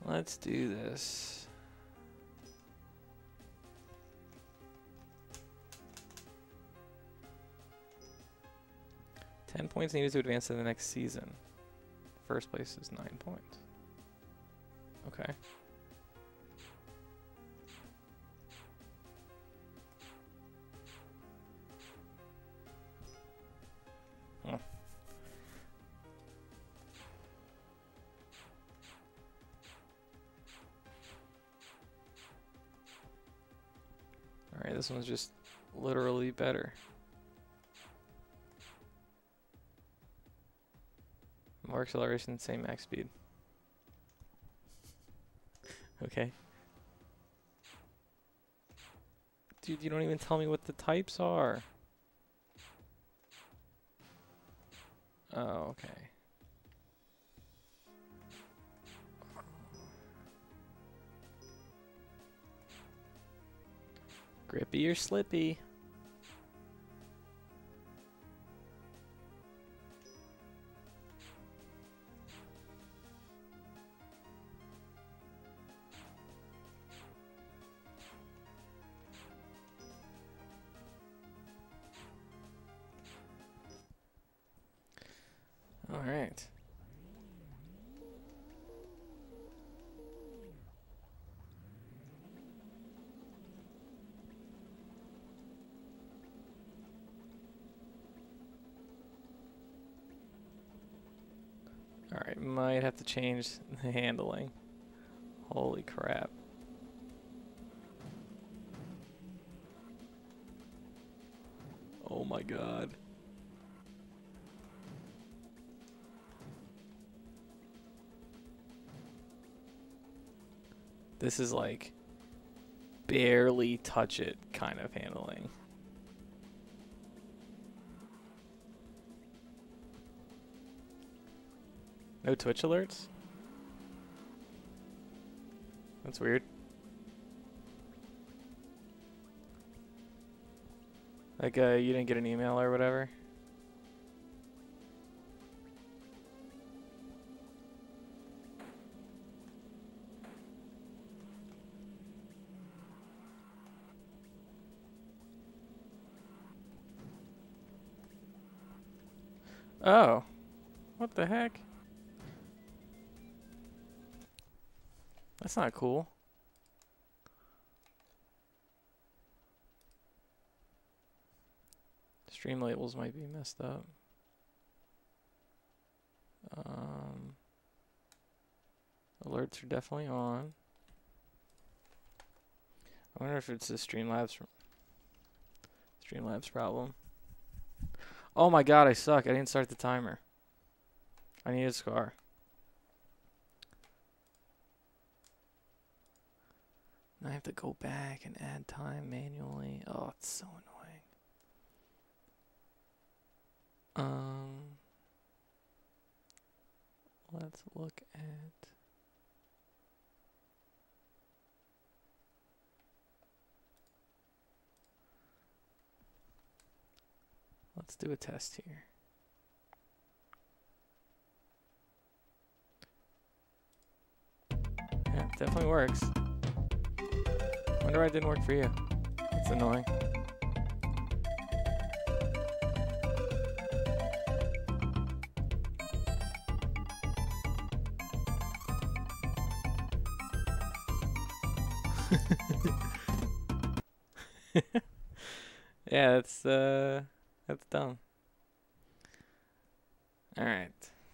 Let's do this. $10 points needed to advance to the next season. First place is 9 points. Okay. Oh. Alright, this one's just literally better. More acceleration, same max speed. Okay. Dude, you don't even tell me what the types are. Oh, okay. Grippy or slippy? All right. All right, might have to change the handling. Holy crap. Oh my god. This is like barely touch it kind of handling. No Twitch alerts? That's weird. Like, you didn't get an email or whatever? Oh. What the heck? That's not cool. Stream labels might be messed up. Alerts are definitely on. I wonder if it's a Streamlabs problem. Oh my god, I suck. I didn't start the timer. I need a scar. Now I have to go back and add time manually. Oh, it's so annoying. Let's look at... Let's do a test here. Yeah, definitely works. Wonder why it didn't work for you. It's annoying. Yeah, that's dumb. All right.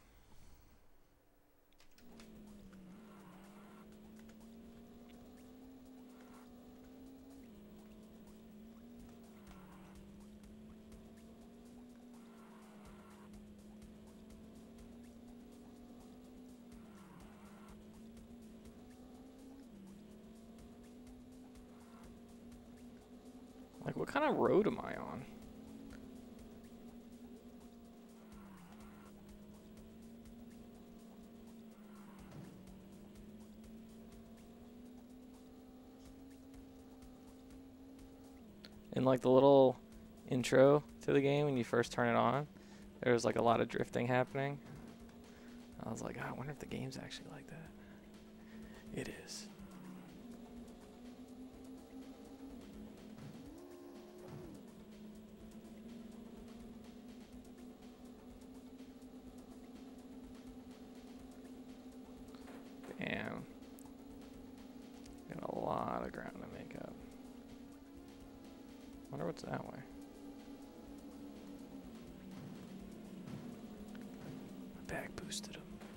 Like, what kind of road am I on? In like the little intro to the game when you first turn it on, there was like a lot of drifting happening. I was like, oh, I wonder if the game's actually like that. ground to make up. Wonder what's that way. My back boosted him.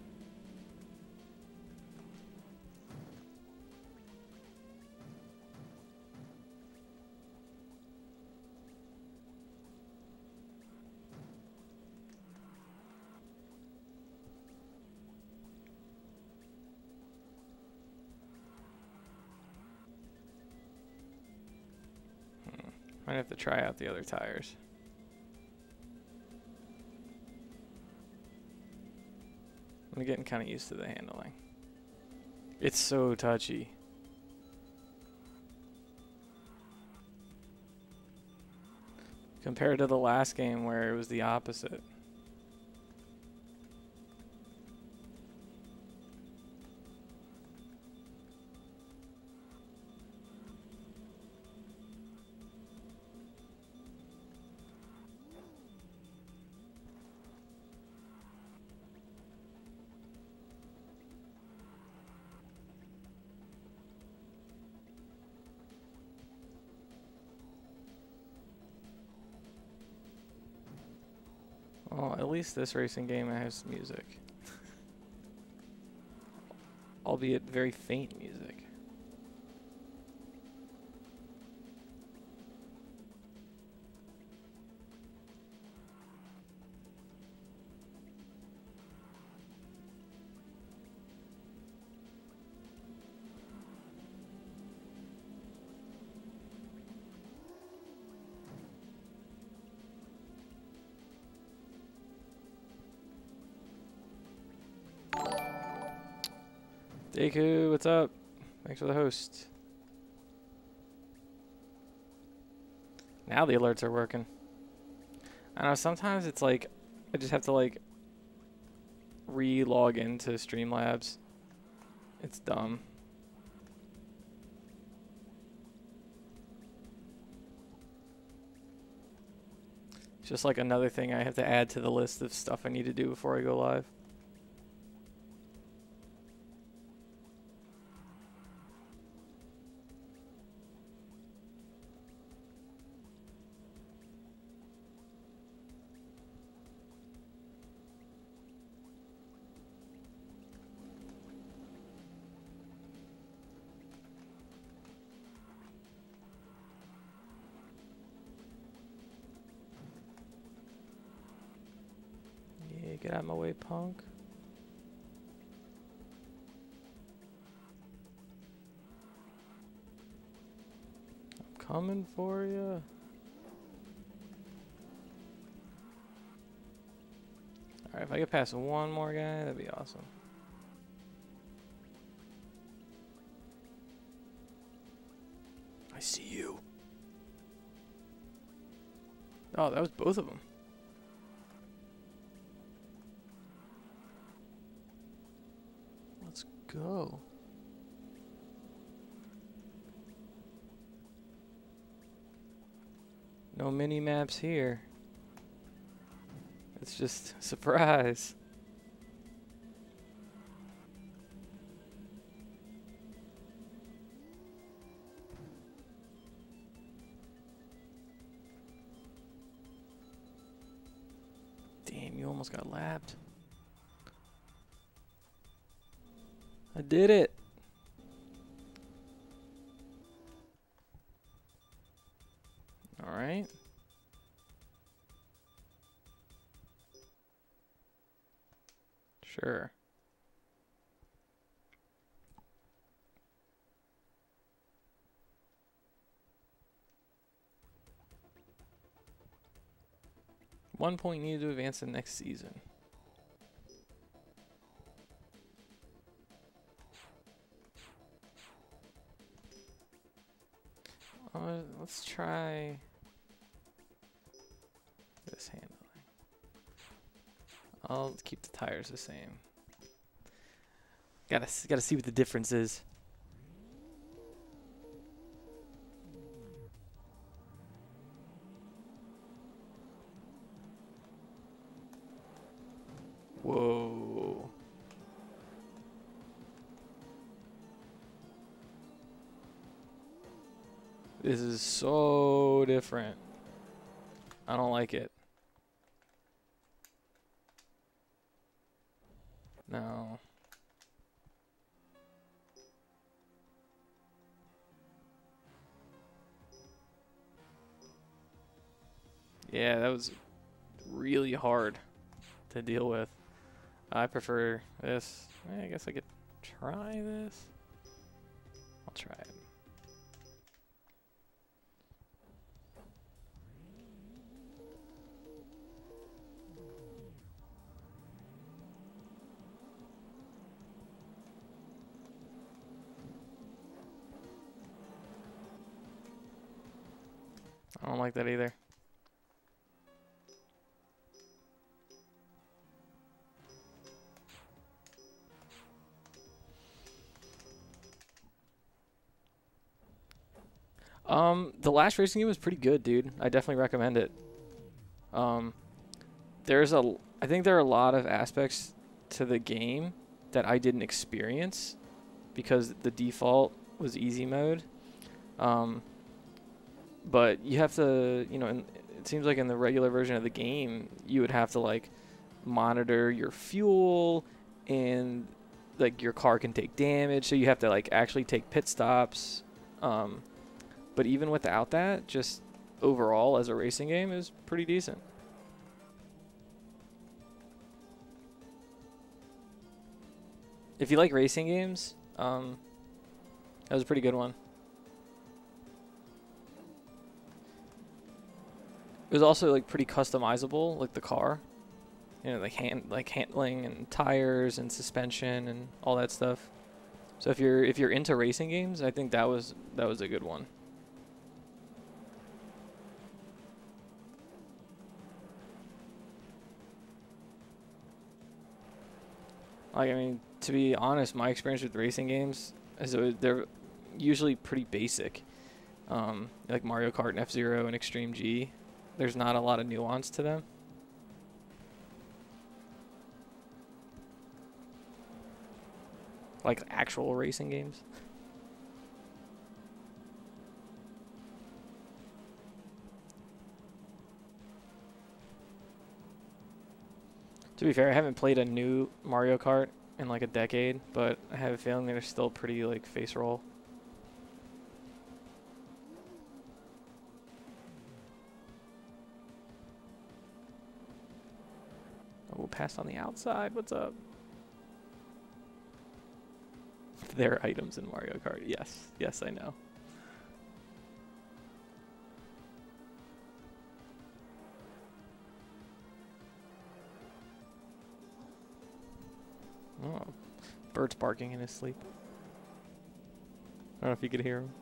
Might have to try out the other tires. I'm getting kind of used to the handling. It's so touchy. Compared to the last game where it was the opposite. Well, at least this racing game has music. Albeit very faint music. Deku, what's up? Thanks for the host. Now the alerts are working. I know sometimes it's like I just have to like re-log into Streamlabs. It's dumb. It's just like another thing I have to add to the list of stuff I need to do before I go live. Get out of my way, punk. I'm coming for you. Alright, if I get past one more guy, that'd be awesome. I see you. Oh, that was both of them. Let's go. No mini maps here. It's just surprise. Damn, you almost got lapped. I did it. All right. Sure. One point needed to advance to next season. Let's try this handling. I'll keep the tires the same. Gotta see what the difference is. Whoa. This is so different. I don't like it. No. Yeah, that was really hard to deal with. I prefer this. I guess I could try this. I'll try it. I don't like that either. The last racing game was pretty good, dude. I definitely recommend it. I think there are a lot of aspects to the game that I didn't experience because the default was easy mode. But you have to, you know, and it seems like in the regular version of the game, you would have to like monitor your fuel and like your car can take damage. So you have to like actually take pit stops. But even without that, just overall as a racing game is pretty decent. If you like racing games, that was a pretty good one. It was also like pretty customizable, like the car, you know, like handling and tires and suspension and all that stuff. So if you're into racing games, I think that was a good one. Like, I mean, to be honest, my experience with racing games is they're usually pretty basic. Like Mario Kart and F-Zero and Extreme G. There's not a lot of nuance to them. Like actual racing games. To be fair, I haven't played a new Mario Kart in like a decade, but I have a feeling they're still pretty like face roll. Oh, passed on the outside. What's up? There are items in Mario Kart. Yes. Yes, I know. Oh. Bert's barking in his sleep. I don't know if you could hear him.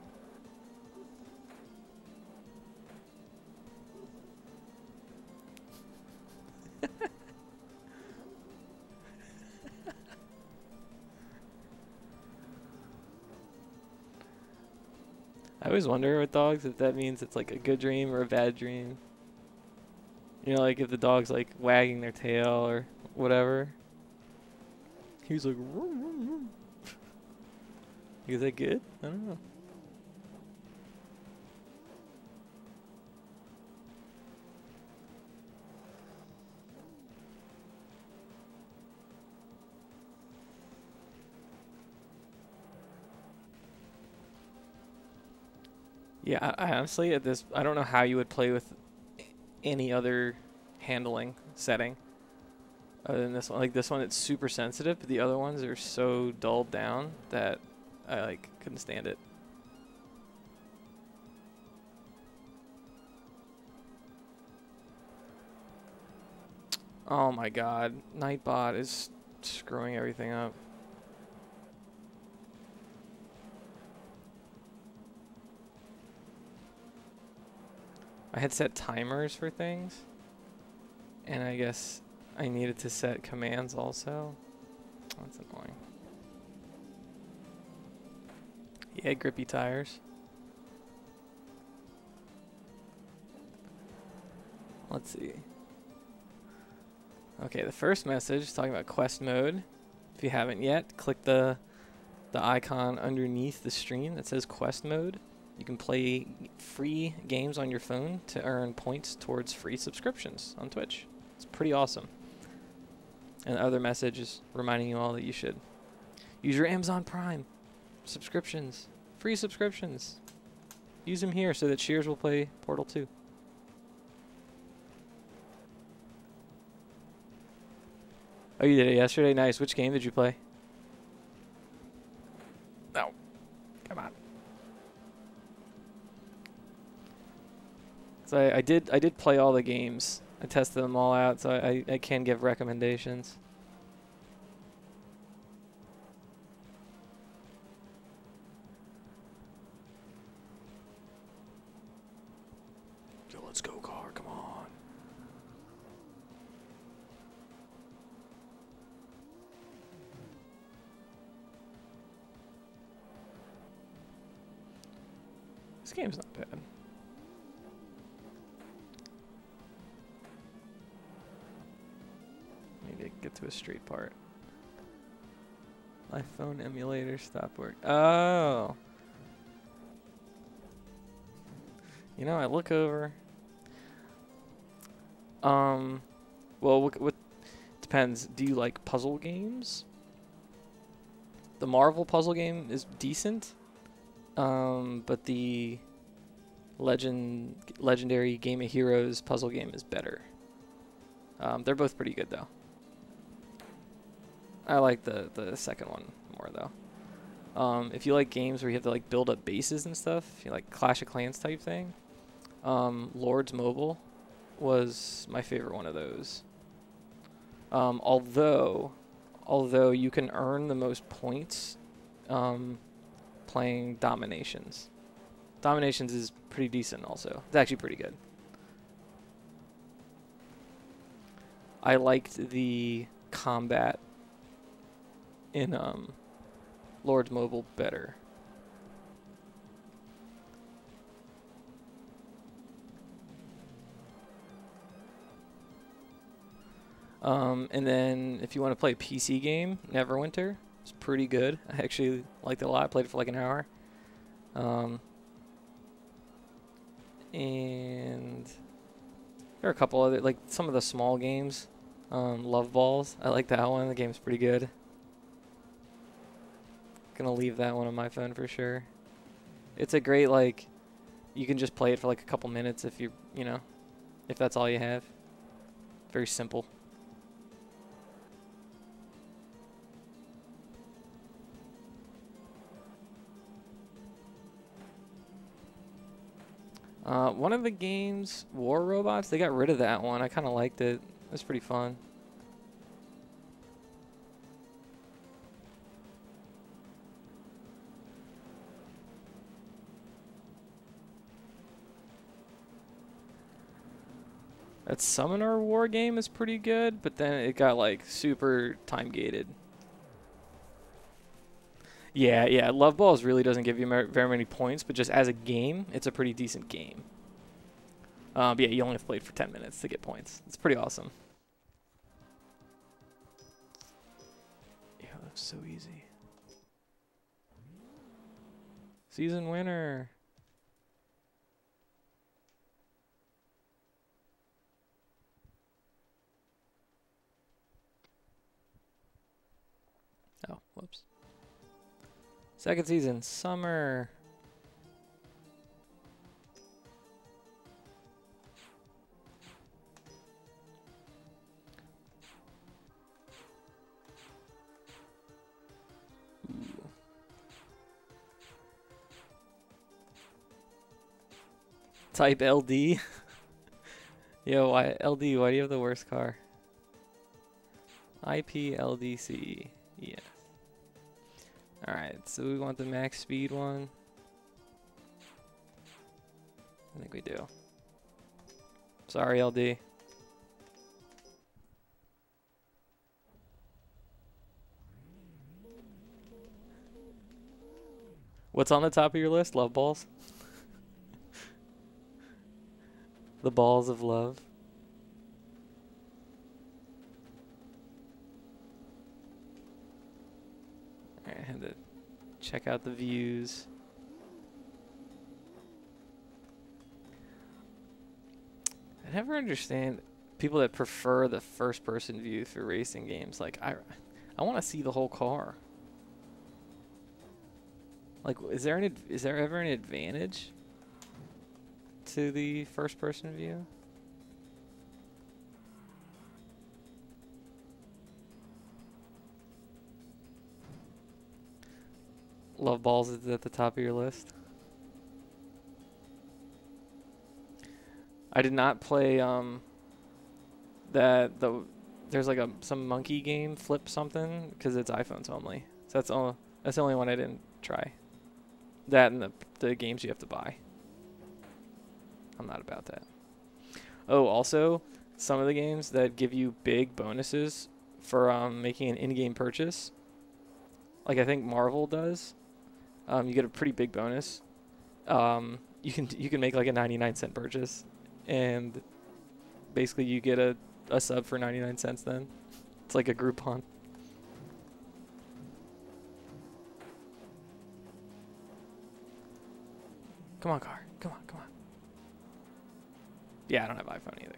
I always wonder with dogs if that means it's like a good dream or a bad dream. You know, like if the dog's like wagging their tail or whatever. He's like, vroom, vroom, vroom. Is that good? I don't know. Yeah, I honestly I don't know how you would play with any other handling setting other than this one. Like this one, it's super sensitive, but the other ones are so dulled down that I like couldn't stand it. Oh my god, Nightbot is screwing everything up. I had set timers for things, and I guess I needed to set commands also. That's annoying. Yeah, grippy tires. Let's see. Okay, the first message is talking about quest mode. If you haven't yet, click the icon underneath the stream that says quest mode, You can play free games on your phone to earn points towards free subscriptions on Twitch. It's pretty awesome. And the other message is reminding you all that you should use your Amazon Prime subscriptions, free subscriptions. Use them here so that Shears will play Portal 2. Oh, you did it yesterday? Nice. Which game did you play? No. Come on. So I did play all the games. I tested them all out, so I can give recommendations. So let's go, car. Come on. This game's not bad. Need to get to a street part. My phone emulator stopped work. Oh. You know, I look over. Well, what depends. Do you like puzzle games? The Marvel puzzle game is decent. But the legendary Game of Heroes puzzle game is better. They're both pretty good though. I like the second one more though. If you like games where you have to like build up bases and stuff, you like Clash of Clans type thing. Lords Mobile was my favorite one of those. Although you can earn the most points playing Dominations. Dominations is pretty decent also. It's actually pretty good. I liked the combat in Lords Mobile better. And then if you want to play a PC game, Neverwinter. It's pretty good. I actually liked it a lot. I played it for like an hour. And there are a couple other, like some of the small games. Love Balls. I like that one. The game's pretty good. Gonna leave that one on my phone for sure. It's a great, like, you can just play it for like a couple minutes if you know, if that's all you have. Very simple. One of the games, War Robots, they got rid of that one. I kind of liked it. It was pretty fun. That Summoner War game is pretty good, but then it got like super time gated. Yeah, Love Balls really doesn't give you very many points, but just as a game, it's a pretty decent game. But yeah, you only have to play it for 10 minutes to get points. It's pretty awesome. Yeah, that's so easy. Season winner. Oh, whoops. Second season, summer. Ooh. Type LD. Yo, why LD? Why do you have the worst car? IPLDC. Yes. Alright, so we want the max speed one. I think we do. Sorry, LD. What's on the top of your list? Love balls? The balls of love. Alright, I had to check out the views. never understand people that prefer the first-person view for racing games. Like, I want to see the whole car. Like, is there ever an advantage to the first-person view? Love Balls is at the top of your list. I did not play there's like some monkey game, Flip something, because it's iPhones only. So that's the only one I didn't try. That and the games you have to buy. I'm not about that. Oh, also, some of the games that give you big bonuses for making an in-game purchase, like I think Marvel does, you get a pretty big bonus. You can make like a 99-cent purchase, and basically you get a sub for 99 cents then. It's like a Groupon. Come on, car. Come on, come on. Yeah, I don't have iPhone either.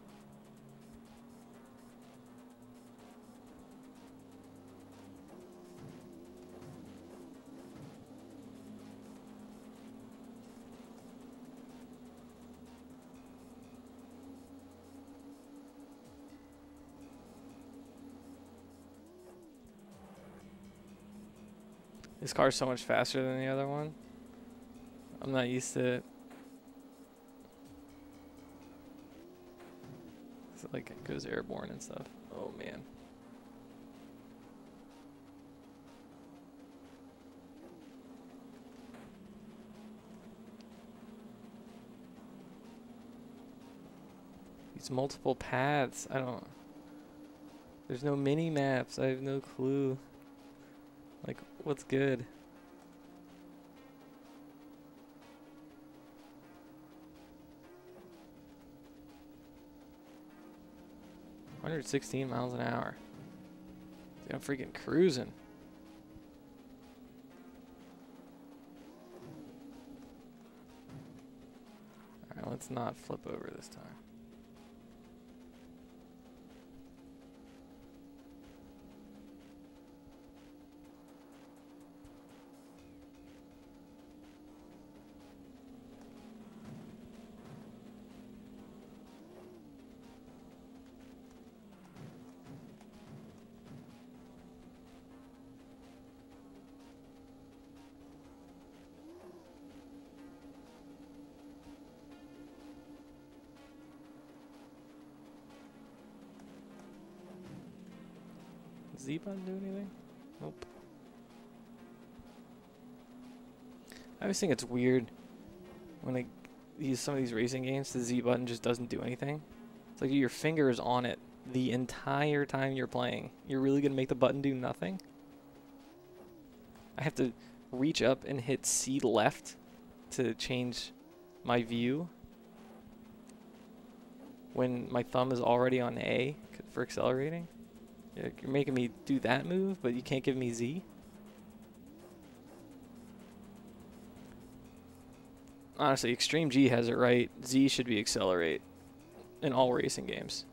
This car's so much faster than the other one. I'm not used to it. So like it goes airborne and stuff. Oh man. These multiple paths. There's no mini maps. I have no clue. Like, what's good? $116 miles an hour. Dude, I'm freaking cruising. Alright, let's not flip over this time. Z button do anything? Nope. I always think it's weird when I use some of these racing games, the Z button just doesn't do anything. It's like your finger is on it the entire time you're playing. You're really gonna make the button do nothing? I have to reach up and hit C left to change my view when my thumb is already on A for accelerating. You're making me do that move, but you can't give me Z? Honestly, Extreme G has it right. Z should be accelerate in all racing games.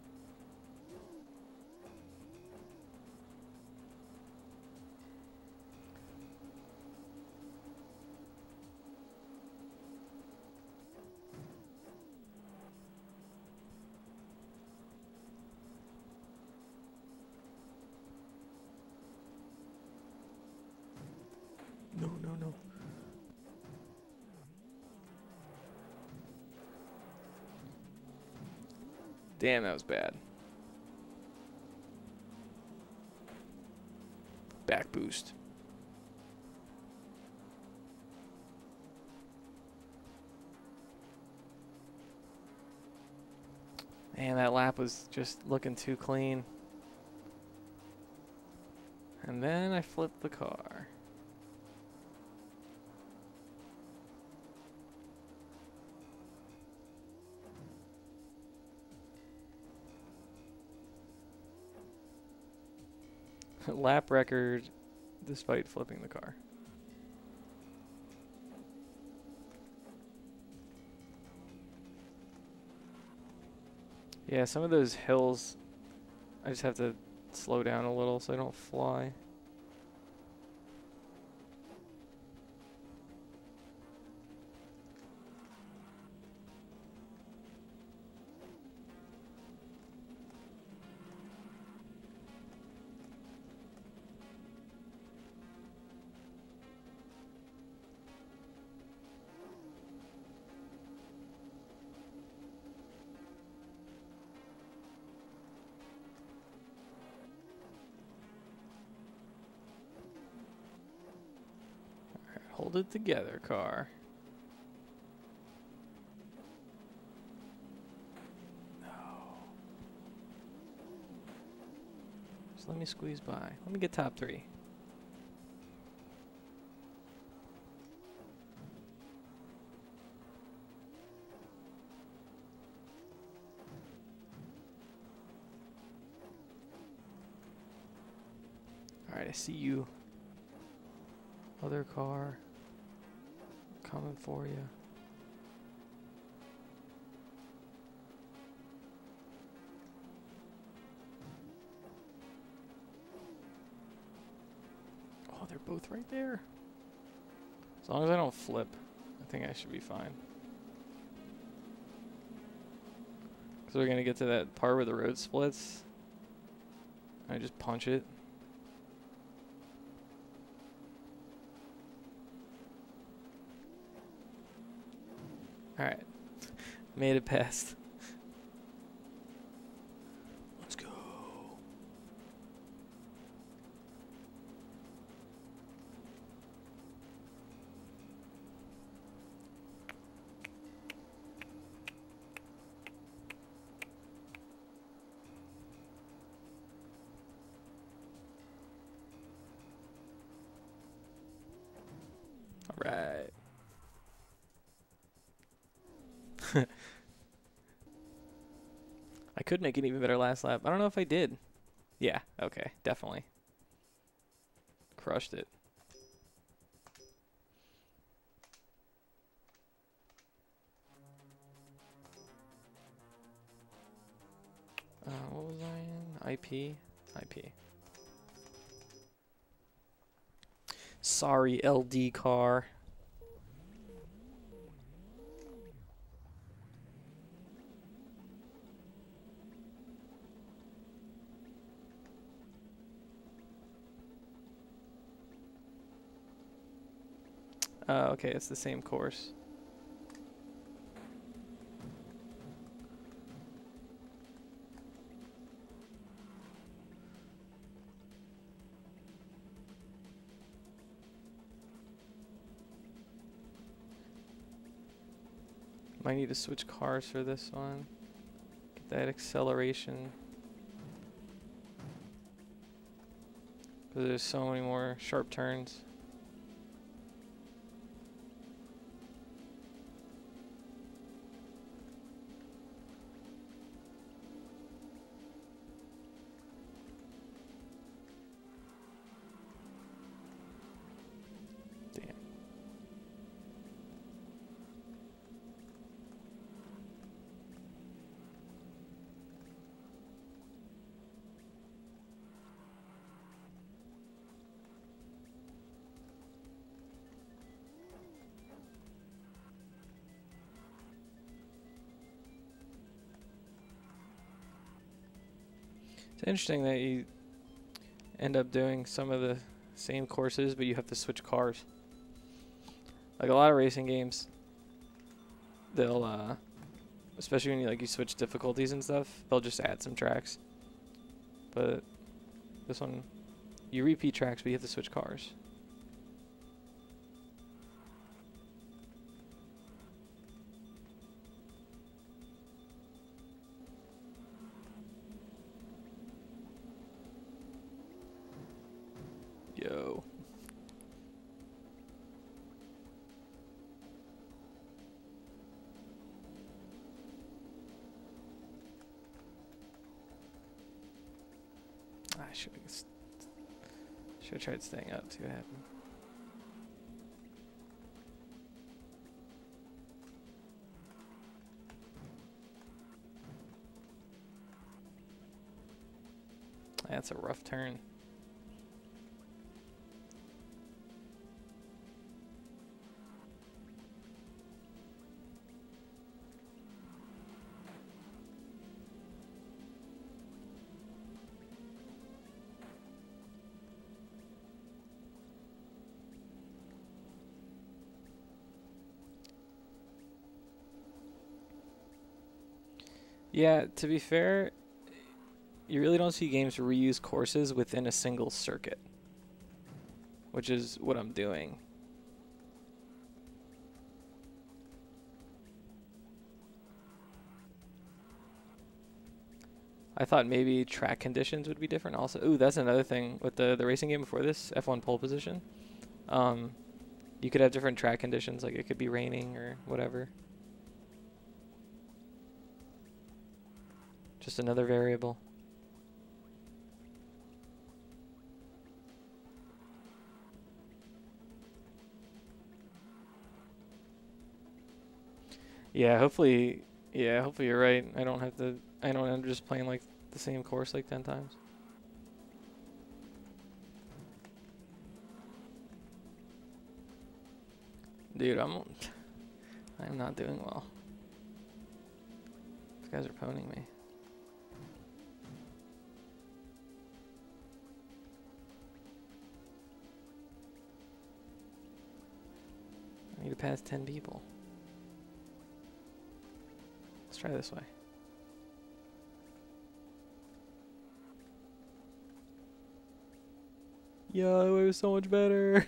No, no, no. Damn, that was bad. Back boost. Man, that lap was just looking too clean. And then I flipped the car. Lap record despite flipping the car. Yeah, some of those hills, I just have to slow down a little so I don't fly. Hold it together, car. No. Just let me squeeze by. Let me get top 3. Alright, I see you. Other car. Coming for you. Oh, they're both right there. As long as I don't flip, I think I should be fine. Because we're going to get to that part where the road splits. I just punch it. Alright. Made it past. Let's go. Alright. I could make an even better last lap. I don't know if I did. Yeah, okay, definitely. Crushed it. What was I in? IP? IP. Sorry, LD car. Okay, it's the same course. Might need to switch cars for this one. Get that acceleration. Because there's so many more sharp turns. It's interesting that you end up doing some of the same courses, but you have to switch cars. Like a lot of racing games, they'll, especially when you switch difficulties and stuff, they'll just add some tracks. But this one, you repeat tracks, but you have to switch cars. Yo. I should have tried staying up, see what happened. That's a rough turn. Yeah, to be fair, you really don't see games reuse courses within a single circuit, which is what I'm doing. I thought maybe track conditions would be different also. Ooh, that's another thing with the racing game before this, F1 pole position. You could have different track conditions, like it could be raining or whatever. Just another variable. Yeah, hopefully you're right. I don't have to, I don't end up just playing like the same course like 10 times. Dude, I'm not doing well. These guys are poning me. I need to pass 10 people. Let's try this way. Yo, it was so much better.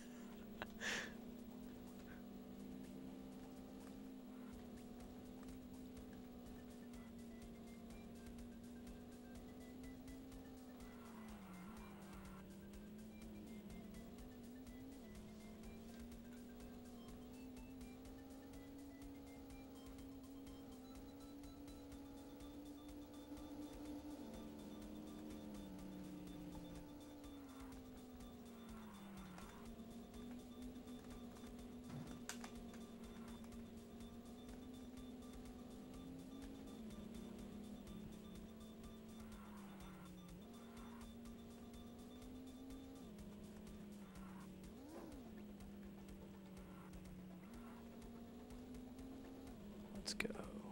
Let's go.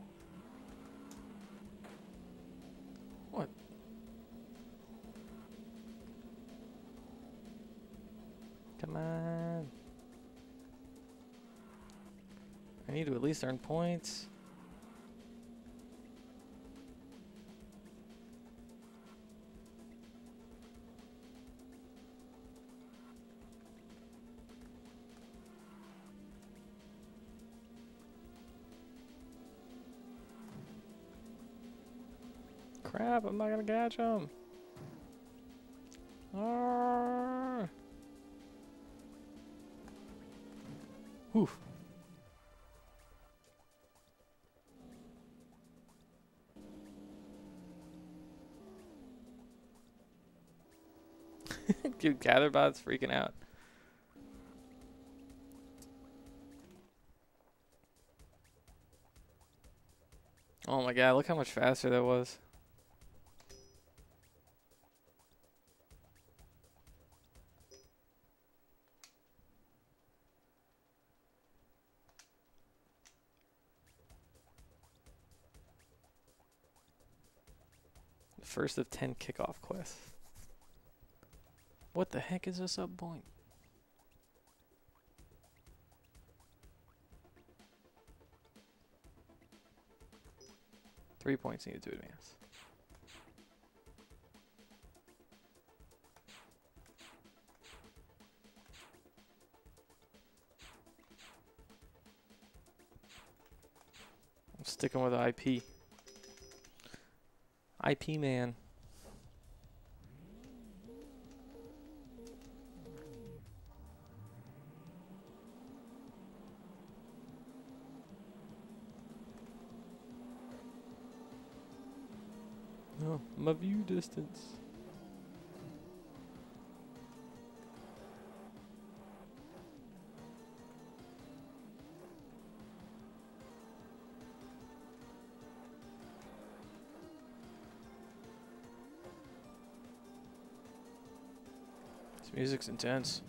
What? Come on. I need to at least earn points. Crap, I'm not gonna catch him. Arrgh. Whew. Dude, Gatherbot's freaking out. Oh my god, look how much faster that was. First of 10 kickoff quests. What the heck is a sub point? Three points needed to advance. I'm sticking with IP. IP man. Oh, my view distance. This music's intense.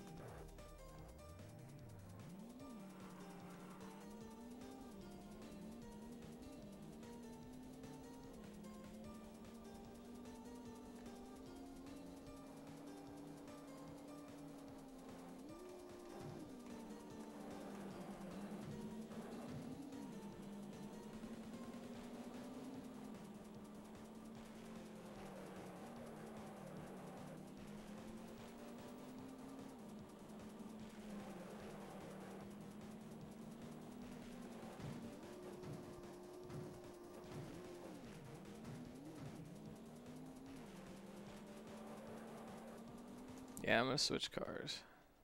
Yeah, I'm gonna switch cars.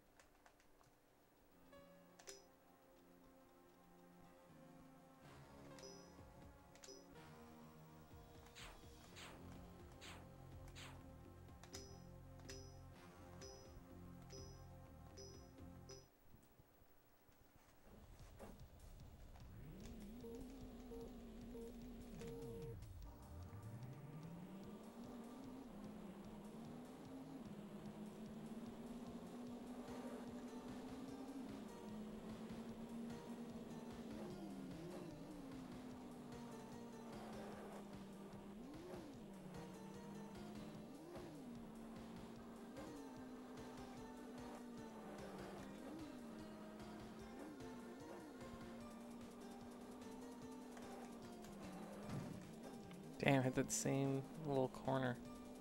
Damn, hit that same little corner.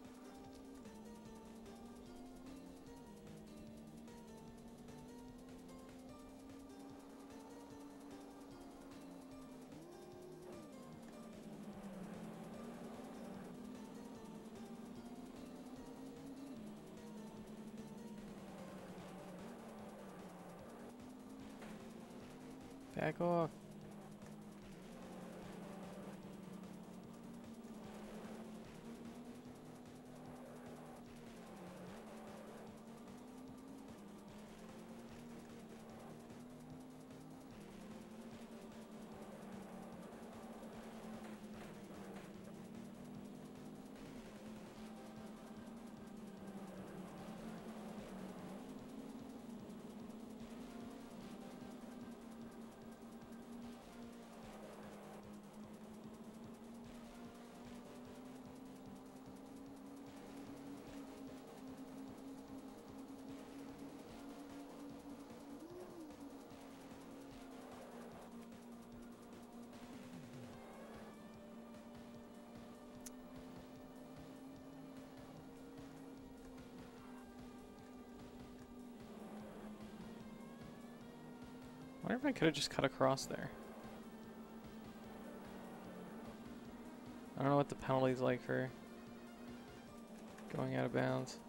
Back off. I wonder if I could have just cut across there. I don't know what the penalty's like for going out of bounds.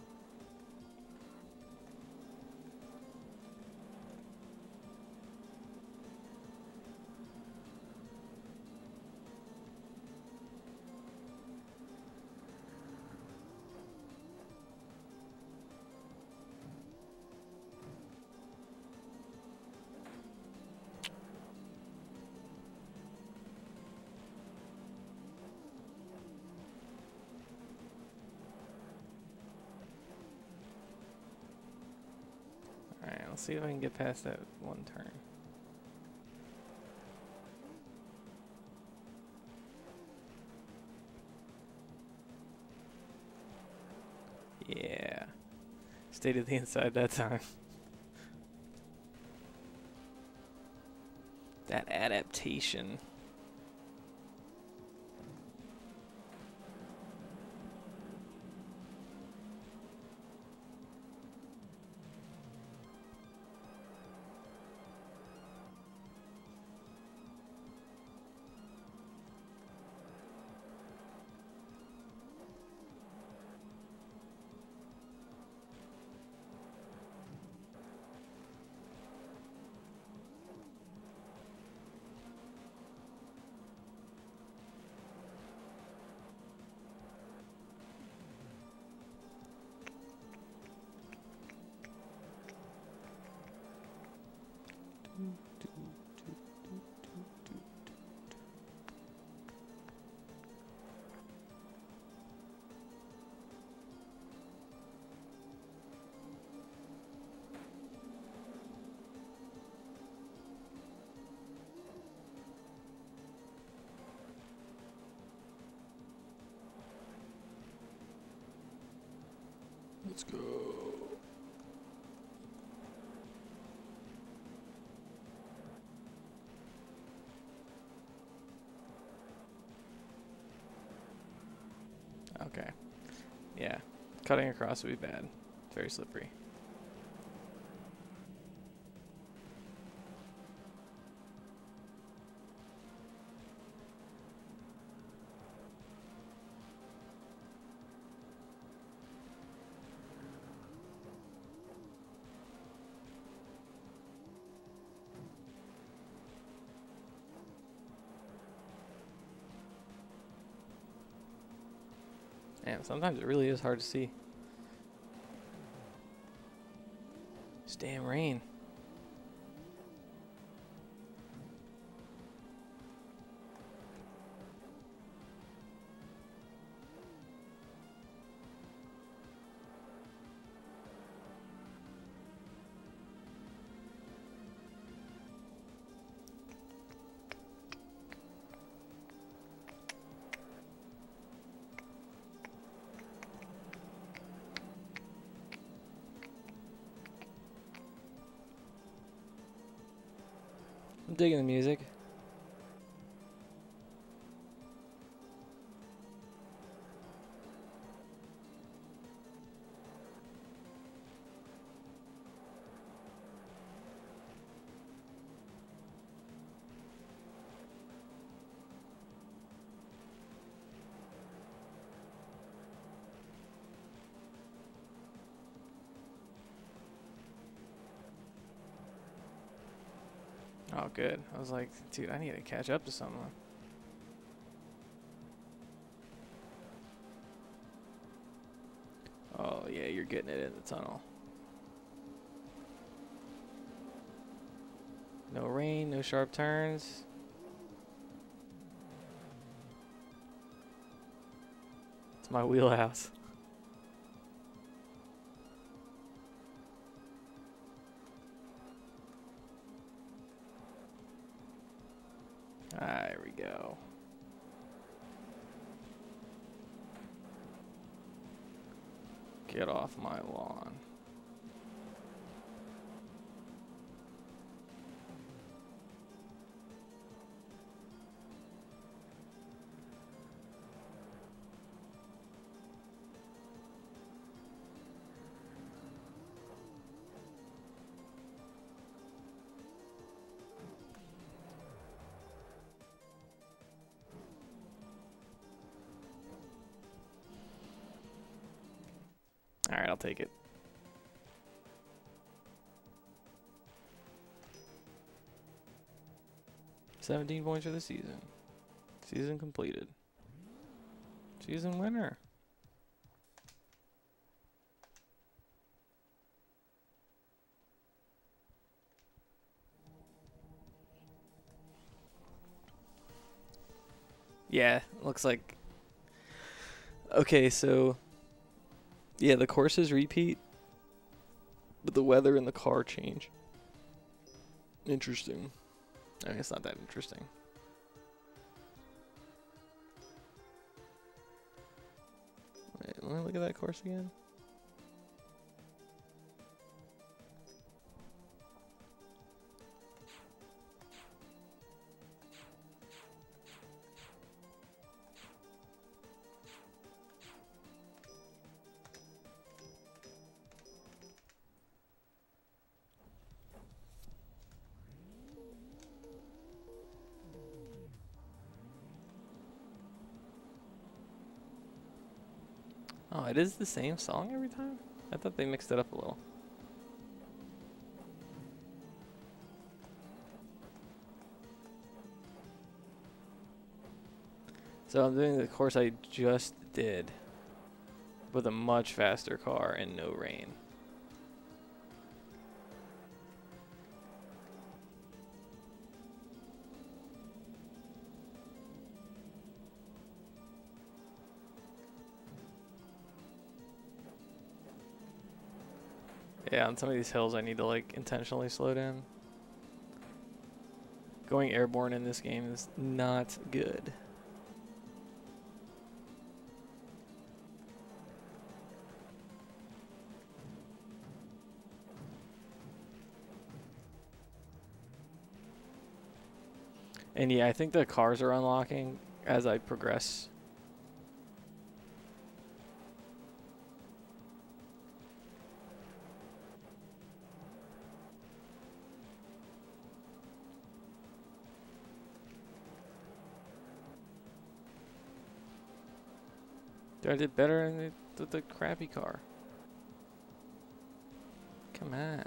Alright, let's see if I can get past that one turn. Yeah. Stayed to the inside that time. That adaptation. Let's go. Okay. Yeah. Cutting across would be bad. Very slippery. Damn, sometimes it really is hard to see. This damn rain. I'm digging the music. Oh, good. I was like, dude, I need to catch up to someone. Oh, yeah, you're getting it in the tunnel. No rain, no sharp turns. It's my wheelhouse. There we go. Get off my lawn. All right, I'll take it. $17 points for the season. Season completed. Season winner. Yeah, looks like. Okay, so. Yeah, the courses repeat, but the weather and the car change. Interesting. I mean, it's not that interesting. Wait, let me look at that course again. Oh, it is the same song every time? I thought they mixed it up a little. So I'm doing the course I just did with a much faster car and no rain. Yeah, on some of these hills I need to like intentionally slow down. Going airborne in this game is not good. And yeah, I think the cars are unlocking as I progress. Dude, I did better in the crappy car. Come on.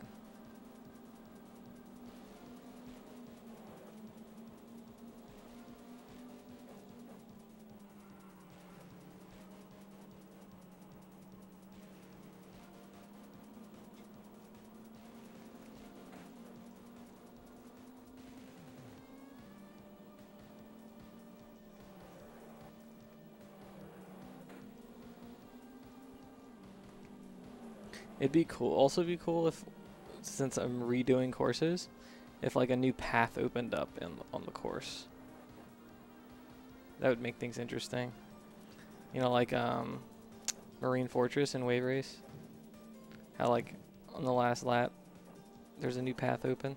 It'd be cool. Also be cool if, since I'm redoing courses, if like a new path opened up on the course. That would make things interesting. You know, like Marine Fortress and Wave Race. How like on the last lap, there's a new path open.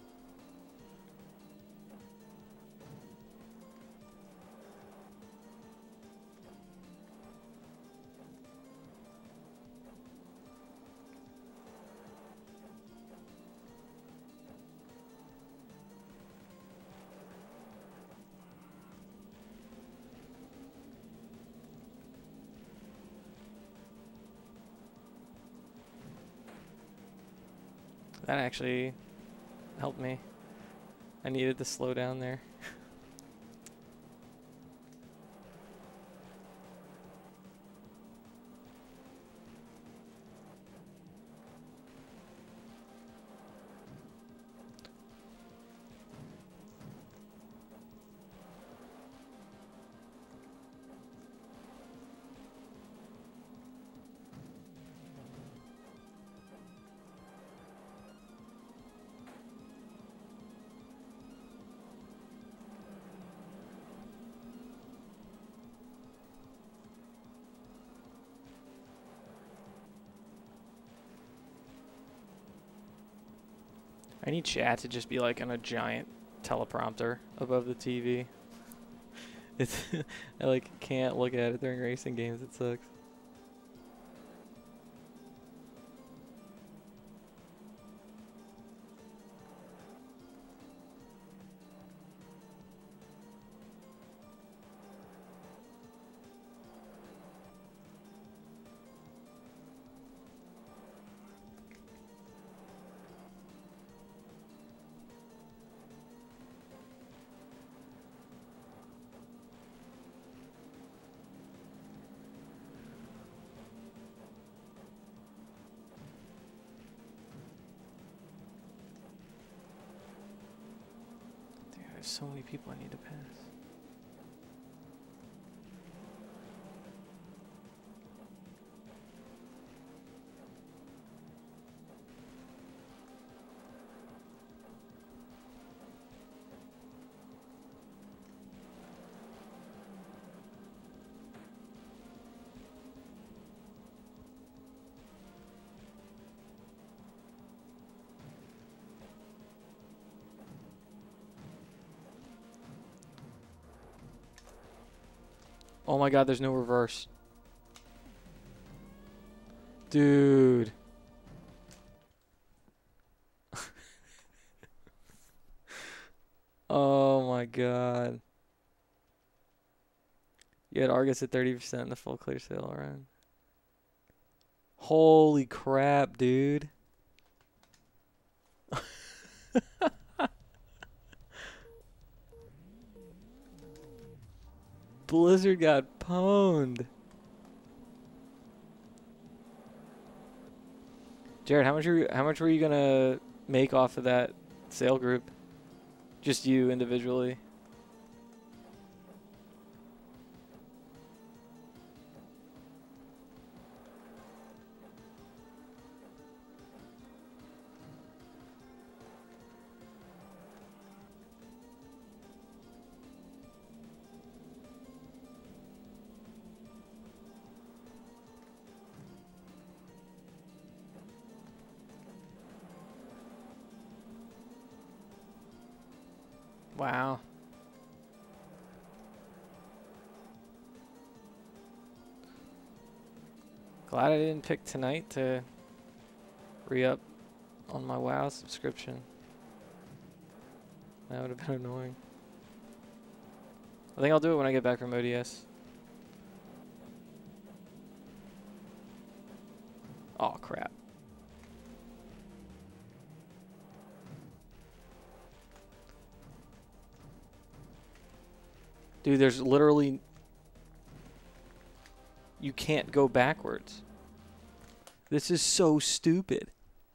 That actually helped me. I needed to slow down there. I need chat to just be like on a giant teleprompter above the TV. It's I like can't look at it during racing games. It sucks. Dude, there's so many people I need to pass. Oh my god, there's no reverse. Dude. Oh my god. You had Argus at 30% in the full clear sale run. Holy crap, dude. Blizzard got pwned. Jared, how much were you gonna make off of that sale group? Just you individually. Wow. Glad I didn't pick tonight to re-up on my WoW subscription. That would have been annoying. I think I'll do it when I get back from ODS. Oh, crap. Dude, there's literally... You can't go backwards. This is so stupid.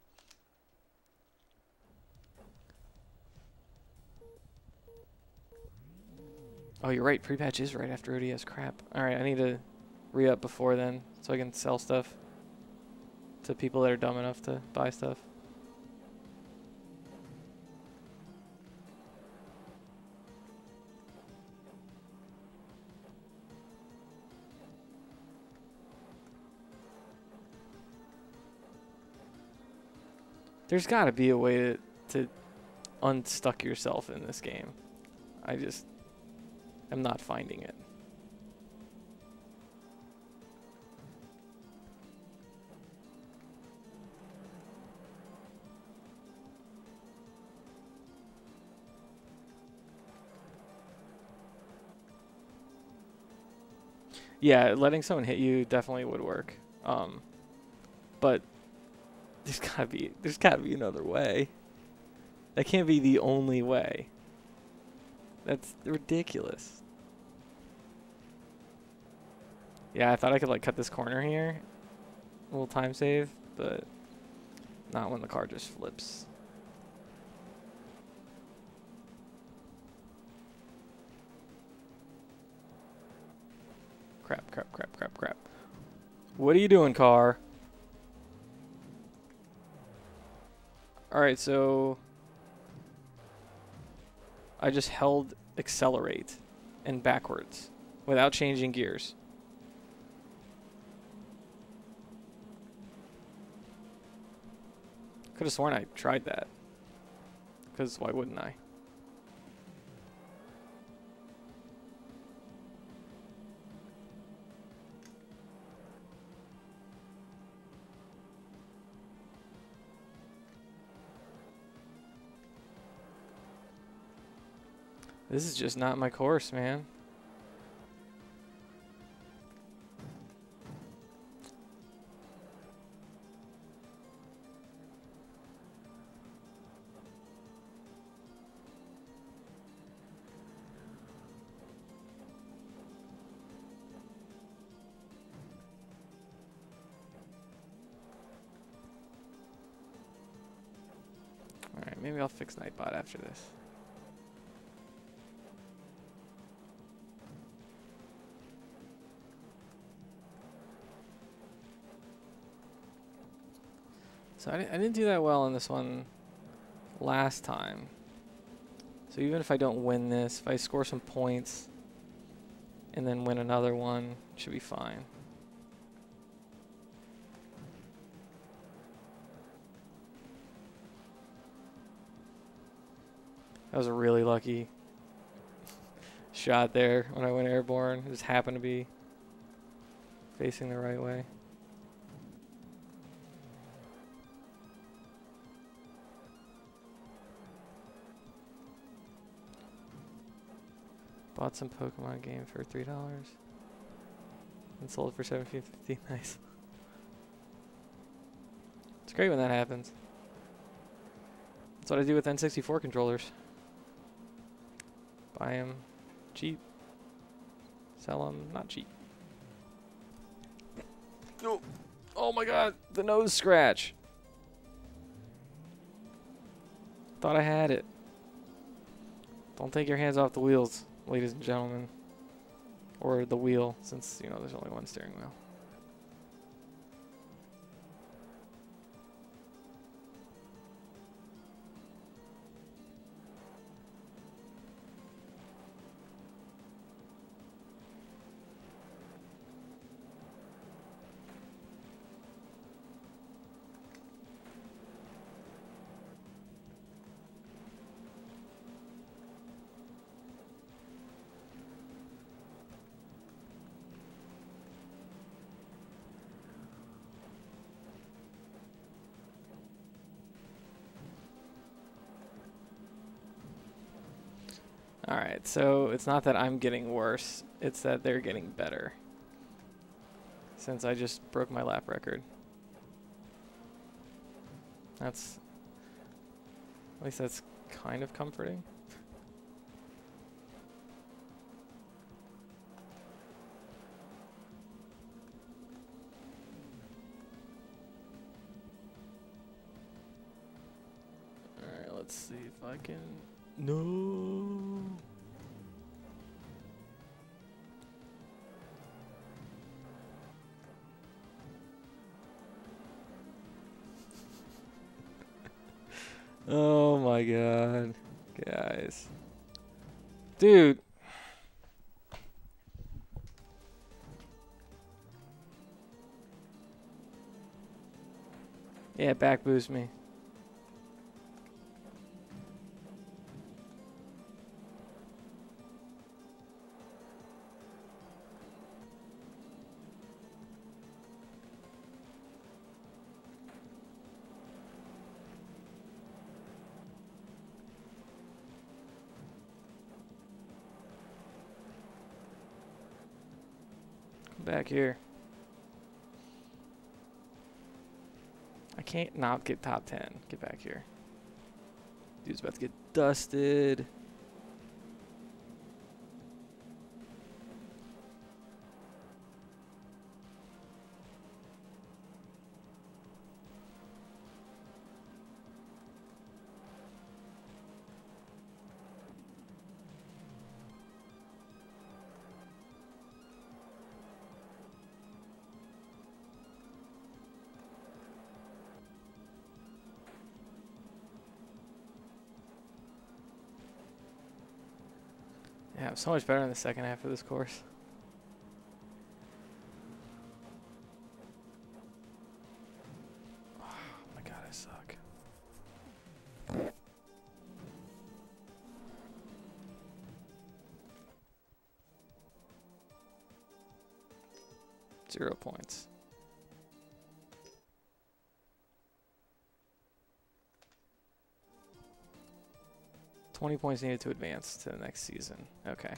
Oh, you're right. Pre-patch is right after ODS. Crap. Alright, I need to re-up before then so I can sell stuff to people that are dumb enough to buy stuff. There's got to be a way to unstuck yourself in this game. I just am not finding it. Yeah, letting someone hit you definitely would work. But there's gotta be another way. That can't be the only way. That's ridiculous. Yeah, I thought I could like cut this corner here. A little time save, but not when the car just flips. Crap, crap, crap, crap, crap. What are you doing, car? Alright, so I just held accelerate and backwards without changing gears. Could have sworn I tried that. Because why wouldn't I? This is just not my course, man. Alright, maybe I'll fix Nightbot after this. So I didn't do that well in this one last time. So even if I don't win this, if I score some points and then win another one, it should be fine. That was a really lucky shot there when I went airborne. It just happened to be facing the right way. Bought some Pokemon game for $3 and sold it for $17.50. Nice. It's great when that happens. That's what I do with N64 controllers. Buy them cheap. Sell them not cheap. Oh, oh my god, the nose scratch. Thought I had it. Don't take your hands off the wheels, ladies and gentlemen. Or the wheel, since, you know, there's only one steering wheel. Alright, so it's not that I'm getting worse, it's that they're getting better. Since I just broke my lap record. That's... At least that's kind of comforting. Alright, let's see if I can... No! Oh my god. Guys. Dude. Yeah, back boost me. Come back here. I can't not get top 10. Get back here. Dude's about to get dusted. Yeah, I'm so much better in the second half of this course. Oh my god, I suck. Zero points. $20 points needed to advance to the next season. Okay.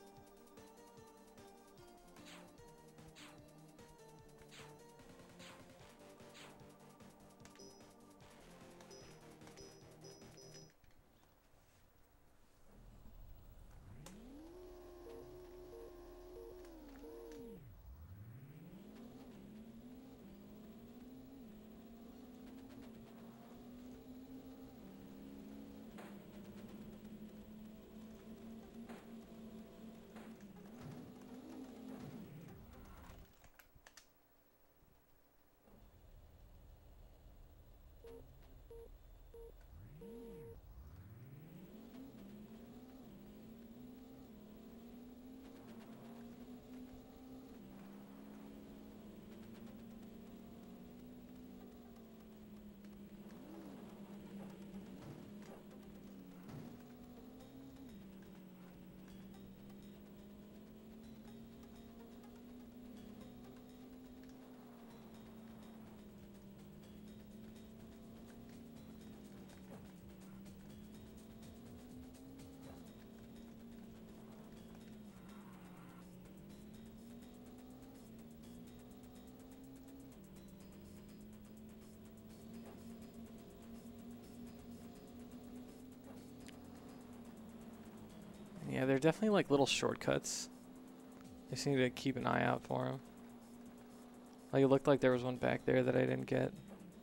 Yeah, they're definitely like little shortcuts. I just need to keep an eye out for them. Like it looked like there was one back there that I didn't get.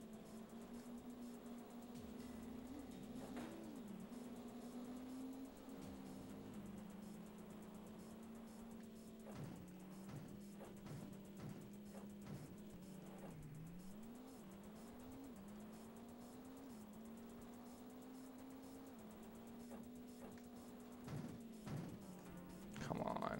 Come on.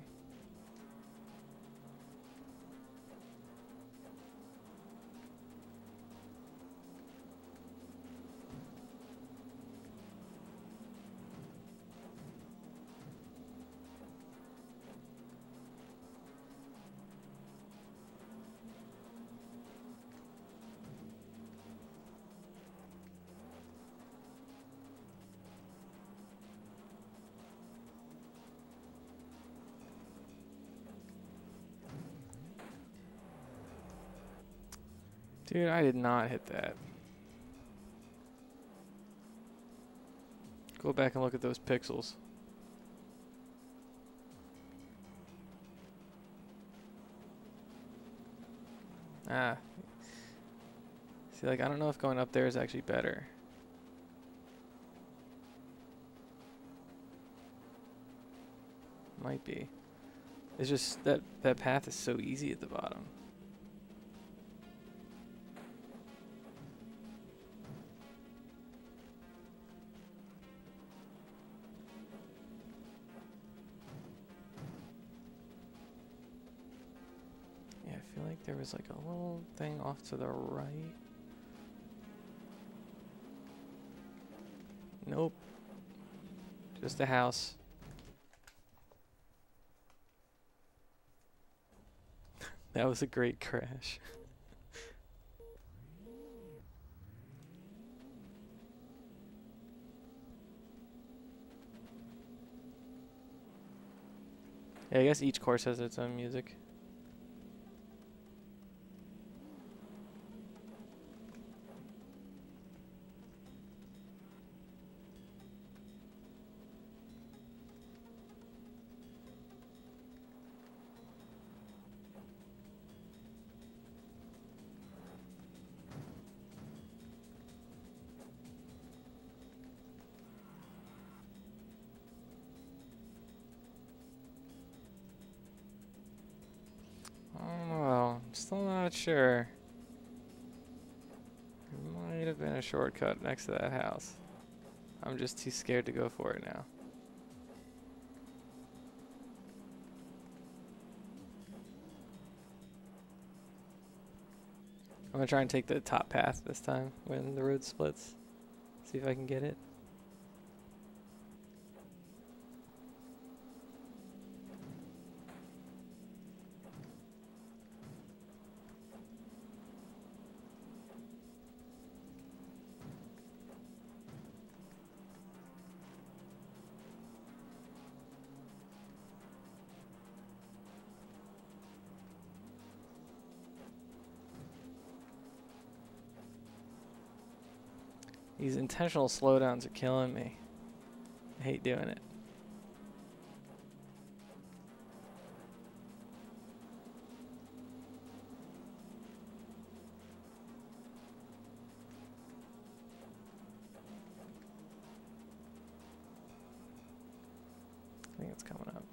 Dude, I did not hit that. Go back and look at those pixels. Ah. See, like, I don't know if going up there is actually better. Might be. It's just that path is so easy at the bottom. Yeah, I feel like there was like a little thing off to the right. Nope. Just a house. That was a great crash. Yeah, I guess each course has its own music. Oh, I'm still not sure. There might have been a shortcut next to that house. I'm just too scared to go for it now. I'm gonna try and take the top path this time when the road splits. See if I can get it. These intentional slowdowns are killing me. I hate doing it. I think it's coming up.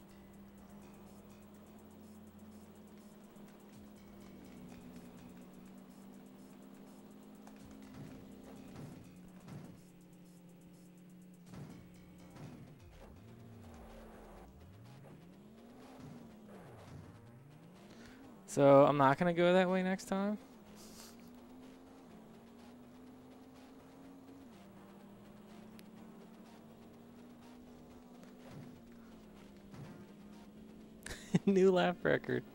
So I'm not gonna go that way next time. New lap record.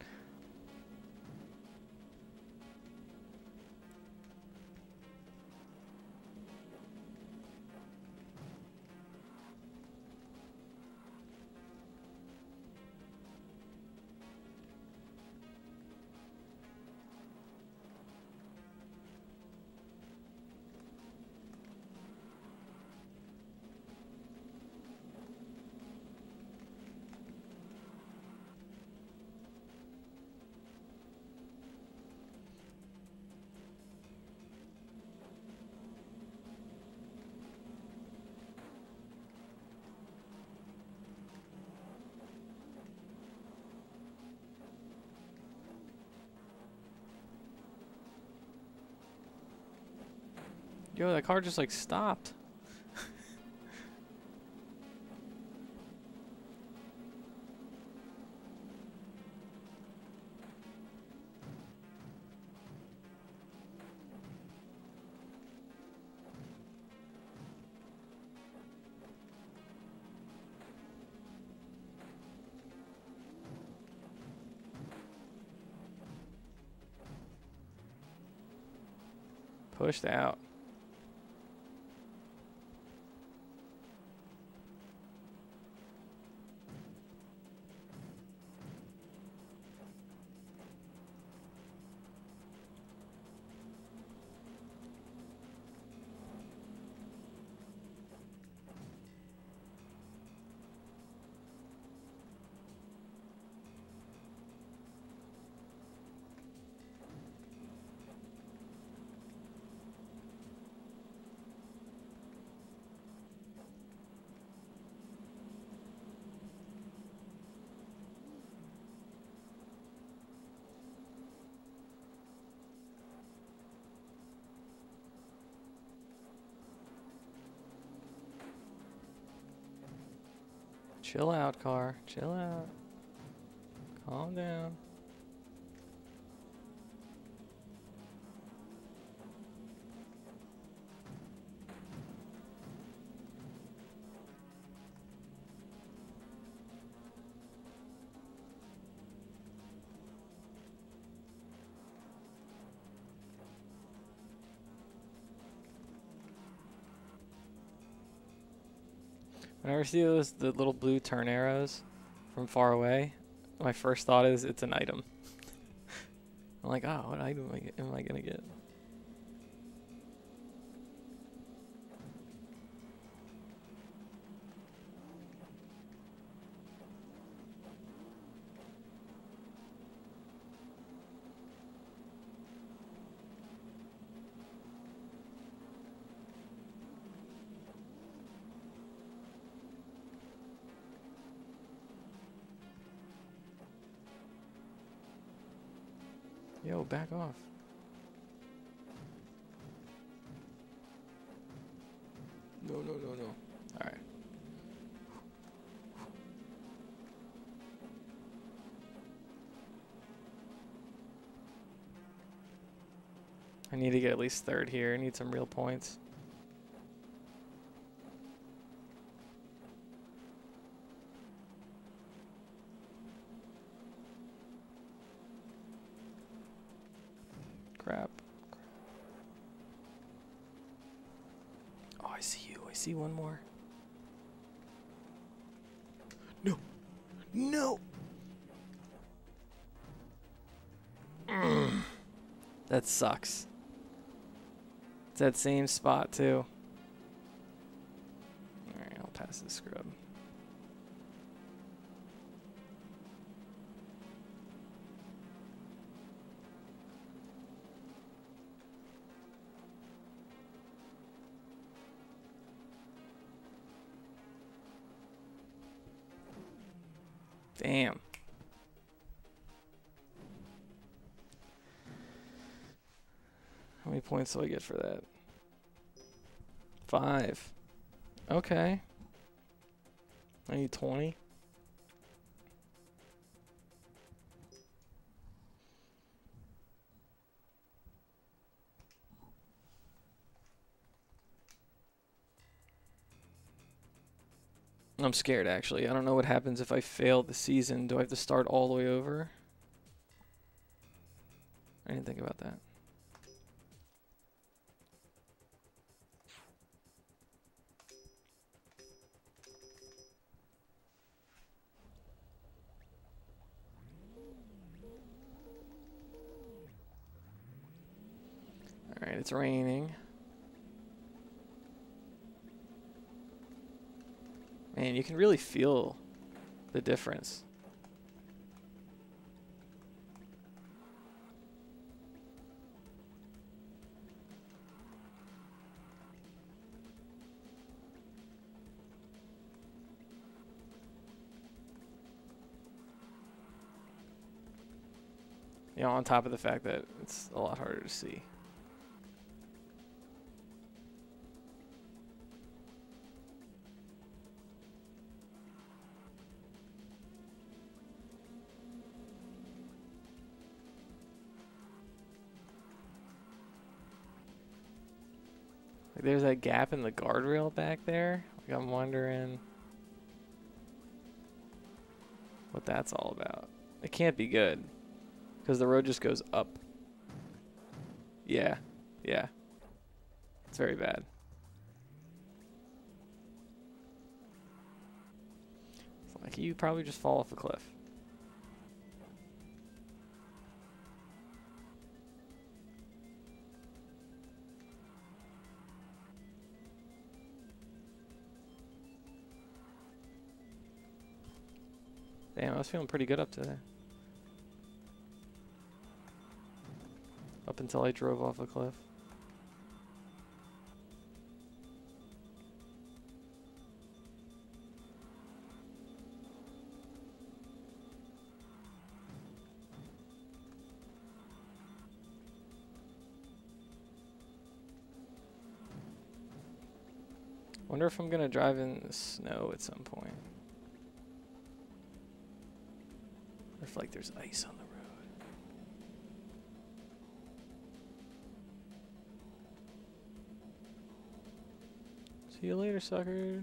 Yo, that car just like stopped. Pushed out. Chill out, car. Chill out. Calm down. Whenever I see the little blue turn arrows from far away, my first thought is it's an item. I'm like, oh, what item am I gonna get? Yo, back off. No, no, no, no. Alright. I need to get at least third here. I need some real points. Crap. Oh, I see you. I see one more. No. No. That sucks. It's that same spot, too. Alright, I'll pass this scrub. Damn. How many points do I get for that? 5. Okay. I need 20. I'm scared, actually. I don't know what happens if I fail the season. Do I have to start all the way over? I didn't think about that. Alright, it's raining. Man, you can really feel the difference. You know, on top of the fact that it's a lot harder to see. Like, there's that gap in the guardrail back there. Like, I'm wondering what that's all about. It can't be good, because the road just goes up. Yeah, yeah. It's very bad. It's like you probably just fall off a cliff. Damn, I was feeling pretty good up to there. Up until I drove off a cliff. Wonder if I'm gonna drive in the snow at some point. If like there's ice on the road. See you later, suckers.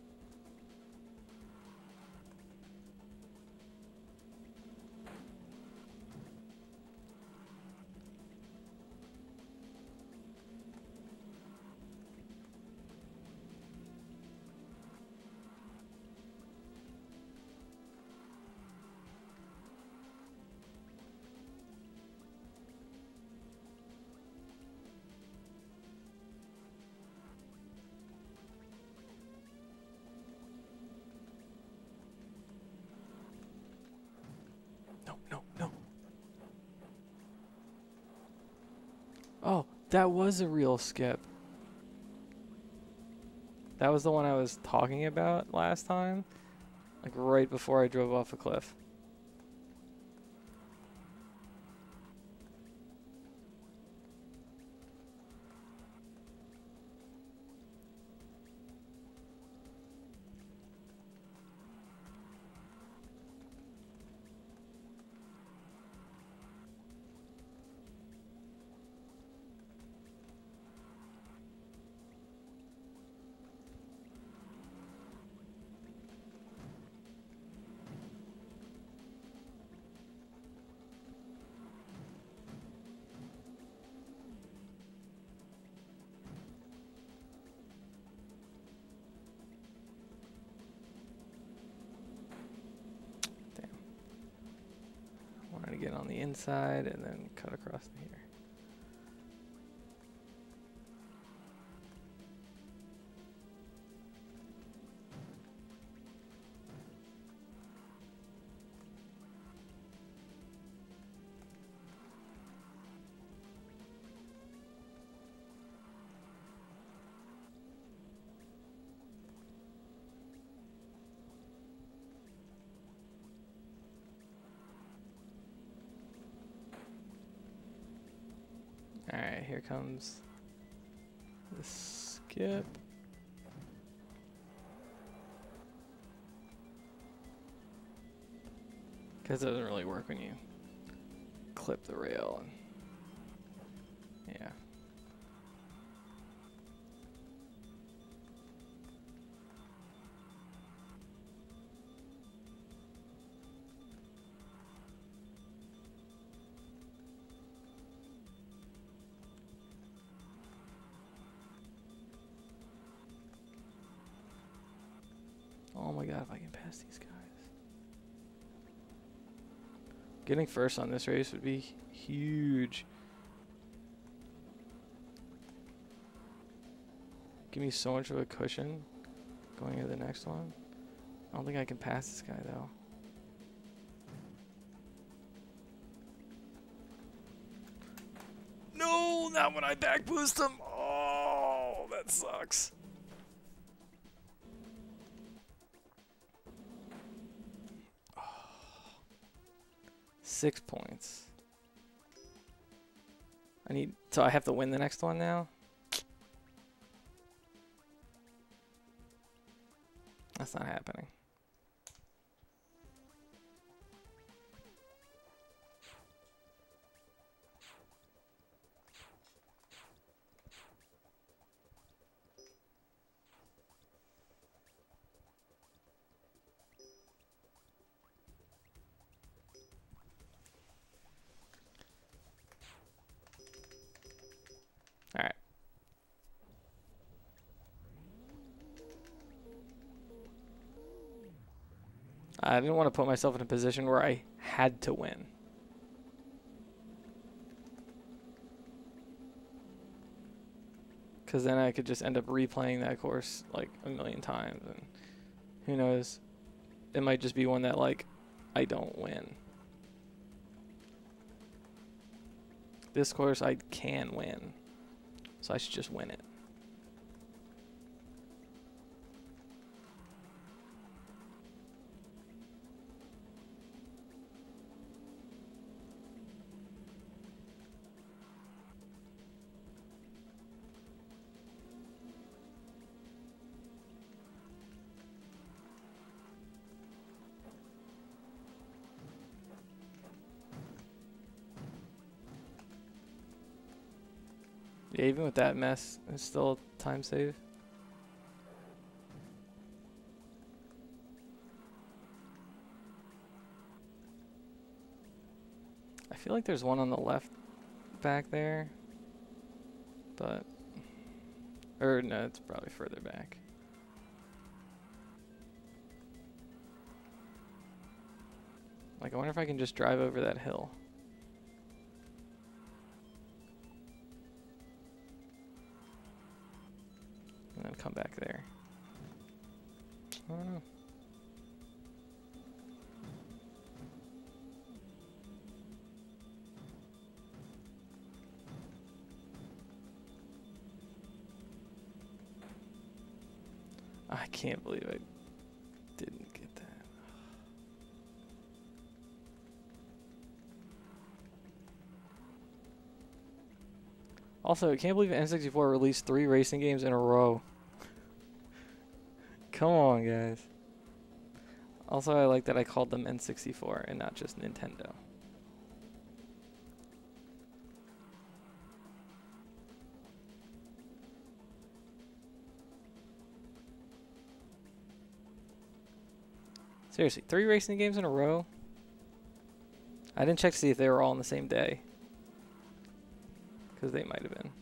No. Oh, that was a real skip. That was the one I was talking about last time. Like right before I drove off a cliff. To get on the inside and then cut across to here. Alright, here comes the skip. Because it doesn't really work when you clip the rail. And yeah. Oh my god, if I can pass these guys. Getting first on this race would be huge. Give me so much of a cushion going to the next one. I don't think I can pass this guy though. No, not when I back boost him. Oh, that sucks. Oh. 6 points. So I have to win the next one now? That's not happening. All right. I didn't want to put myself in a position where I had to win. Because then I could just end up replaying that course like a million times. And who knows? It might just be one that, like, I don't win. This course I can win. So I should just win it. Yeah, even with that mess, it's still a time save. I feel like there's one on the left back there, but... Or no, it's probably further back. Like, I wonder if I can just drive over that hill. And then come back there. I don't know. I can't believe I didn't get that. Also, I can't believe N64 released 3 racing games in a row. Come on, guys. Also, I like that I called them N64 and not just Nintendo. Seriously, 3 racing games in a row? I didn't check to see if they were all on the same day. Because they might have been.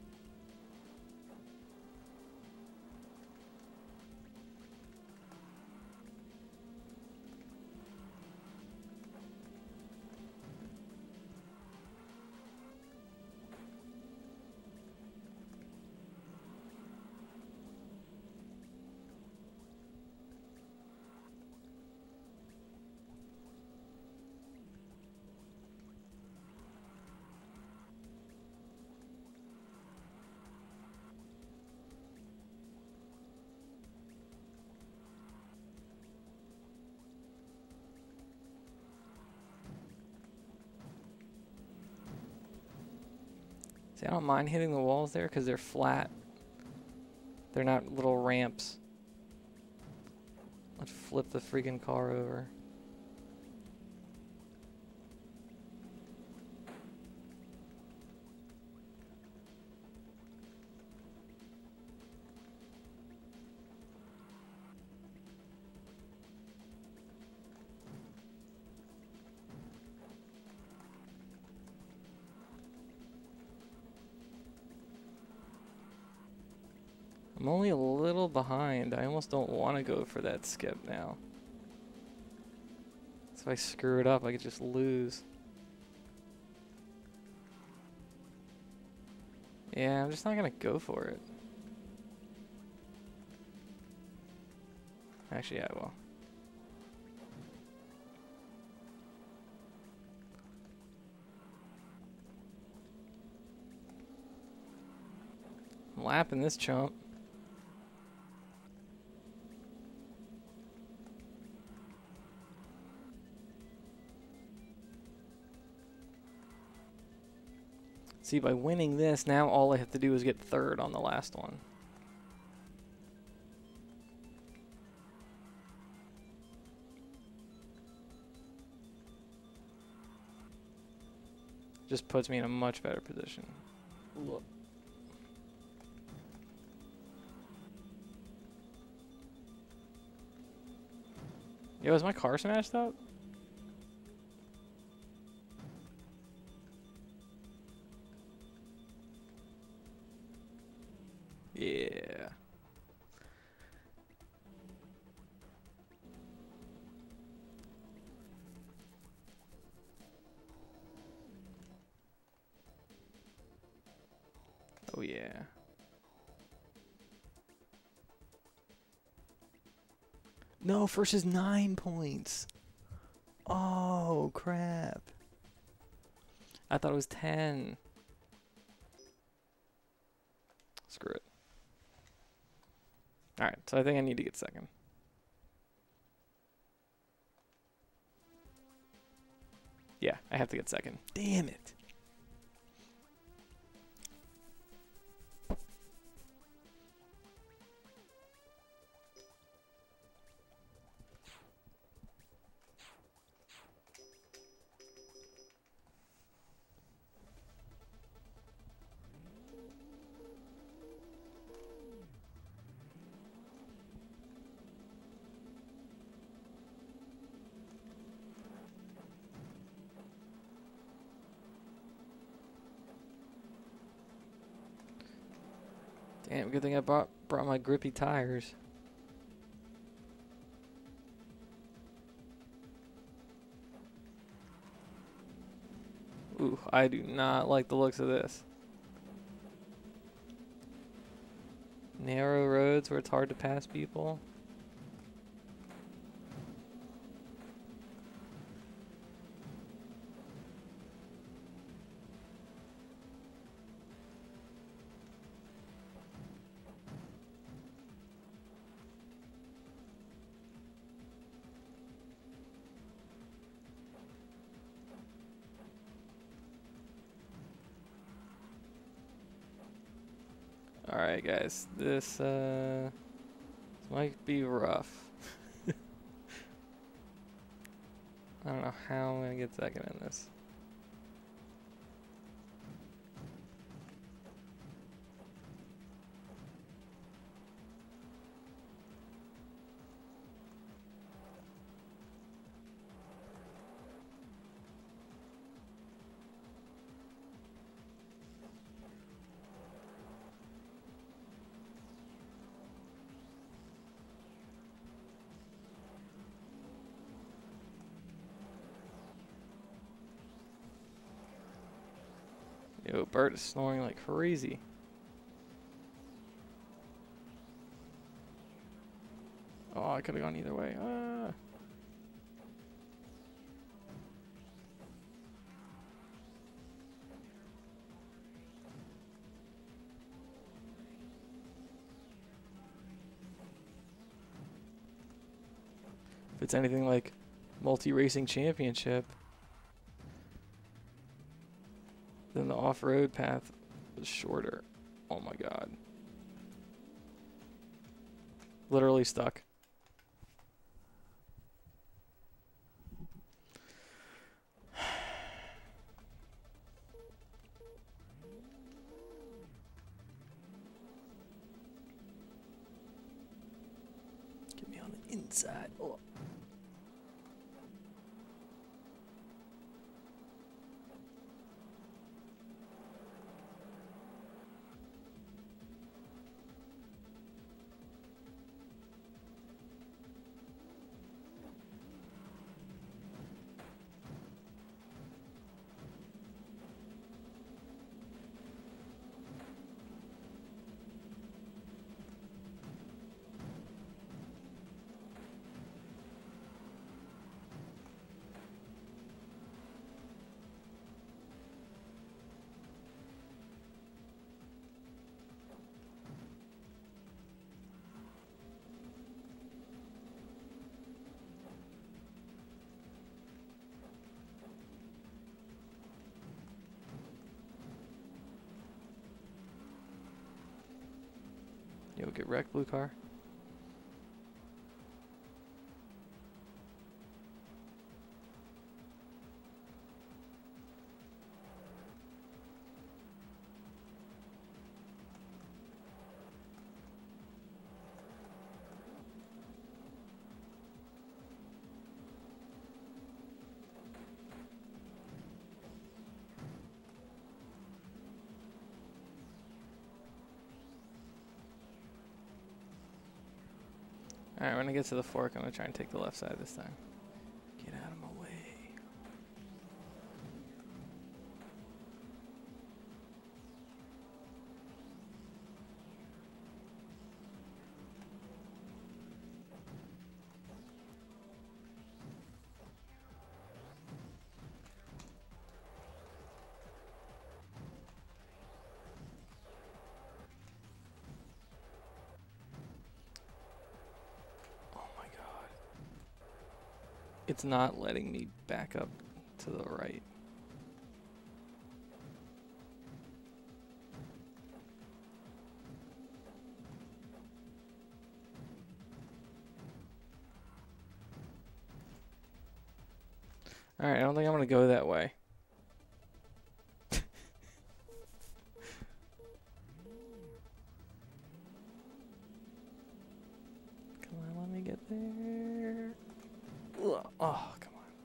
See, I don't mind hitting the walls there because they're flat. They're not little ramps. Let's flip the freaking car over. I'm only a little behind. I almost don't want to go for that skip now. So if I screw it up, I could just lose. Yeah, I'm just not going to go for it. Actually, I will. I'm lapping this chump. See, by winning this, now all I have to do is get third on the last one. Just puts me in a much better position. Look. Yo, is my car smashed up? Yeah. Oh yeah. No, first is 9 points. Oh, crap. I thought it was 10. Screw it. Alright, so I think I need to get second. Yeah, I have to get second. Damn it. Damn, good thing I brought my grippy tires. Ooh, I do not like the looks of this. Narrow roads where it's hard to pass people. Alright guys, this might be rough. I don't know how I'm gonna get second in this. Yo, Bert is snoring like crazy. Oh, I could have gone either way. If it's anything like multi-racing championship, then the off-road path was shorter. Oh my god. Literally stuck. Get me on the inside. Oh. Yo, get wrecked, blue car. Alright, when I get to the fork, I'm going to try and take the left side this time. Get out of my way. It's not letting me back up to the right. Alright, I don't think I'm going to go that way. Come on, let me get there. Ugh. Oh, come on.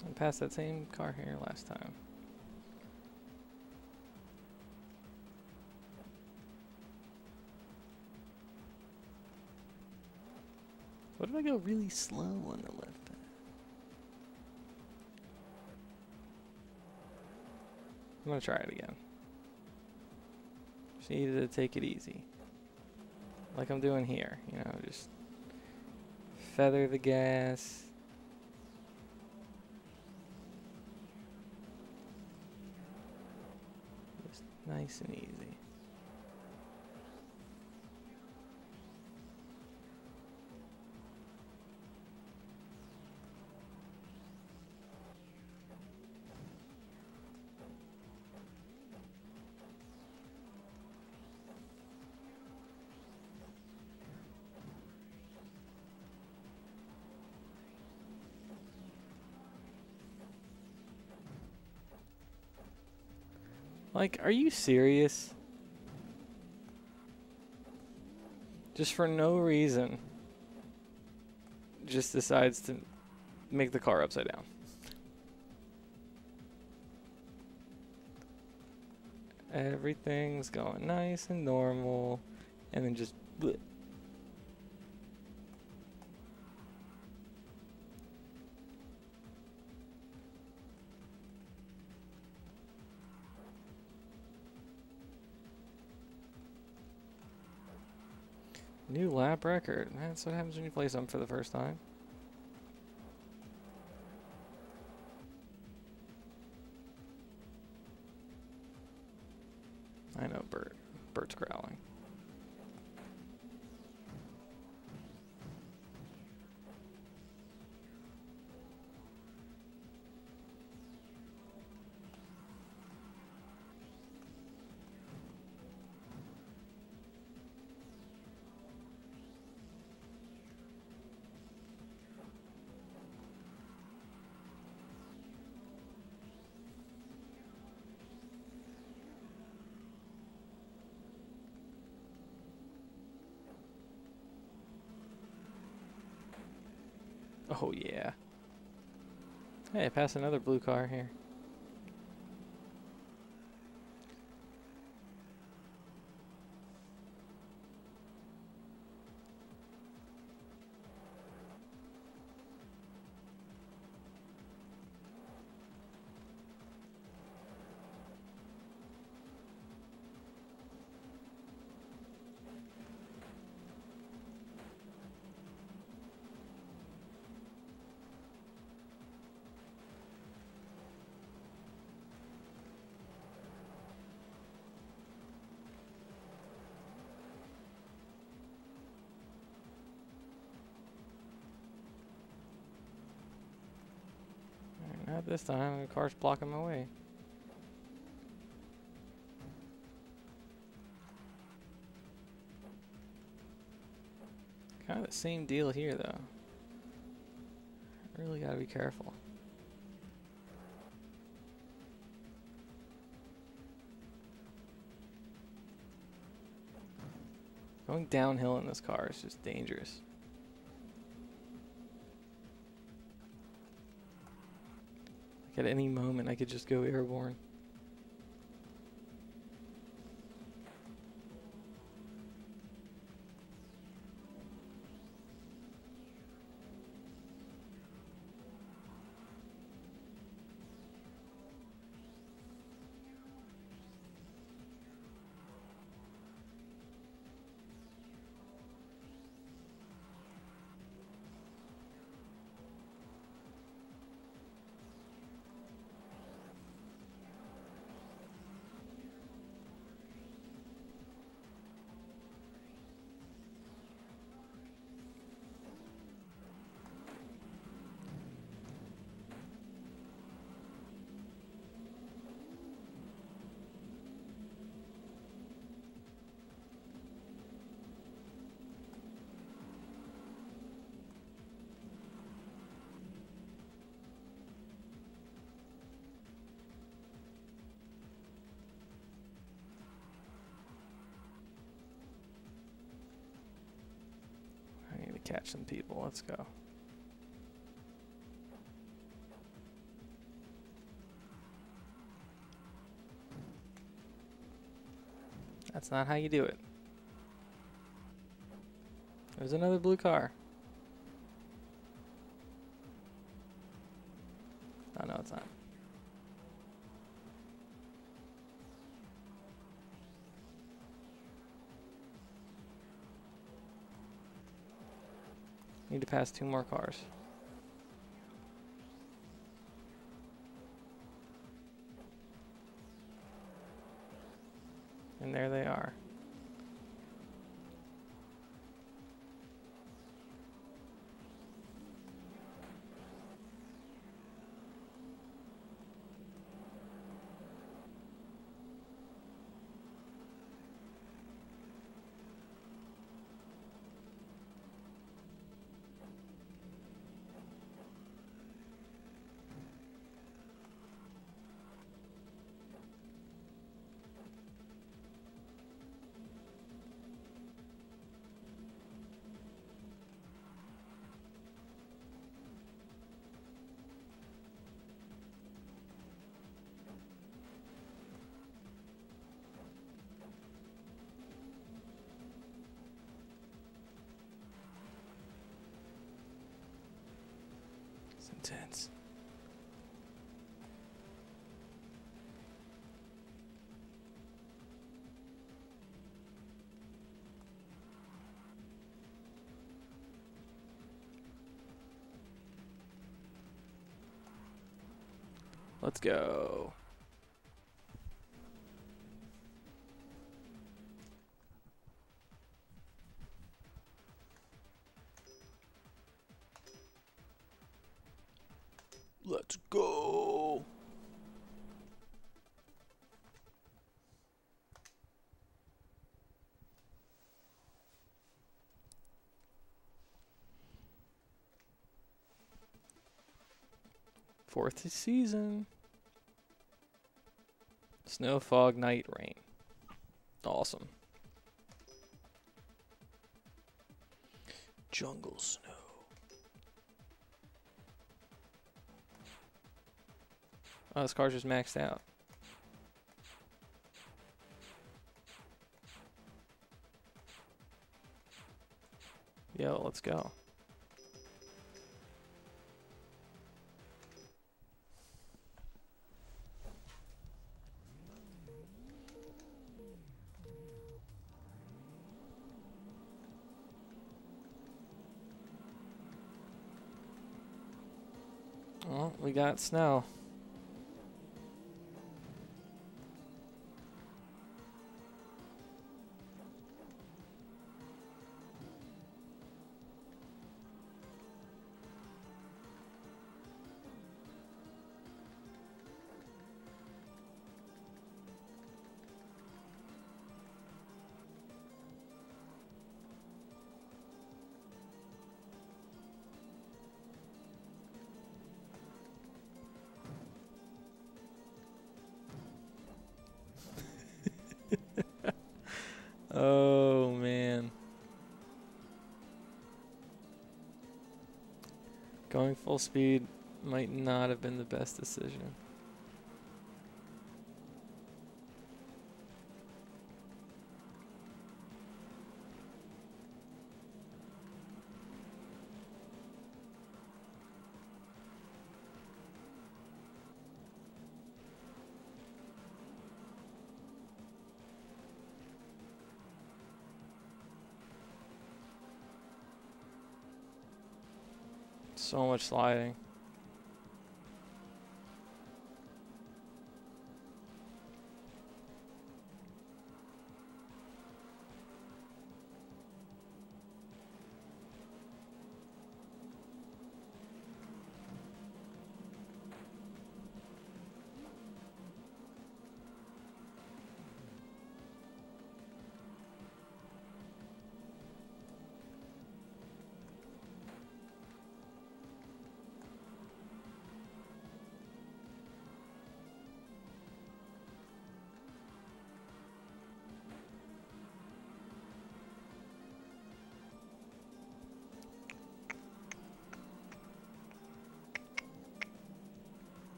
I passed that same car here last time. What if I go really slow on the left? I'm gonna try it again. Just need to take it easy. Like I'm doing here, you know, just feather the gas. Just nice and easy. Like, are you serious? Just for no reason, just decides to make the car upside down. Everything's going nice and normal, and then just bleh. New lap record. That's what happens when you play something for the first time. I know Bert. Bert's growling. Oh yeah. Hey, I passed another blue car here. Not this time, the car's blocking my way. Kind of the same deal here, though. Really gotta be careful. Going downhill in this car is just dangerous. Like at any moment, I could just go airborne. I need to catch some people. Let's go. That's not how you do it. There's another blue car. Oh, no, it's not. Need to pass 2 more cars. And there they are. It's intense. Let's go. Let's go. Fourth season. Snow, fog, night, rain. Awesome. Jungle snow. Oh, this car's just maxed out. Yo, let's go. Well, we got snow. Oh, man. Going full speed might not have been the best decision. So much sliding.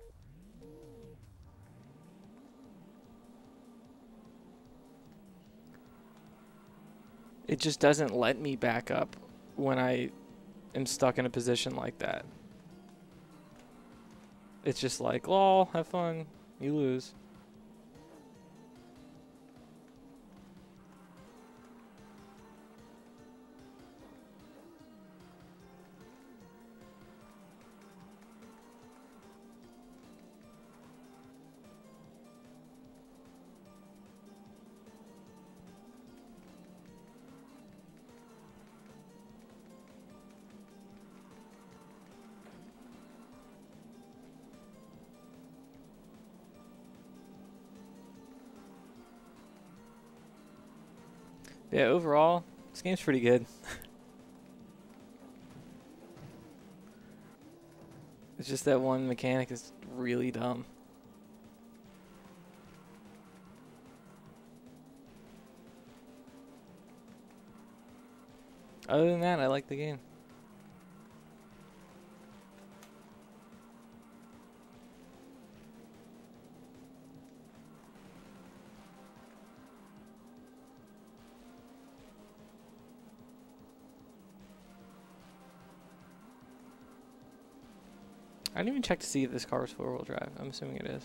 It just doesn't let me back up when I am stuck in a position like that. It's just like, lol, have fun, you lose. Yeah, overall, this game's pretty good. It's just that one mechanic is really dumb. Other than that, I like the game. I didn't even check to see if this car was four-wheel drive. I'm assuming it is.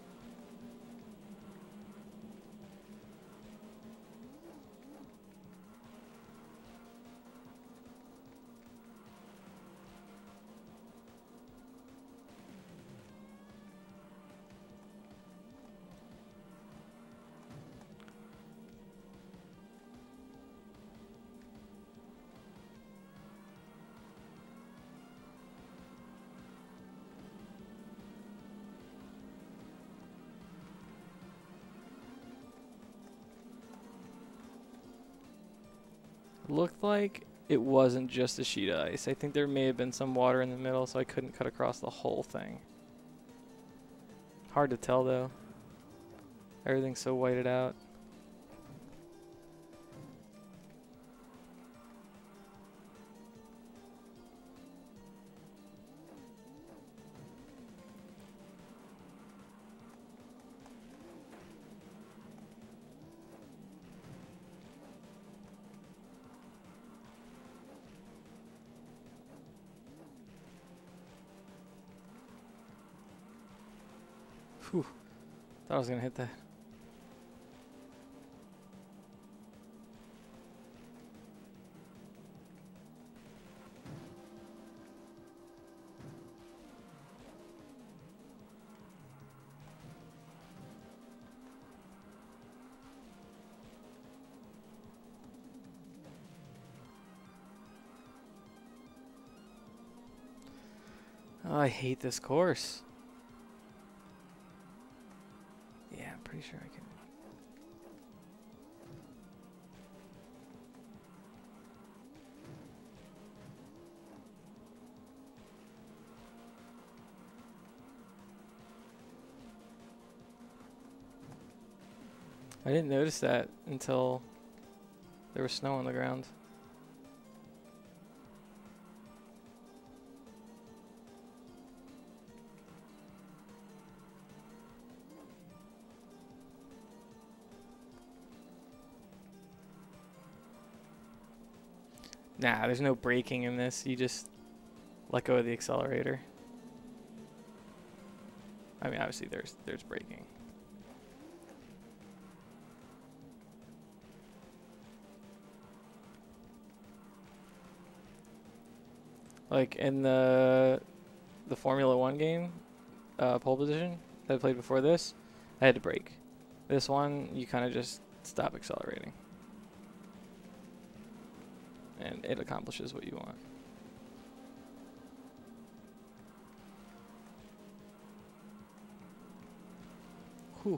Looked like it wasn't just a sheet of ice. I think there may have been some water in the middle, so I couldn't cut across the whole thing. Hard to tell, though. Everything's so whited out. Whew. Thought I was going to hit that. Oh, I hate this course. Yeah, I'm pretty sure I can. I didn't notice that until there was snow on the ground. Nah, there's no braking in this. You just let go of the accelerator. I mean, obviously there's braking. Like in the Formula One game, pole position that I played before this, I had to brake. This one, you kind of just stop accelerating. And it accomplishes what you want. Whew.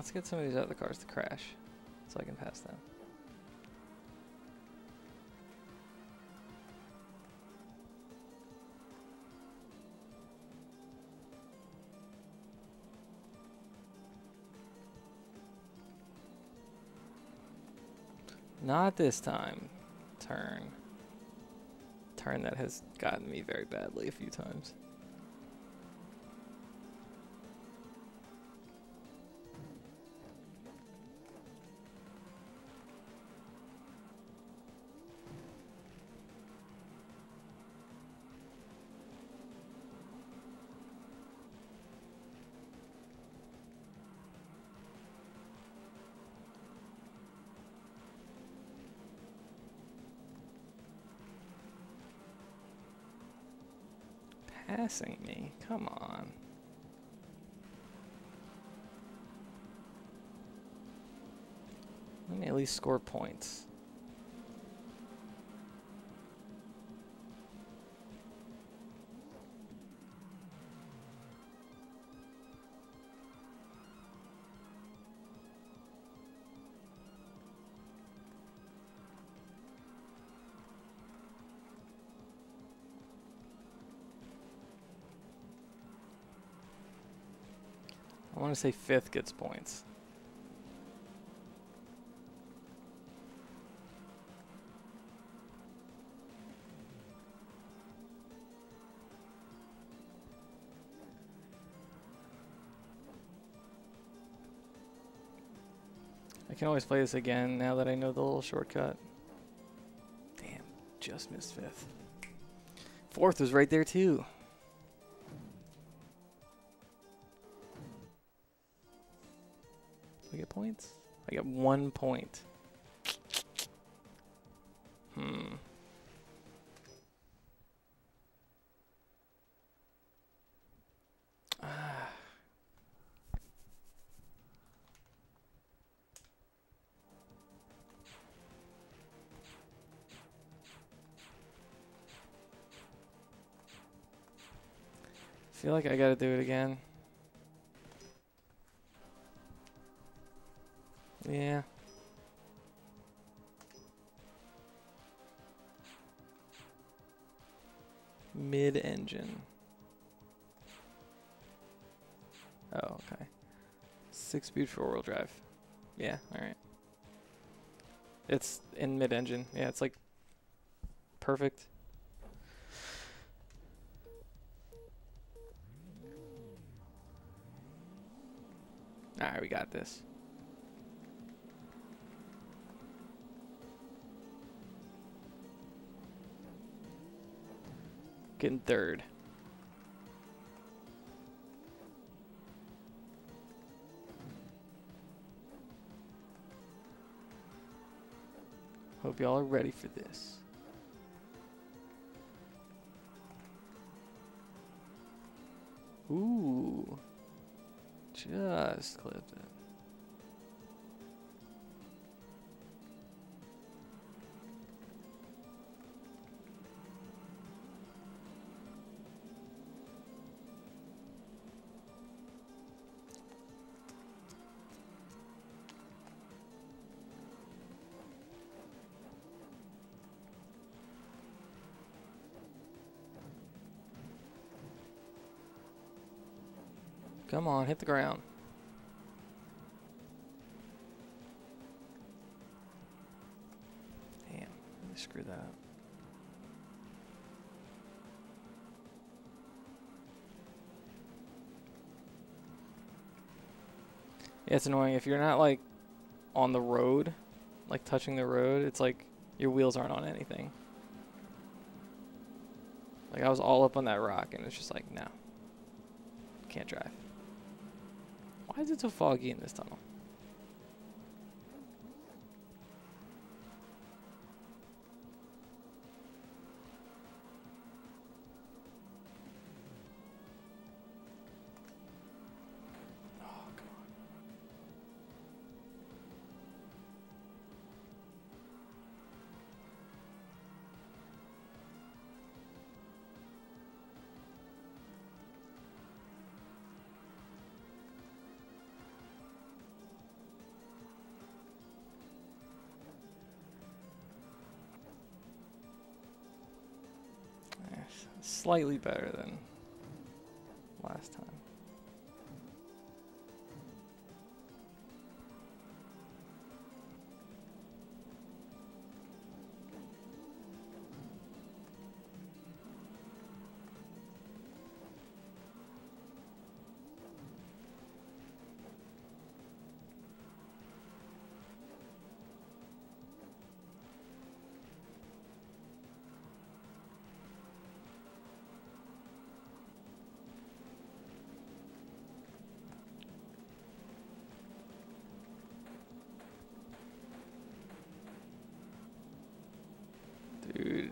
Let's get some of these other cars to crash so I can pass them. Not this time. Turn. Turn that has gotten me very badly a few times. Passing me. Come on. Let me at least score points. I want to say 5th gets points. I can always play this again now that I know the little shortcut. Damn, just missed 5th. 4th was right there too. I get points? I get 1 point. I feel like I gotta do it again. Yeah. Mid-engine. Oh, okay. 6-speed 4-wheel drive. Yeah, alright. It's in mid-engine. Yeah, it's like perfect. Alright, we got this. Getting 3rd. Hope y'all are ready for this. Ooh. Just clipped it. Come on, hit the ground. Damn, I screwed that up. Yeah, it's annoying. If you're not, like, on the road, like, touching the road, it's like your wheels aren't on anything. Like, I was all up on that rock, and it's just like, no. Can't drive. Why is it so foggy in this tunnel? Oh, come on. slightly better than last time. Dude.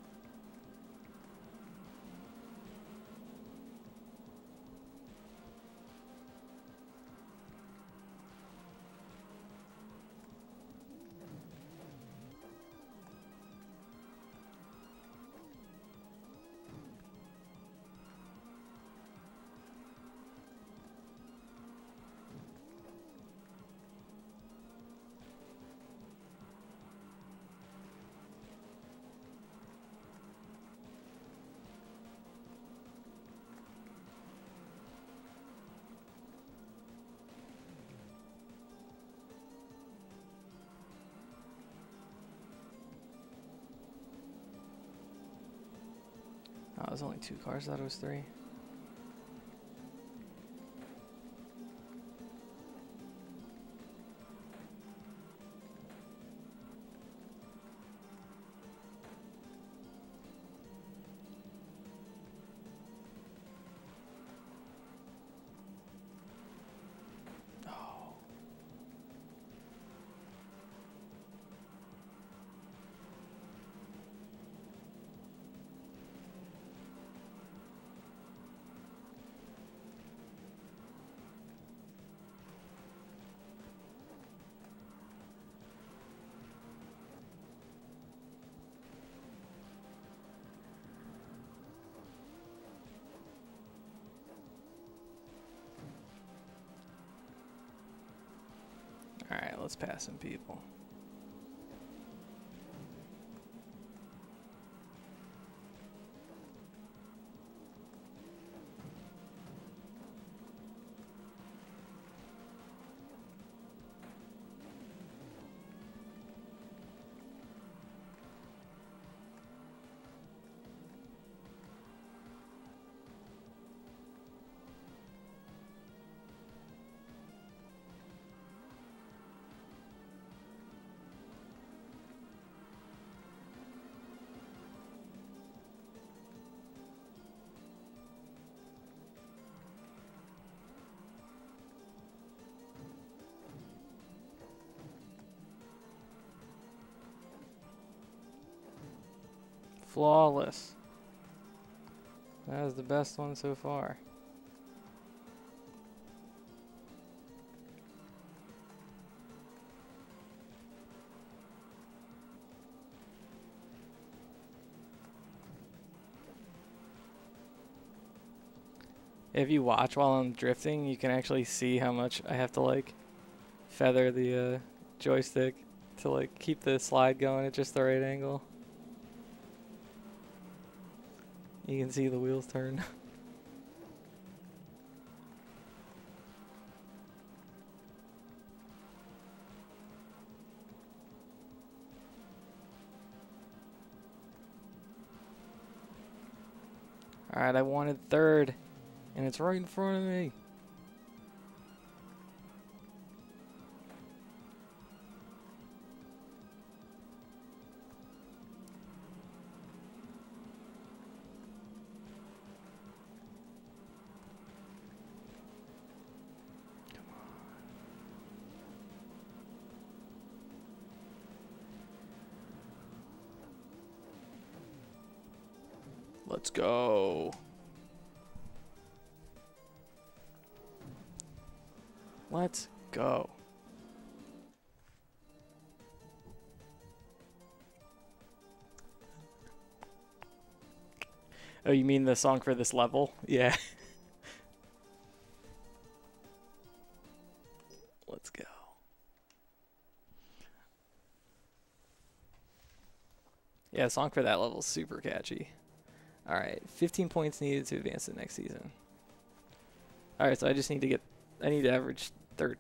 Oh, it was only 2 cars. I thought it was 3. Alright, let's pass some people. Flawless. That was the best one so far. If you watch while I'm drifting, you can actually see how much I have to like feather the joystick to like keep the slide going at just the right angle. You can see the wheels turn. Alright, I wanted 3rd, and it's right in front of me. Let's go. Let's go. Oh, you mean the song for this level? Yeah. Let's go. Yeah, the song for that level is super catchy. All right, 15 points needed to advance to the next season. All right, so I just need to get. I need to average third.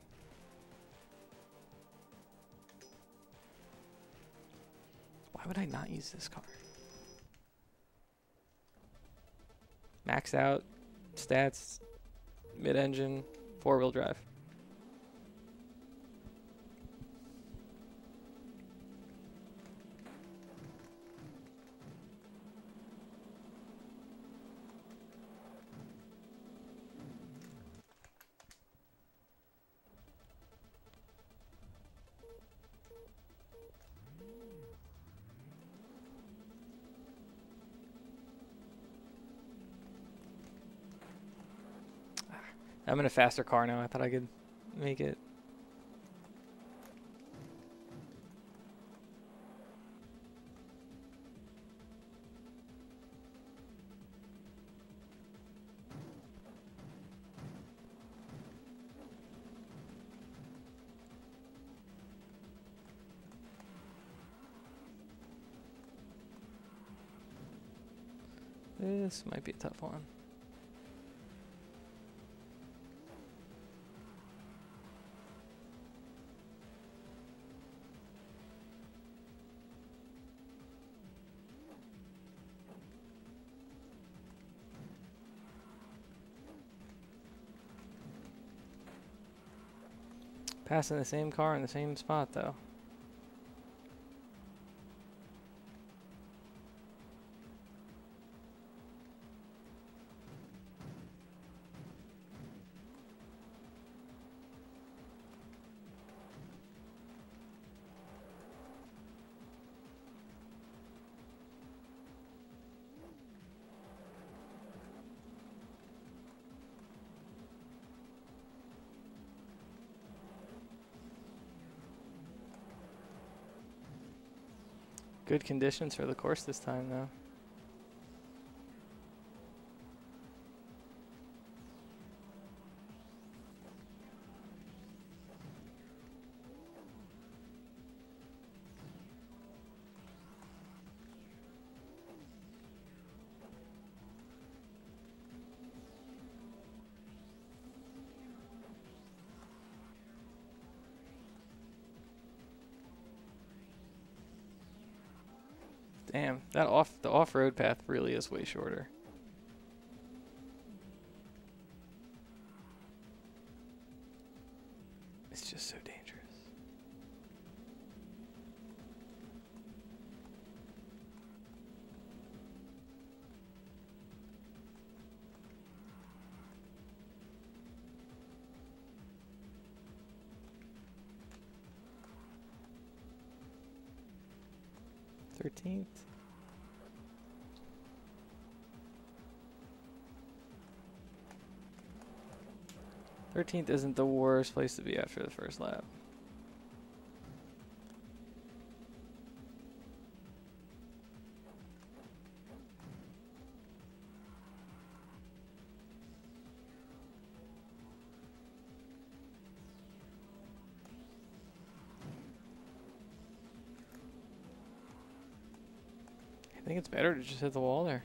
Why would I not use this car? Max out, stats, mid-engine, 4-wheel drive. I'm in a faster car now. I thought I could make it. This might be a tough one. Passing the same car in the same spot, though. Good conditions for the course this time, though. Damn, the off-road path really is way shorter. It's just so dangerous. Thirteenth. 13th isn't the worst place to be after the first lap. I think it's better to just hit the wall there.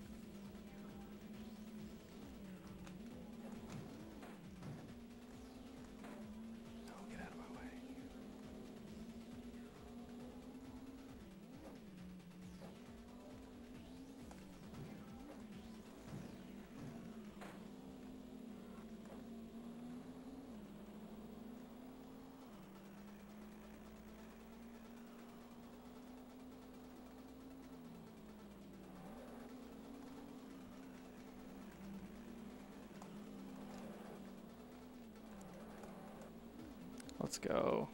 Let's go.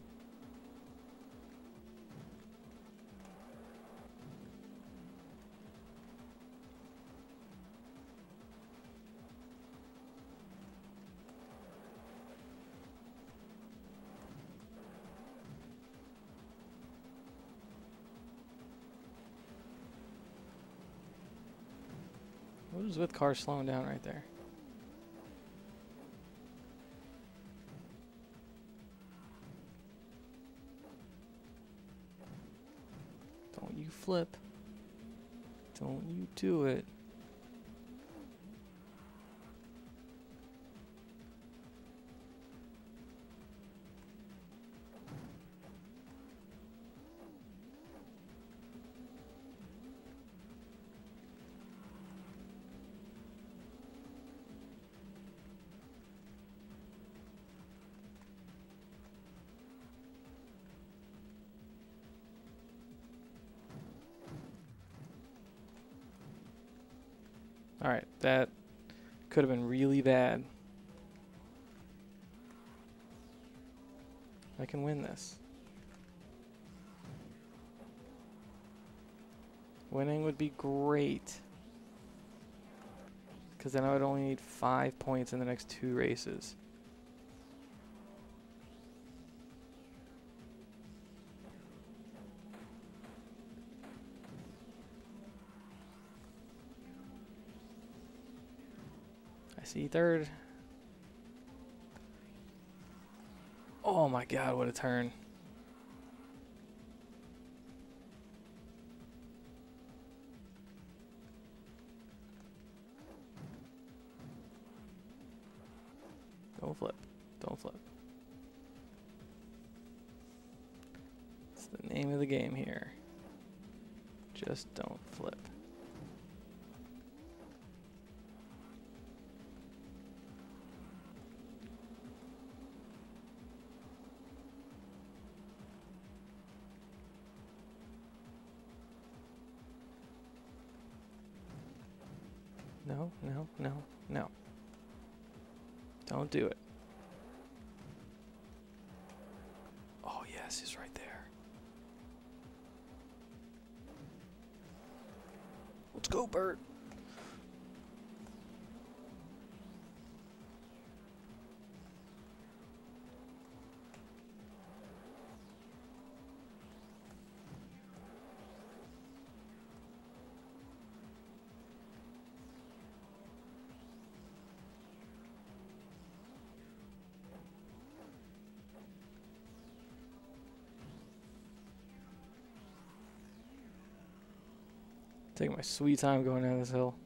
What was with cars slowing down right there? Don't you flip. Don't you do it. Alright, that could have been really bad. I can win this. Winning would be great. Because then I would only need 5 points in the next 2 races. I see third. Oh my god, what a turn. Don't flip. Don't flip. It's the name of the game here. Just don't flip. No, no, no, no. Don't do it. Oh, yes, he's right there. Let's go, Bert. Taking my sweet time going down this hill.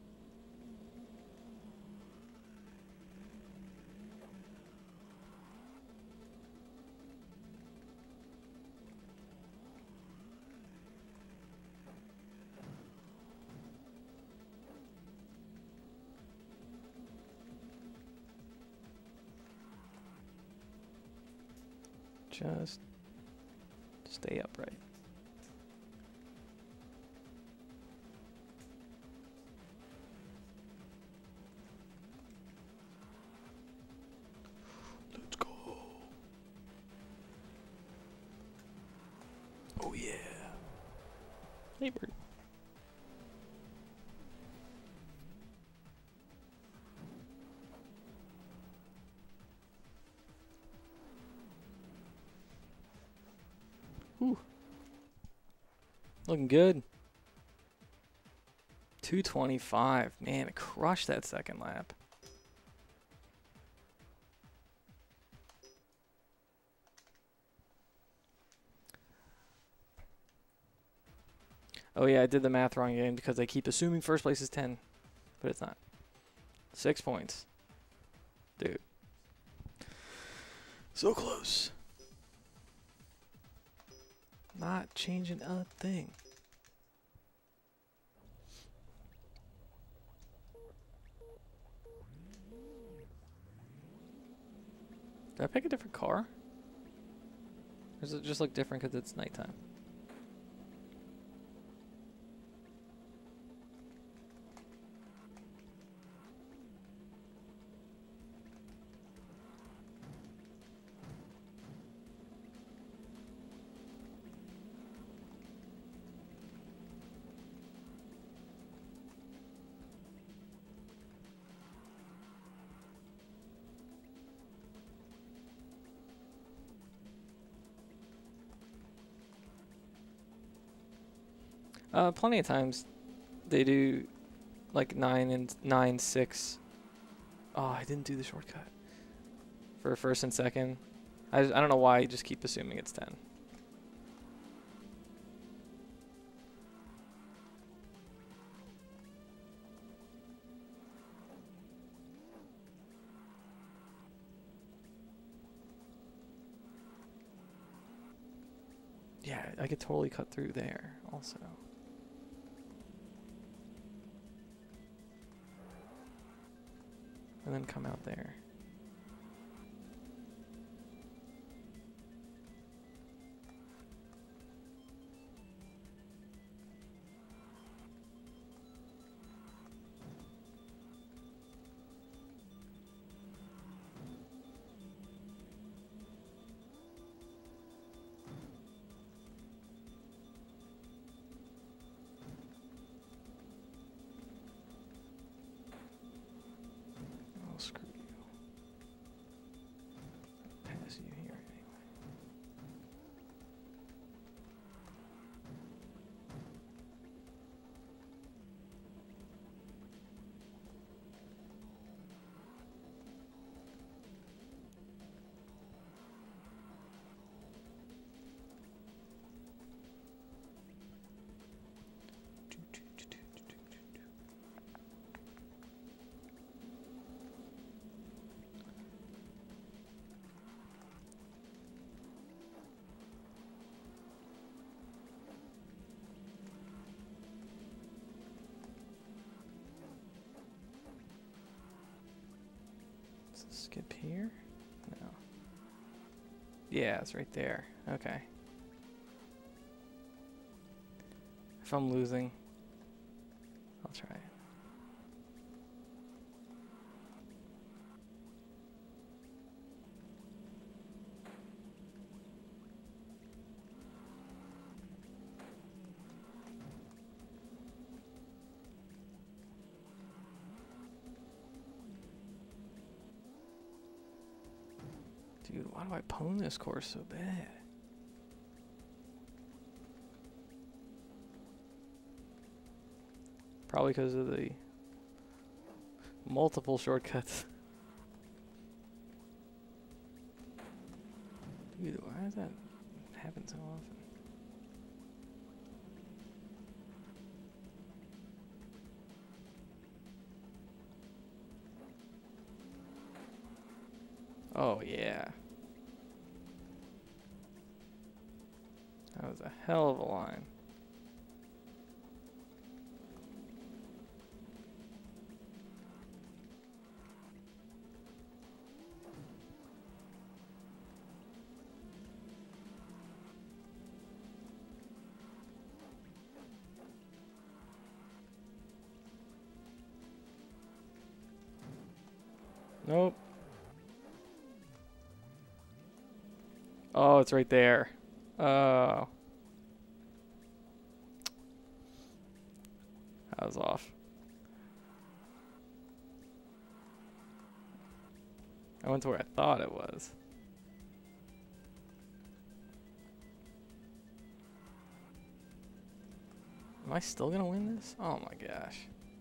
Just stay upright. Let's go. Oh yeah. Hey, Bert. Whew. Looking good. 225. Man, it crushed that second lap. Oh yeah, I did the math wrong again because I keep assuming first place is 10, but it's not. 6 points. Dude. So close. Not changing a thing. Did I pick a different car? Or does it just look different because it's nighttime? Plenty of times they do like 9 and 9, 6. Oh, I didn't do the shortcut for first and second. I don't know why you just keep assuming it's 10. Yeah, I could totally cut through there also. And then come out there. Skip here? No. Yeah, it's right there. Okay. If I'm losing, I'll try it. Dude, why do I pwn this course so bad? Probably because of the multiple shortcuts. Dude, why does that happen so often? Oh, yeah. That was a hell of a line. Nope. Oh, it's right there. Oh. That was off. I went to where I thought it was. Am I still gonna win this? Oh my gosh.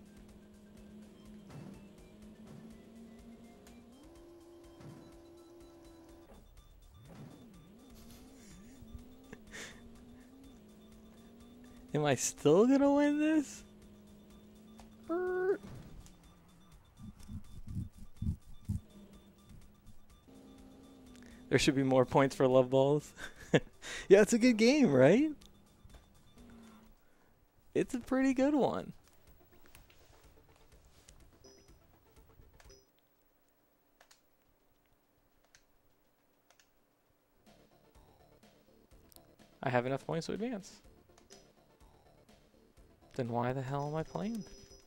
Am I still gonna win this? There should be more points for love balls. Yeah, it's a good game, right? It's a pretty good one. I have enough points to advance. Then why the hell am I playing?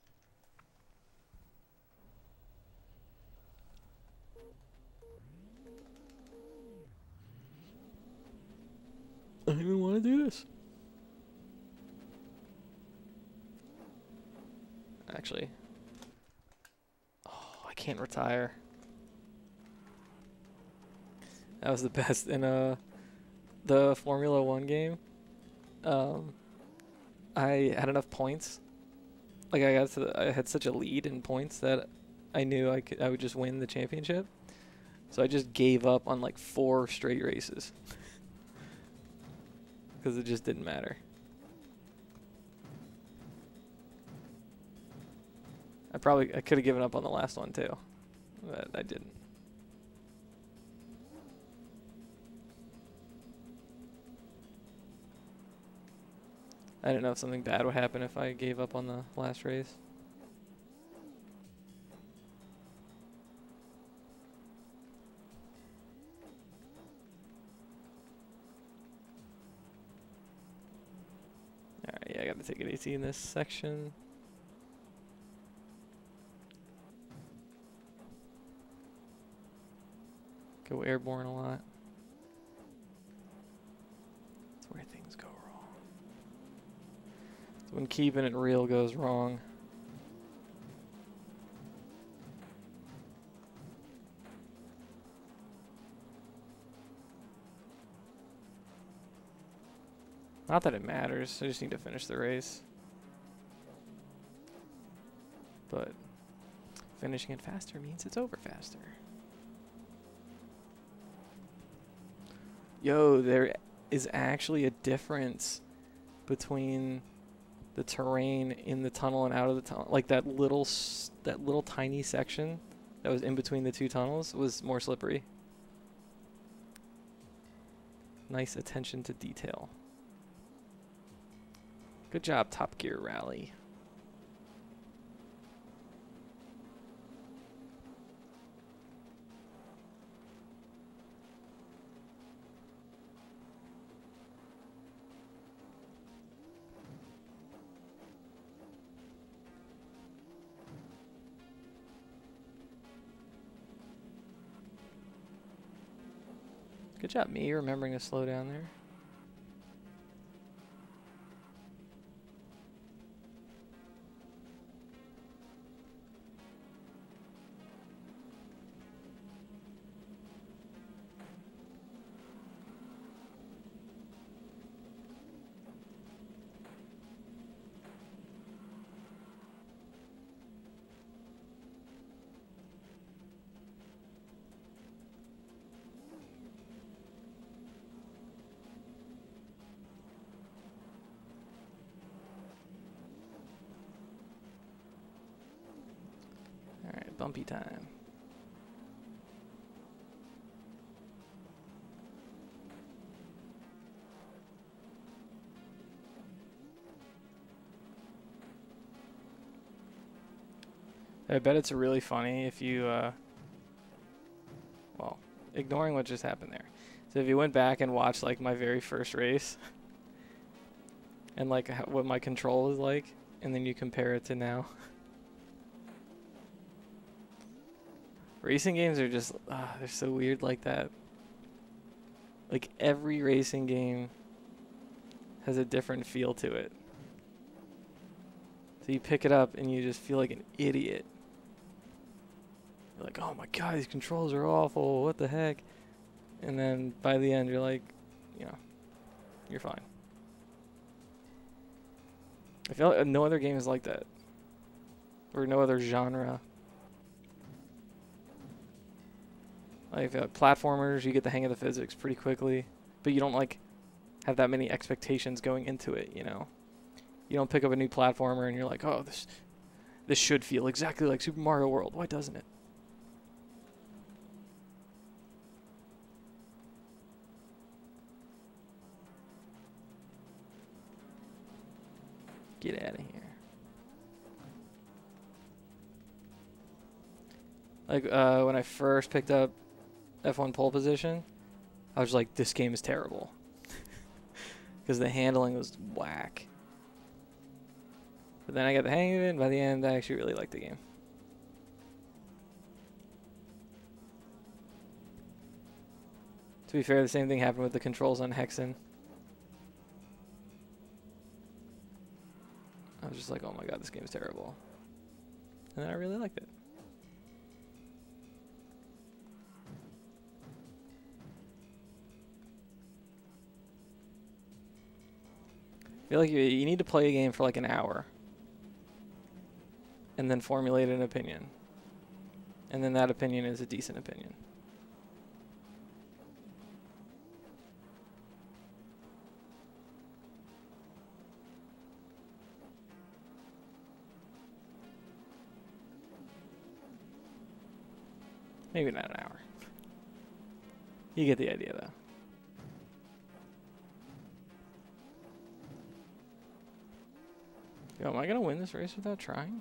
I don't even want to do this. Actually. Oh, I can't retire. That was the best in the Formula 1 game. I had enough points. Like I had such a lead in points that I knew I would just win the championship. So I just gave up on like 4 straight races. Because it just didn't matter. I could have given up on the last one too. But I didn't. I didn't know if something bad would happen if I gave up on the last race. Alright, yeah, I gotta take it easy in this section. Go airborne a lot. That's where things go wrong. It's when keeping it real goes wrong. Not that it matters, I just need to finish the race. But finishing it faster means it's over faster. Yo, there is actually a difference between the terrain in the tunnel and out of the tunnel. Like that little tiny section that was in between the 2 tunnels was more slippery. Nice attention to detail. Good job, Top Gear Rally. Good job, me, remembering to slow down there. Alright, bumpy time. I bet it's really funny if you, well, ignoring what just happened there. So if you went back and watched, like, my very first race, and, like, what my control is like, and then you compare it to now. Racing games are just, they're so weird like that. Like, every racing game has a different feel to it. So you pick it up and you just feel like an idiot. You're like, oh my god, these controls are awful, what the heck? And then by the end, you're like, you know, you're fine. I feel like no other game is like that. Or no other genre. Like platformers, you get the hang of the physics pretty quickly, but you don't like have that many expectations going into it, you know. You don't pick up a new platformer and you're like, oh, this should feel exactly like Super Mario World. Why doesn't it? Get out of here. Like when I first picked up F1 pole position, I was like, this game is terrible. Because the handling was whack. But then I got the hang of it, and by the end, I actually really liked the game. To be fair, the same thing happened with the controls on Hexen. I was just like, oh my god, this game is terrible. And then I really liked it. I feel like you need to play a game for like an hour. And then formulate an opinion. And then that opinion is a decent opinion. Maybe not an hour. You get the idea, though. Yo, am I going to win this race without trying?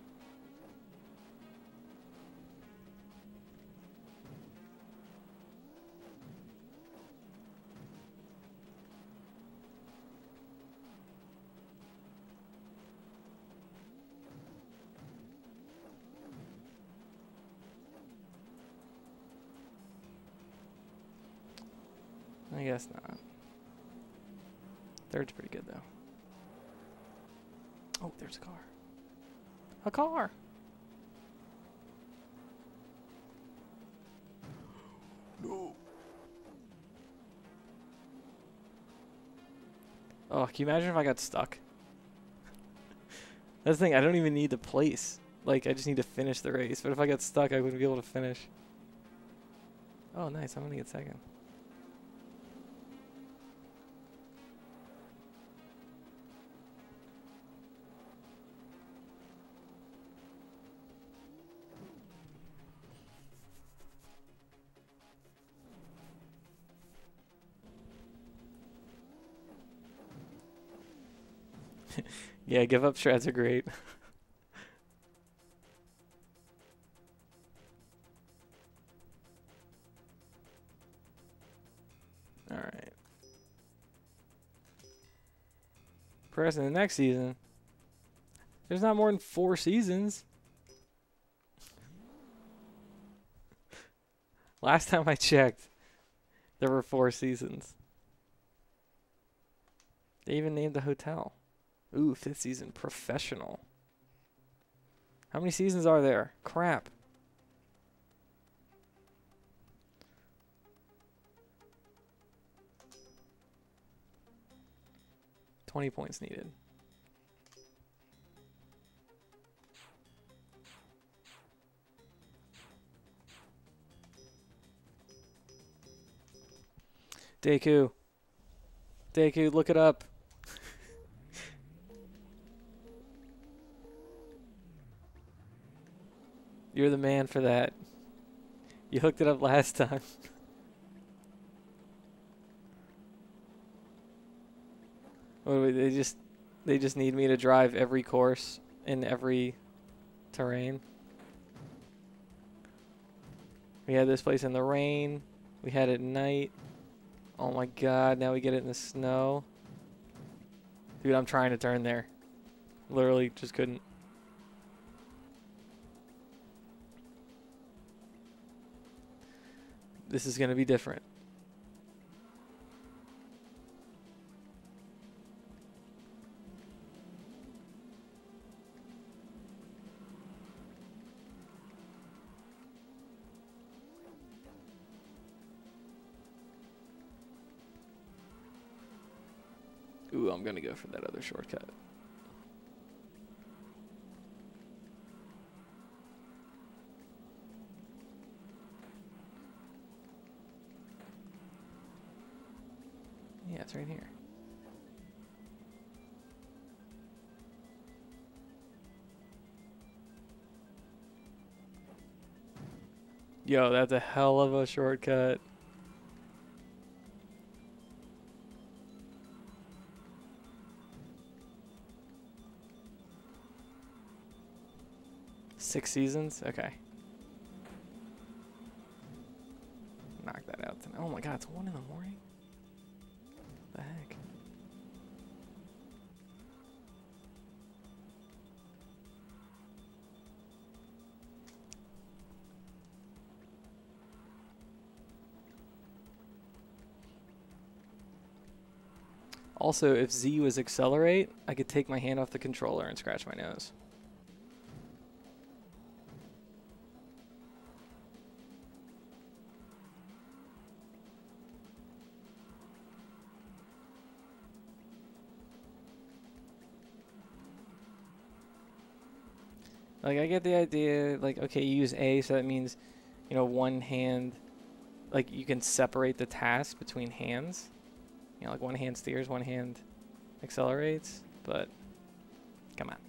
I guess not. Third's pretty good, though. Oh, there's a car. A car! No. Oh, can you imagine if I got stuck? That's the thing, I don't even need to place. Like, I just need to finish the race. But if I got stuck, I wouldn't be able to finish. Oh, nice. I'm going to get second. Yeah, give up shreds are great. Alright. Progressing the next season. There's not more than 4 seasons. Last time I checked, There were 4 seasons. They even named a hotel. Ooh, 5th season, professional. How many seasons are there? Crap. $20 points needed. Deku. Deku, look it up. You're the man for that. You hooked it up last time. What, they just need me to drive every course in every terrain. We had this place in the rain. We had it at night. Oh my god, now we get it in the snow. Dude, I'm trying to turn there. Literally just couldn't. This is going to be different. Ooh, I'm going to go for that other shortcut. Yeah, it's right here. Yo, that's a hell of a shortcut. Six seasons? Okay. Knock that out. Oh my god, it's 1 in the morning? What the heck? Also, if Z was accelerate, I could take my hand off the controller and scratch my nose. Like, I get the idea, like, okay, you use A, so that means, you know, one hand, like, you can separate the task between hands. You know, like, one hand steers, one hand accelerates, but, come on.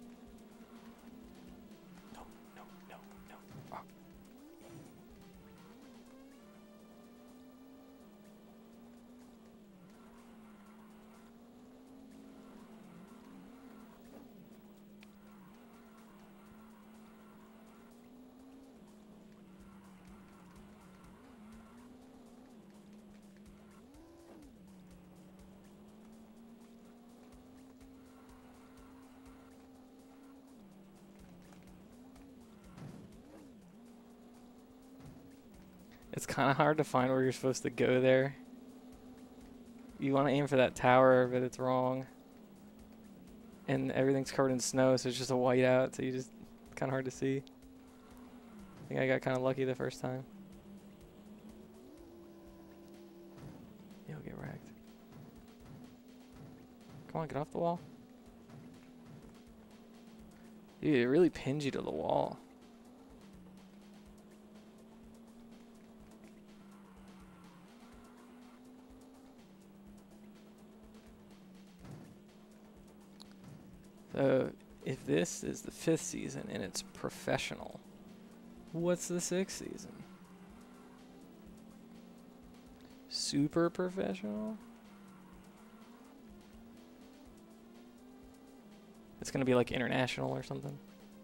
No, no, no, no. Oh. It's kind of hard to find where you're supposed to go there. You want to aim for that tower, but it's wrong. And everything's covered in snow, so it's just a whiteout, so it's kind of hard to see. I think I got kind of lucky the first time. You'll get wrecked. Come on, get off the wall. Dude, it really pins you to the wall. So, if this is the 5th season and it's professional, what's the 6th season? Super professional? It's gonna be like international or something.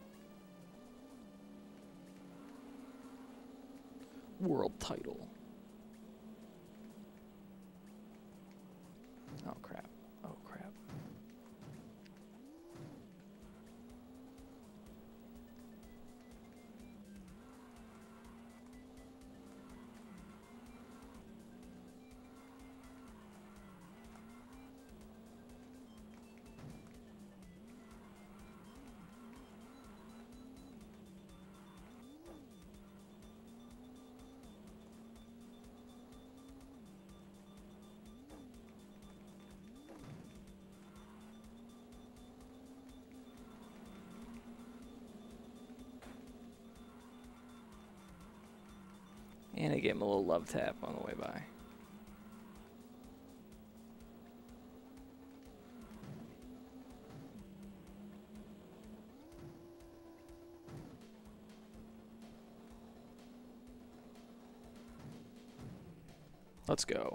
World title. Oh crap. Oh crap. And I gave him a little love tap on the way by. Let's go.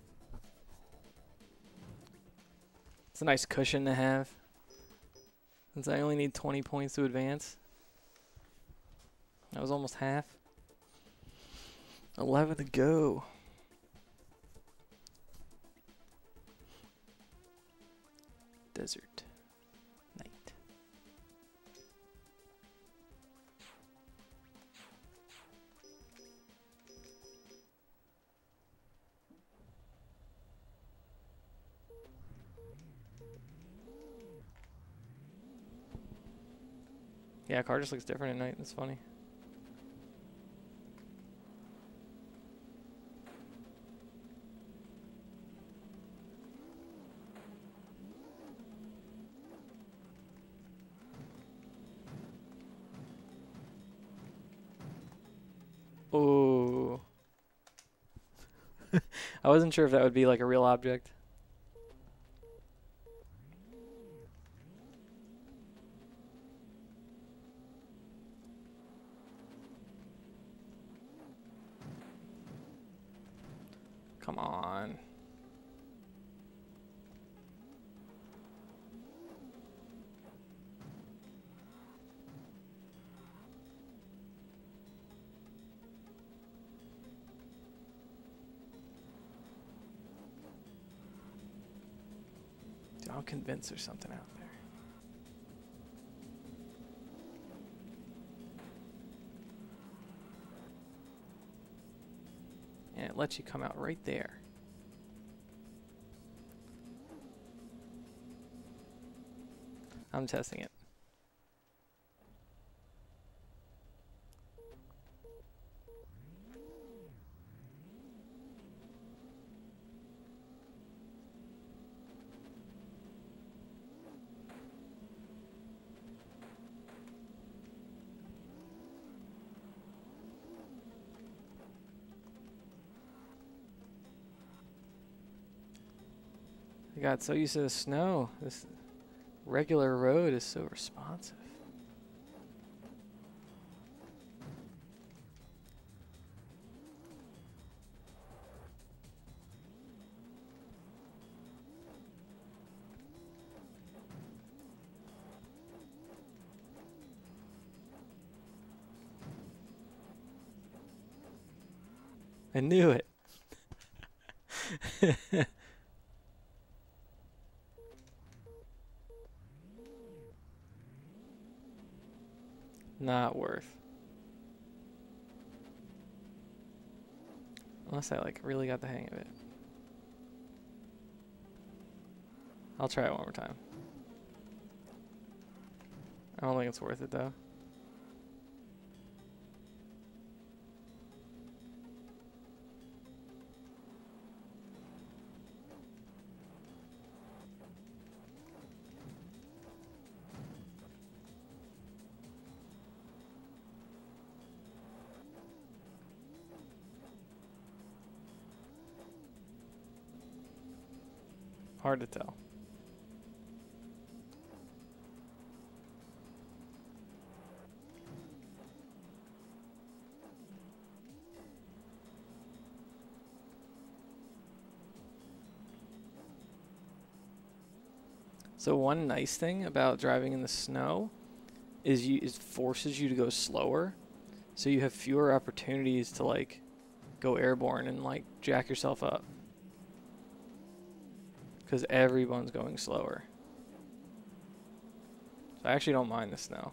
It's a nice cushion to have, since I only need 20 points to advance. That was almost half. 11 to go. Desert night. Yeah, car just looks different at night. That's funny. Oh. I wasn't sure if that would be like a real object. Come on. Dude, I'm convinced there's something out there. And it lets you come out right there. I'm testing it. I got so used to the snow. This regular road is so responsive. I knew it. Not worth. Unless I like really got the hang of it. I'll try it one more time. I don't think it's worth it though. Hard to tell. So one nice thing about driving in the snow is it forces you to go slower, so you have fewer opportunities to like go airborne and like jack yourself up, because everyone's going slower. So I actually don't mind the snow.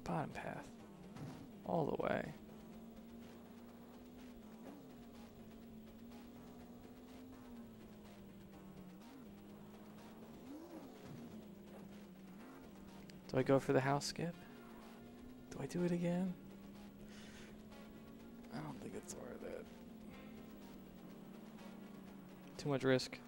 bottom path. All the way. Do I go for the house skip? Do I do it again? I don't think it's worth it. Too much risk.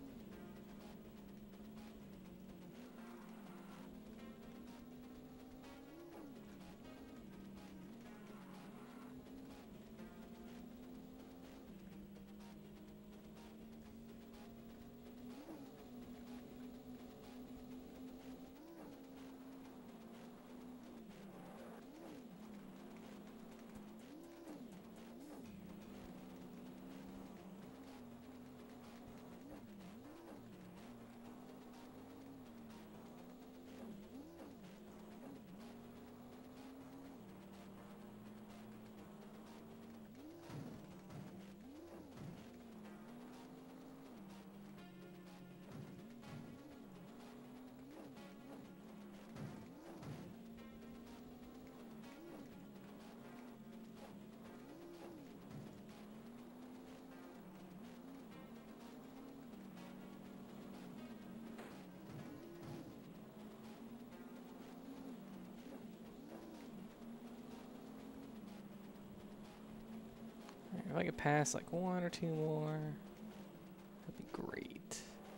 If I could pass like one or two more, that'd be great.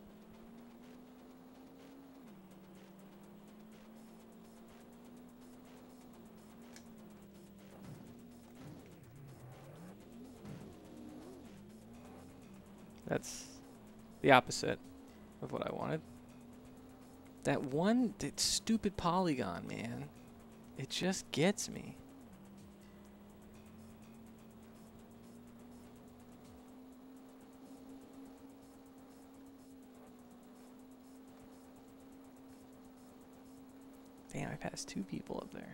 That's the opposite of what I wanted. That stupid polygon, man. It just gets me. Damn, I passed two people up there.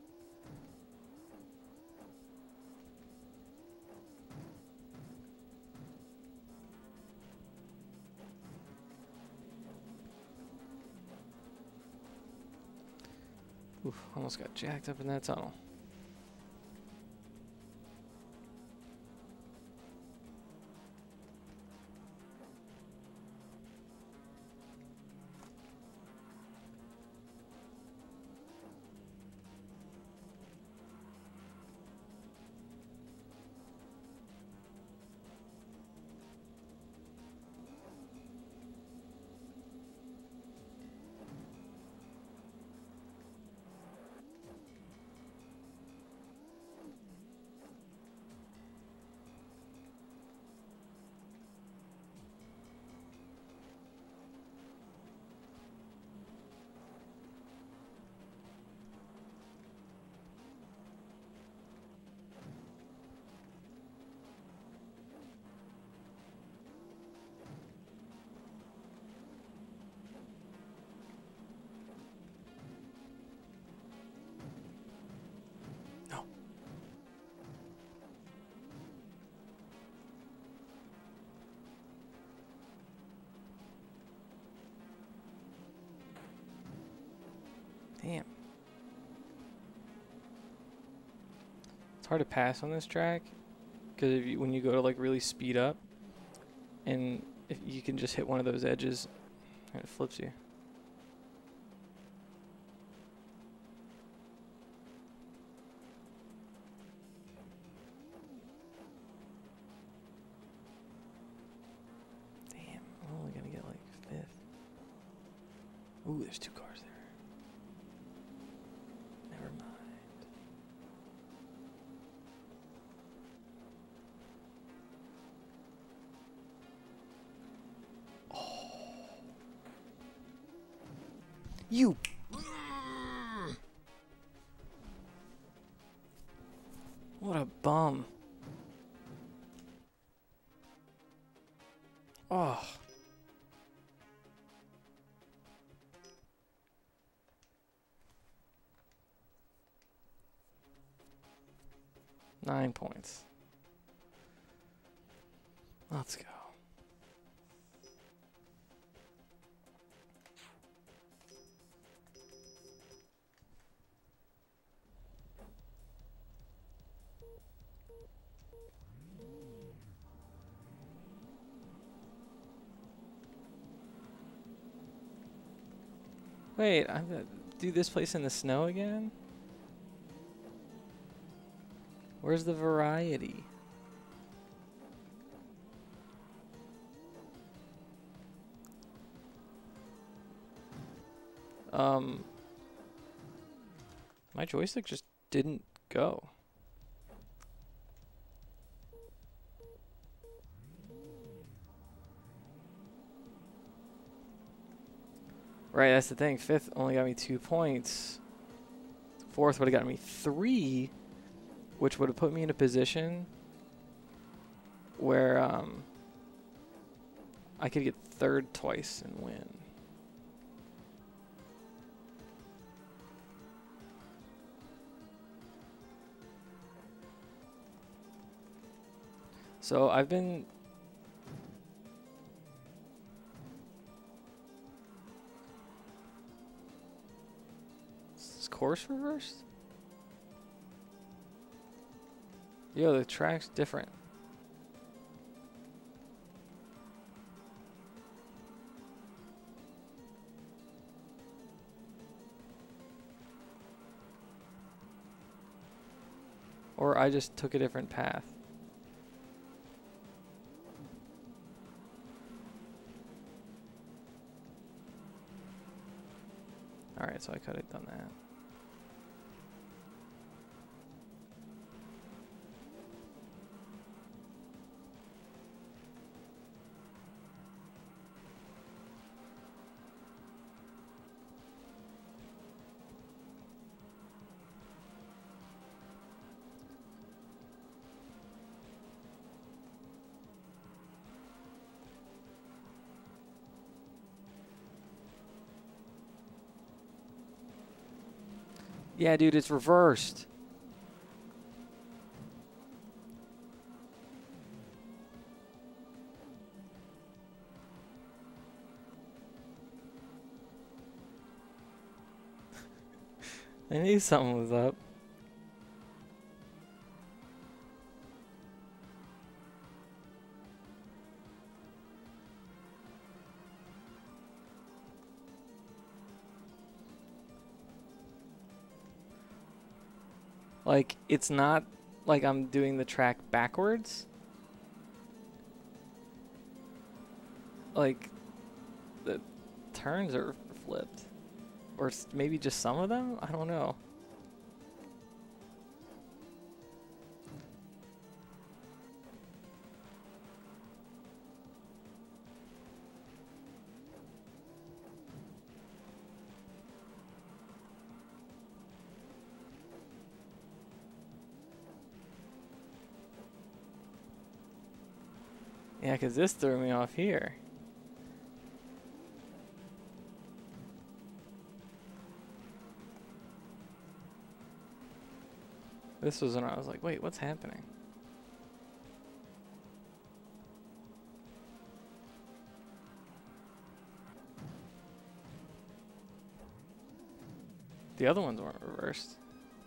Oof, almost got jacked up in that tunnel. Damn. It's hard to pass on this track because when you go to like really speed up, and if you can just hit one of those edges, and it flips you. Damn, I'm only gonna get like fifth. Ooh, there's two cars there. Never mind. You. What a bum. Oh. Nine points. Let's go. Wait, I'm gonna do this place in the snow again? Where's the variety? My joystick just didn't go. Right, that's the thing. Fifth only got me 2 points. Fourth would have got me 3, which would have put me in a position where I could get third twice and win. So I've been... Is course reversed? Yo, the track's different. Or I just took a different path. Alright, so I could have done that. Yeah, dude, it's reversed. I knew something was up. Like, it's not like I'm doing the track backwards. Like, the turns are flipped. Or maybe just some of them? I don't know. Yeah, because this threw me off here. This was when I was like, wait, what's happening? The other ones weren't reversed.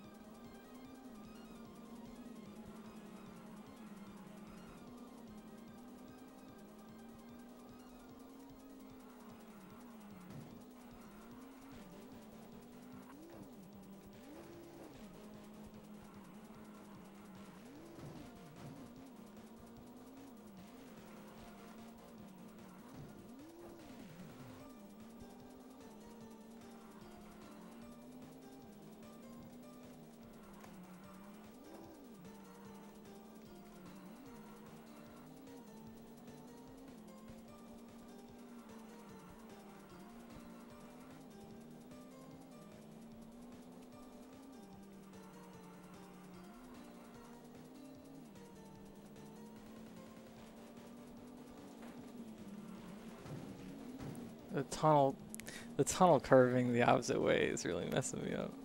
The tunnel curving the opposite way is really messing me up.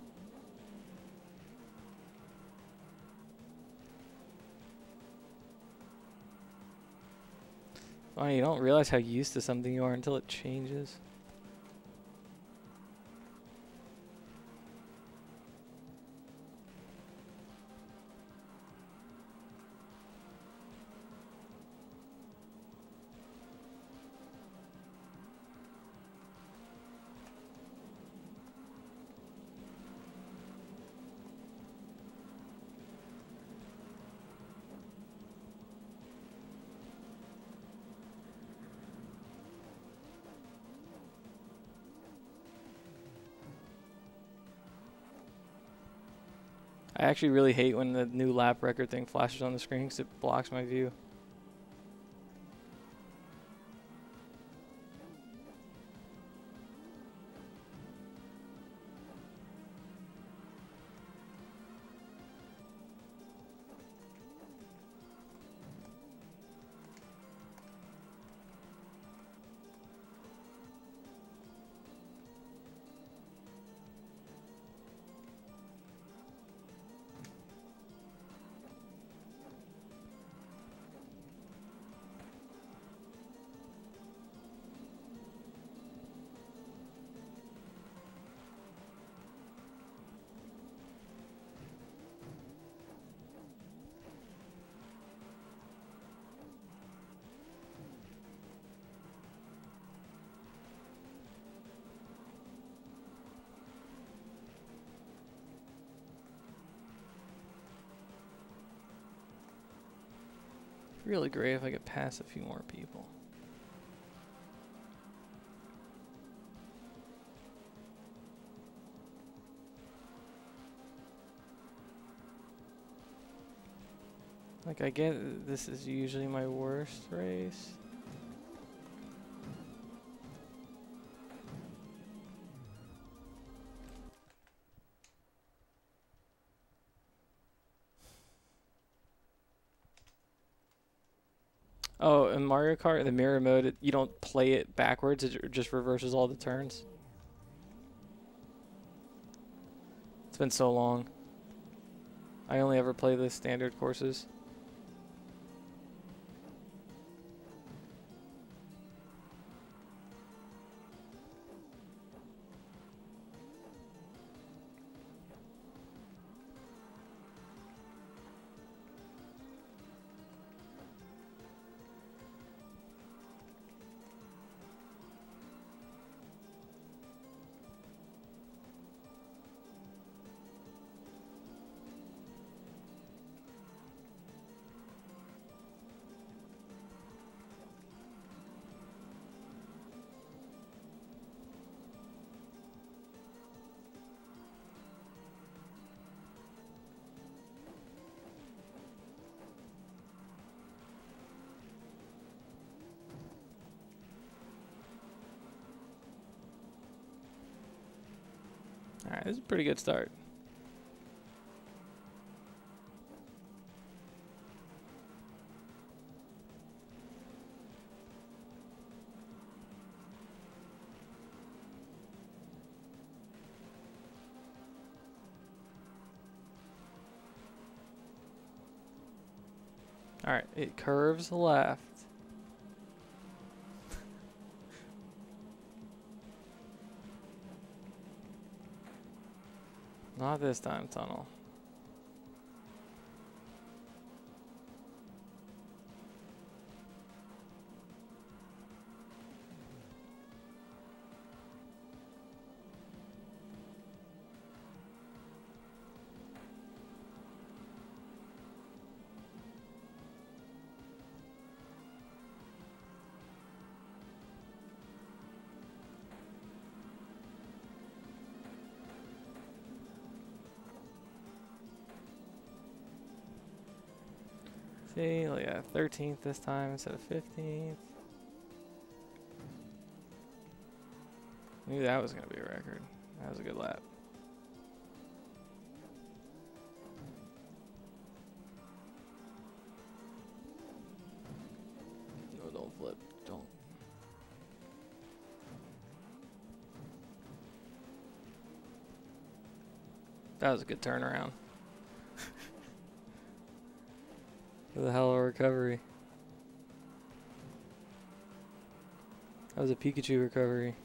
Oh, you don't realize how used to something you are until it changes. I actually really hate when the new lap record thing flashes on the screen because it blocks my view. Really great if I could pass a few more people. Like, I get this is usually my worst race. Oh, in Mario Kart, the mirror mode, you don't play it backwards, it just reverses all the turns. It's been so long. I only ever play the standard courses. Alright, this is a pretty good start. Alright, it curves left. Not this time, tunnel. See, oh yeah, 13th this time instead of 15th. Knew that was going to be a record. That was a good lap. No, don't flip. Don't. That was a good turnaround. What the hell of a recovery. That was a Pikachu recovery.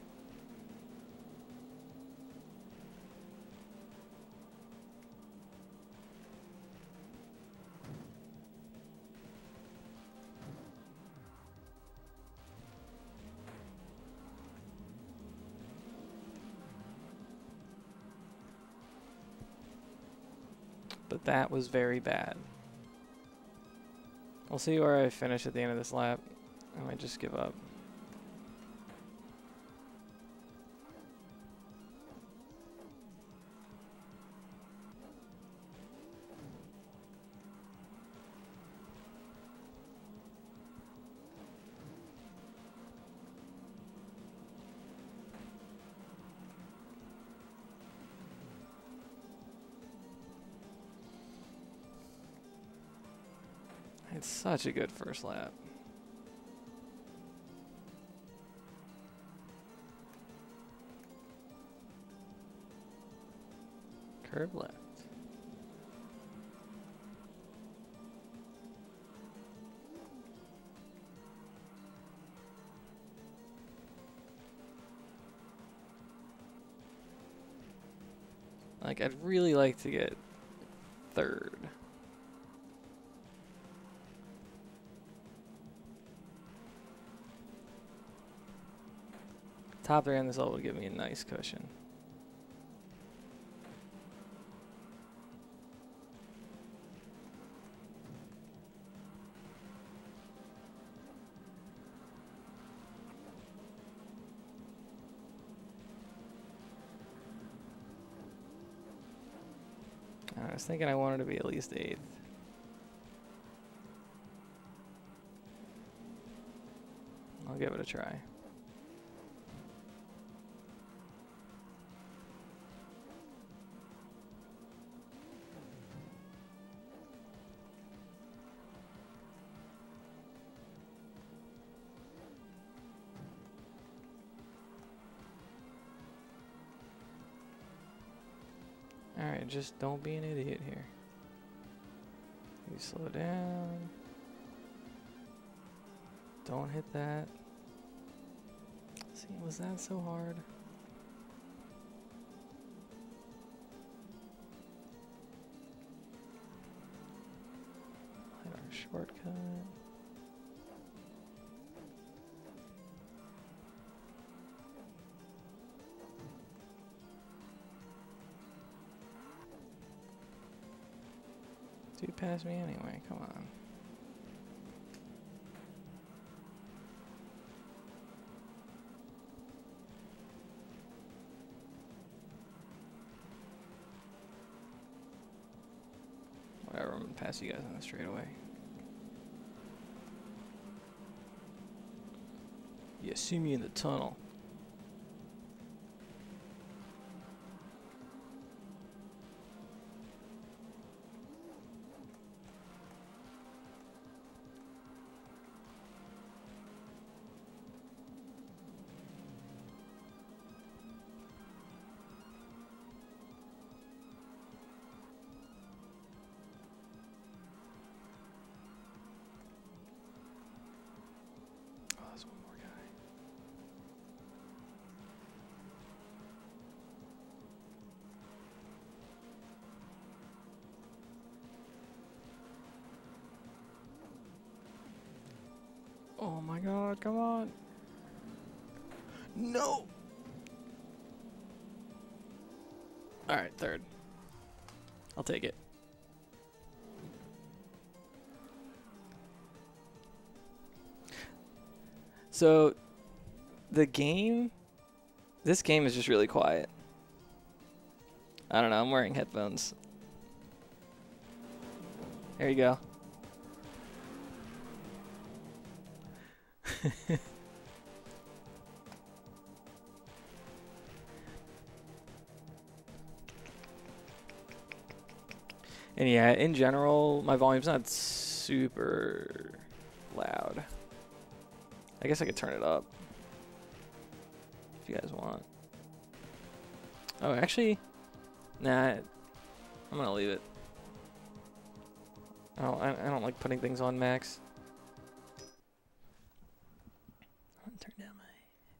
But that was very bad. We'll see where I finish at the end of this lap. I might just give up. It's such a good first lap. Curve left. Like, I'd really like to get third. Top 3 on this level would give me a nice cushion. I was thinking I wanted to be at least 8th. I'll give it a try. Alright, just don't be an idiot here. You slow down. Don't hit that. See, was that so hard? Hit our shortcut. Dude, pass me anyway, come on. Whatever, I'm gonna pass you guys on the straightaway. You see me in the tunnel. Oh my god, come on. No! Alright, third. I'll take it. So, this game is just really quiet. I don't know, I'm wearing headphones. There you go. And yeah, in general, my volume's not super loud. I guess I could turn it up if you guys want. Oh, actually, nah, I'm gonna leave it. I don't like putting things on max. I'm gonna turn down my...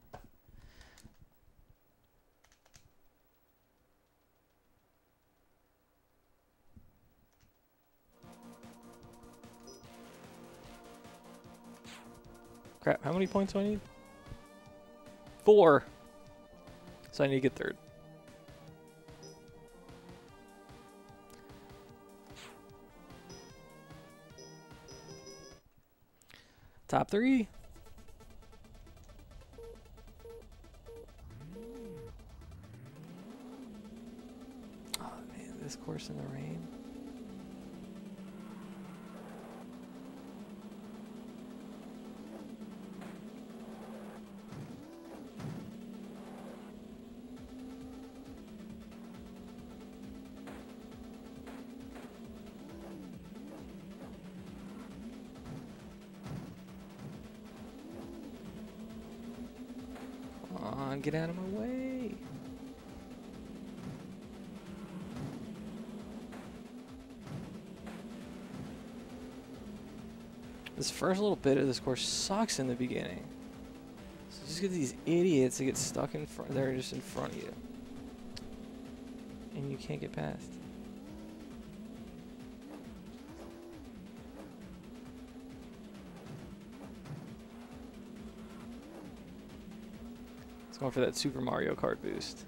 Crap, how many points do I need? 4. So I need to get third. Top 3. Oh man, this course in the rain. on, get out of my way. This first little bit of this course sucks in the beginning. So just get these idiots that get stuck in front. They're just in front of you. And you can't get past. It's going for that Super Mario Kart boost.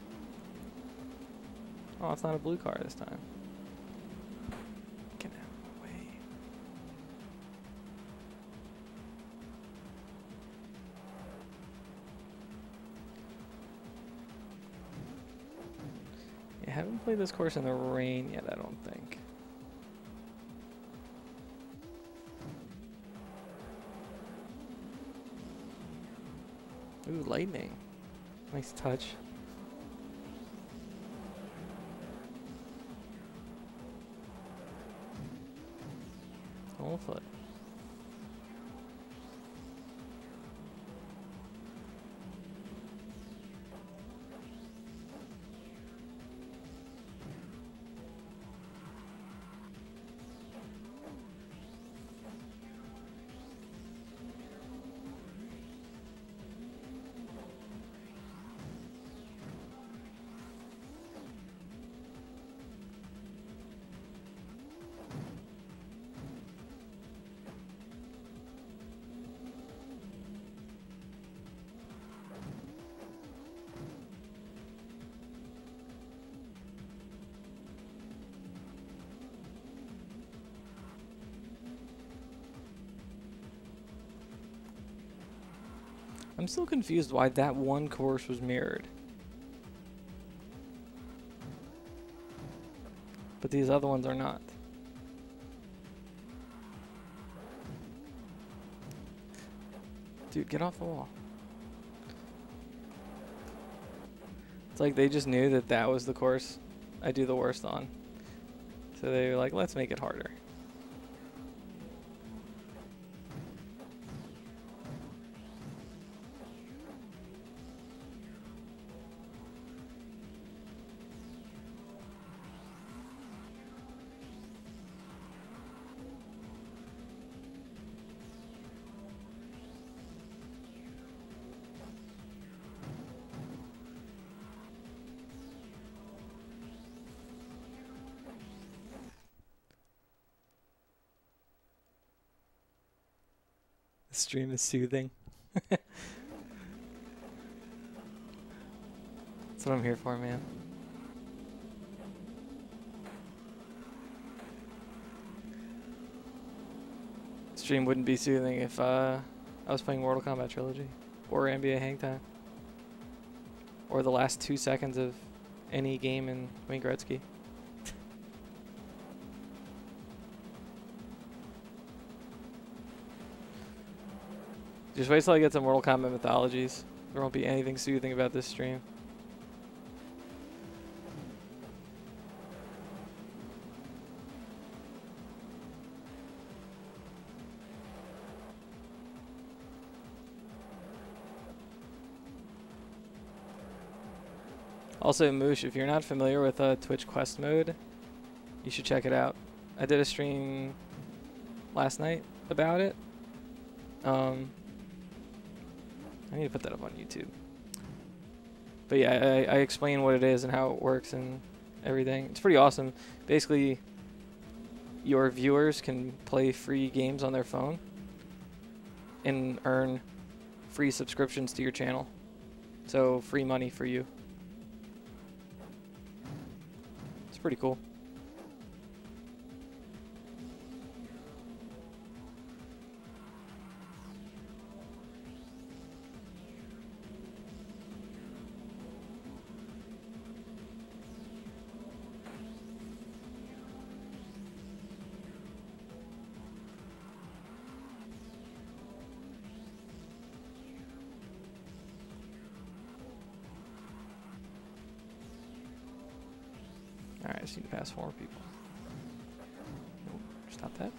Oh, it's not a blue car this time. Get out of my way. I haven't played this course in the rain yet, I don't think. Ooh, lightning. Nice touch. Whole foot. I'm still confused why that one course was mirrored. But these other ones are not. Dude, get off the wall. It's like they just knew that that was the course I do the worst on. So they were like, let's make it harder. The stream is soothing. That's what I'm here for, man. Stream wouldn't be soothing if I was playing Mortal Kombat Trilogy or NBA Hang Time or the last 2 seconds of any game in Wayne Gretzky. Just wait till I get to Mortal Kombat Mythologies. There won't be anything soothing about this stream. Also, Moosh, if you're not familiar with Twitch Quest mode, you should check it out. I did a stream last night about it. I need to put that up on YouTube. But yeah, I explain what it is and how it works and everything. It's pretty awesome. Basically, your viewers can play free games on their phone and earn free subscriptions to your channel. So free money for you. It's pretty cool. Alright, I just need to pass 4 people. Nope, stop that.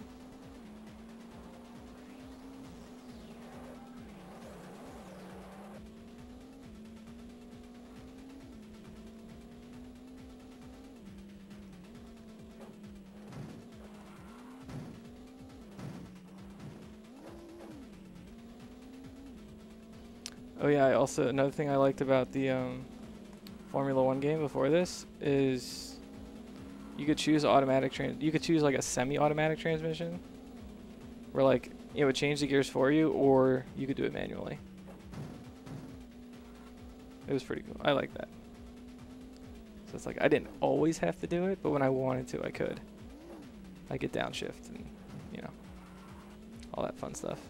Oh yeah, I also another thing I liked about the Formula One game before this is you could choose you could choose like a semi-automatic transmission, where like it would change the gears for you, or you could do it manually. It was pretty cool. I like that. So it's like I didn't always have to do it, but when I wanted to, I could. I could downshift and, you know, all that fun stuff.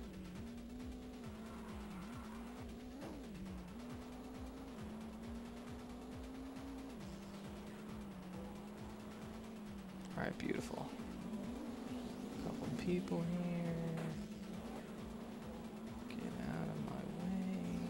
All right, beautiful. Couple people here. Get out of my way.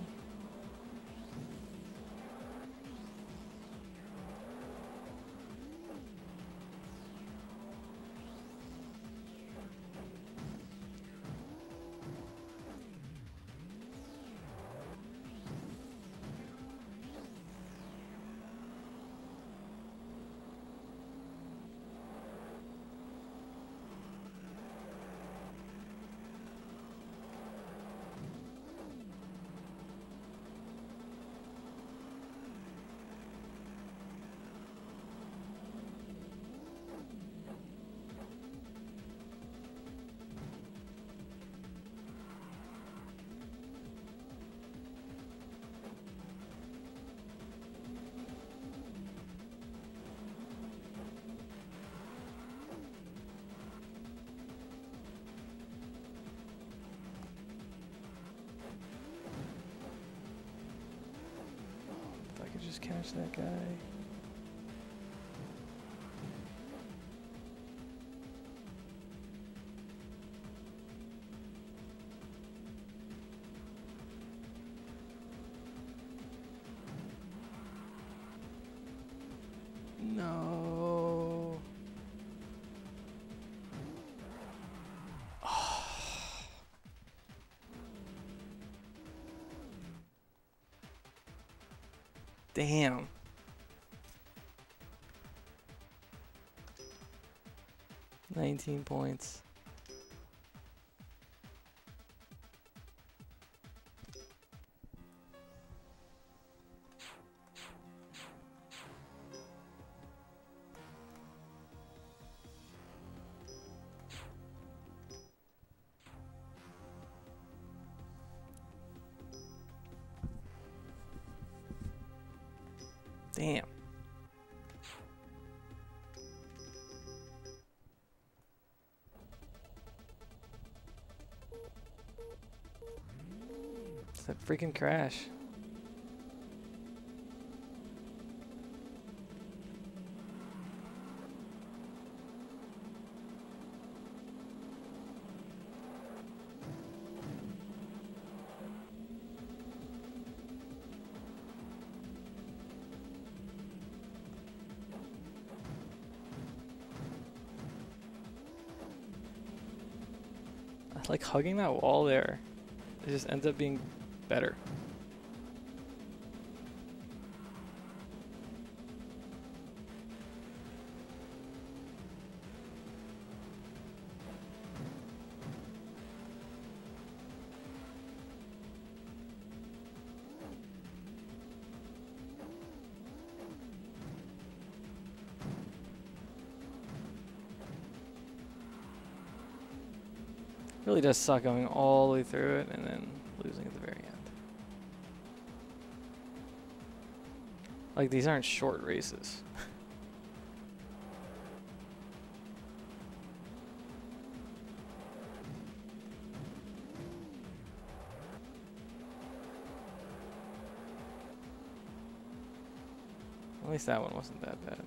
If I could just catch that guy. No. Damn. $19 points. Damn. It's that freaking crash. Like hugging that wall there, it just ends up being better. Really does suck going all the way through it and then losing at the very end. Like, these aren't short races. At least that one wasn't that bad.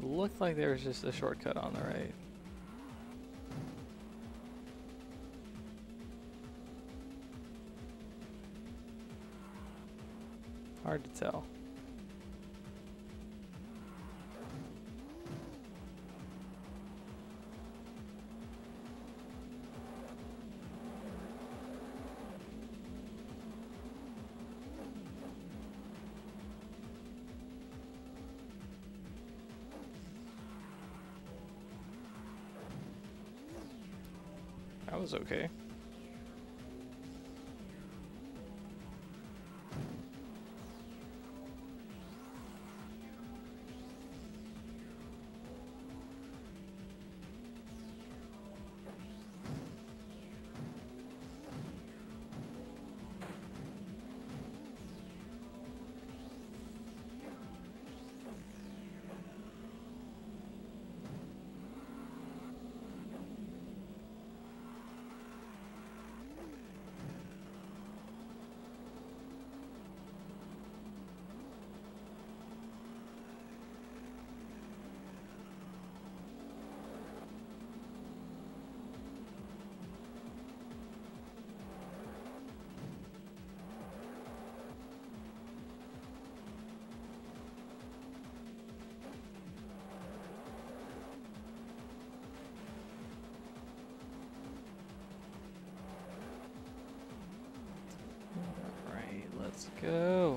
Looked like there was just a shortcut on the right. Hard to tell. That was okay. Alright, let's go.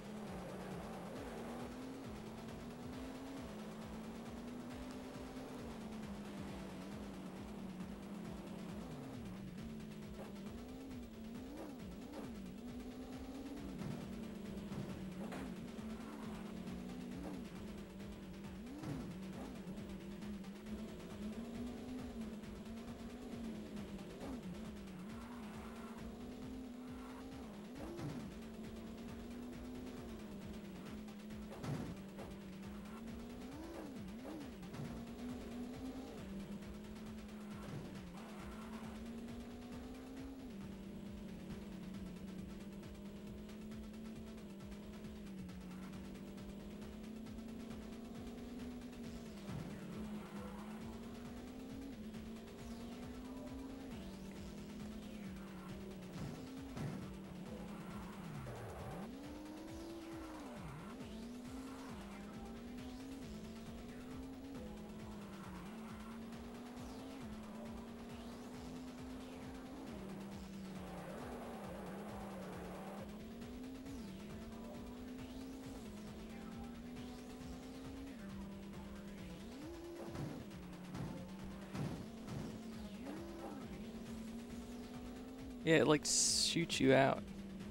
Yeah, it like shoots you out.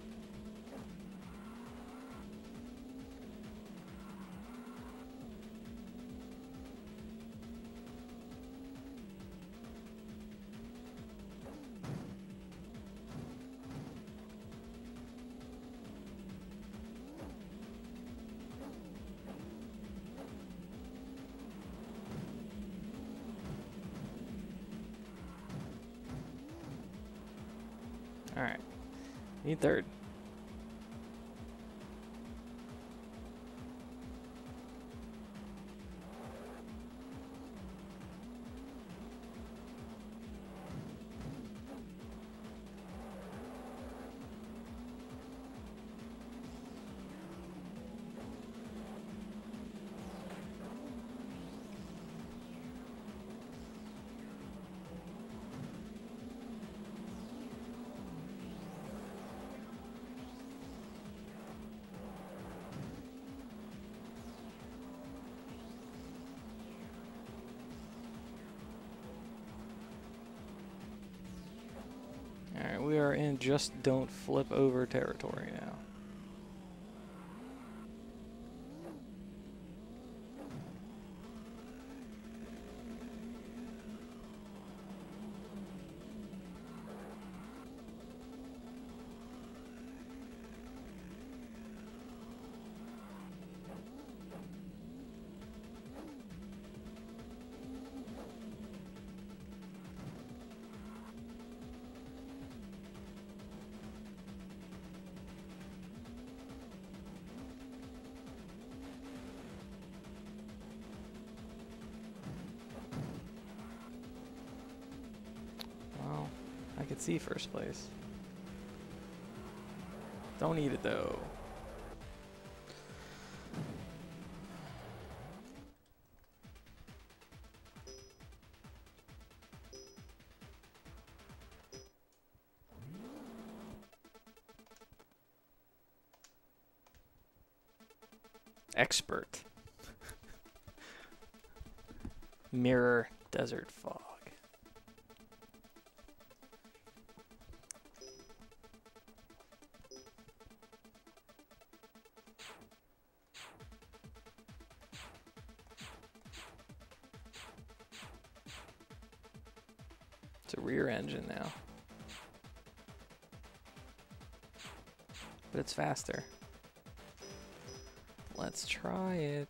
Alright. Need third. Alright, we are in just don't flip over territory now. could see first place. Don't eat it though. Expert. Mirror desert fog. It's a rear engine now. But it's faster. Let's try it.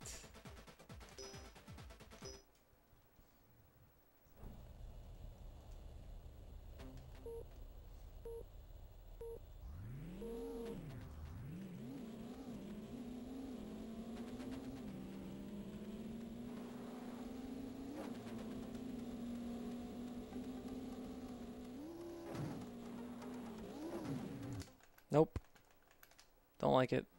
Nope. Don't like it.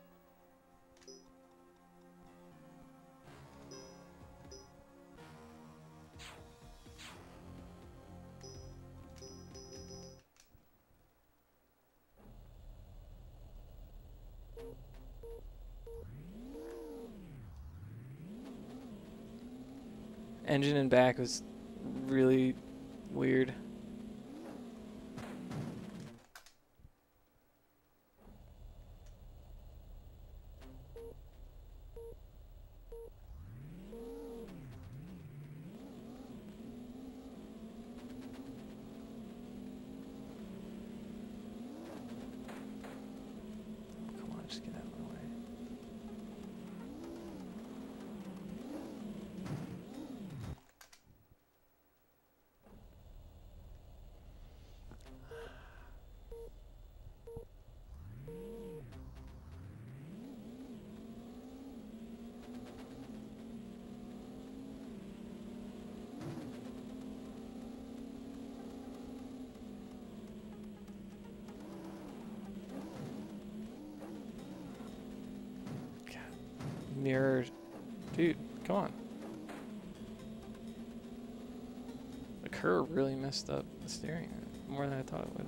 Engine and back was really weird. Come on, just get out of my way. Mirror, dude, come on. The curve really messed up the steering more than I thought it would.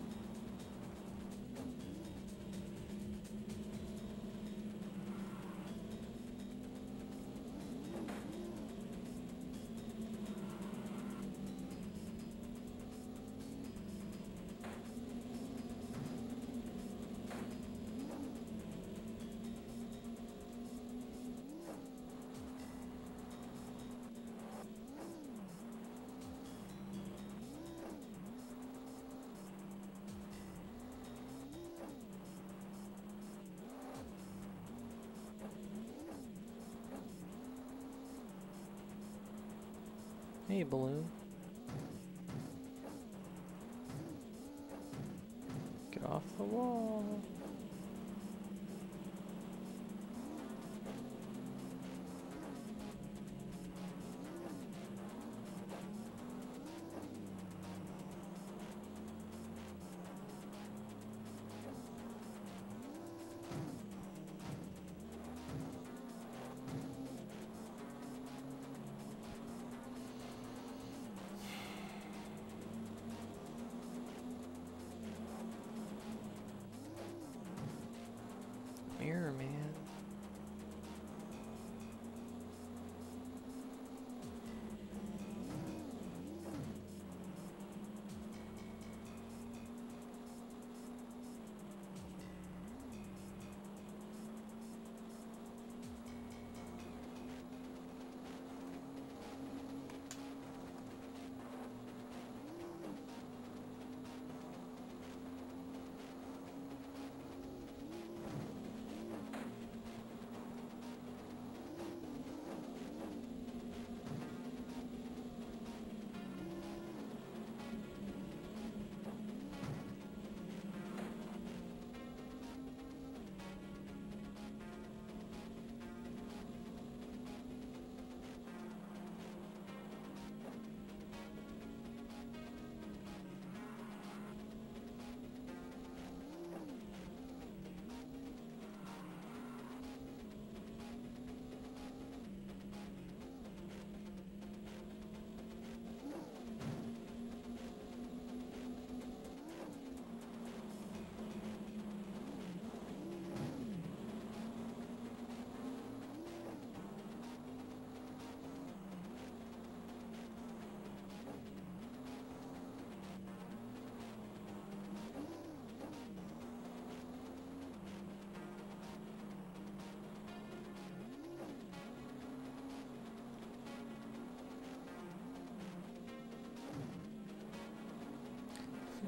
Hey, balloon. Get off the wall.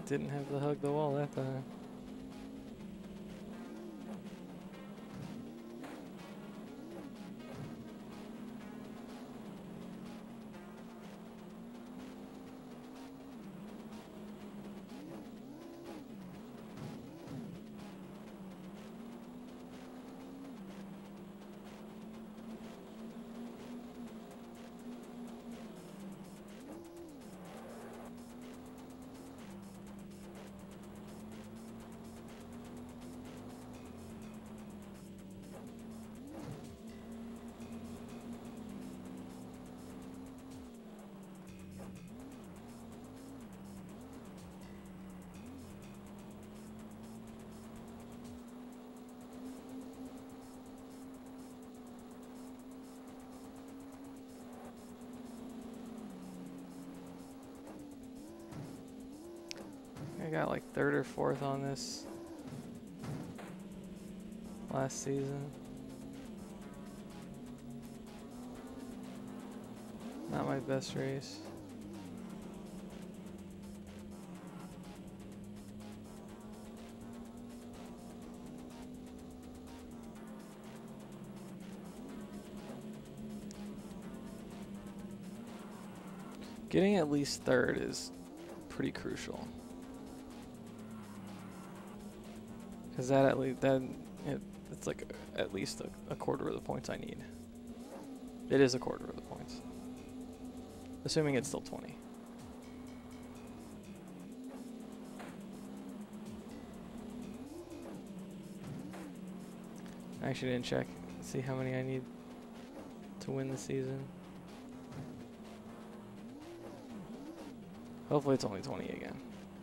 Didn't have to hug the wall that time. I got like 3rd or 4th on this last season. Not my best race. Getting at least 3rd is pretty crucial. Because that at least it's like at least a quarter of the points I need. It is a quarter of the points. Assuming it's still 20. I actually didn't check. See how many I need to win the season. Hopefully it's only 20 again.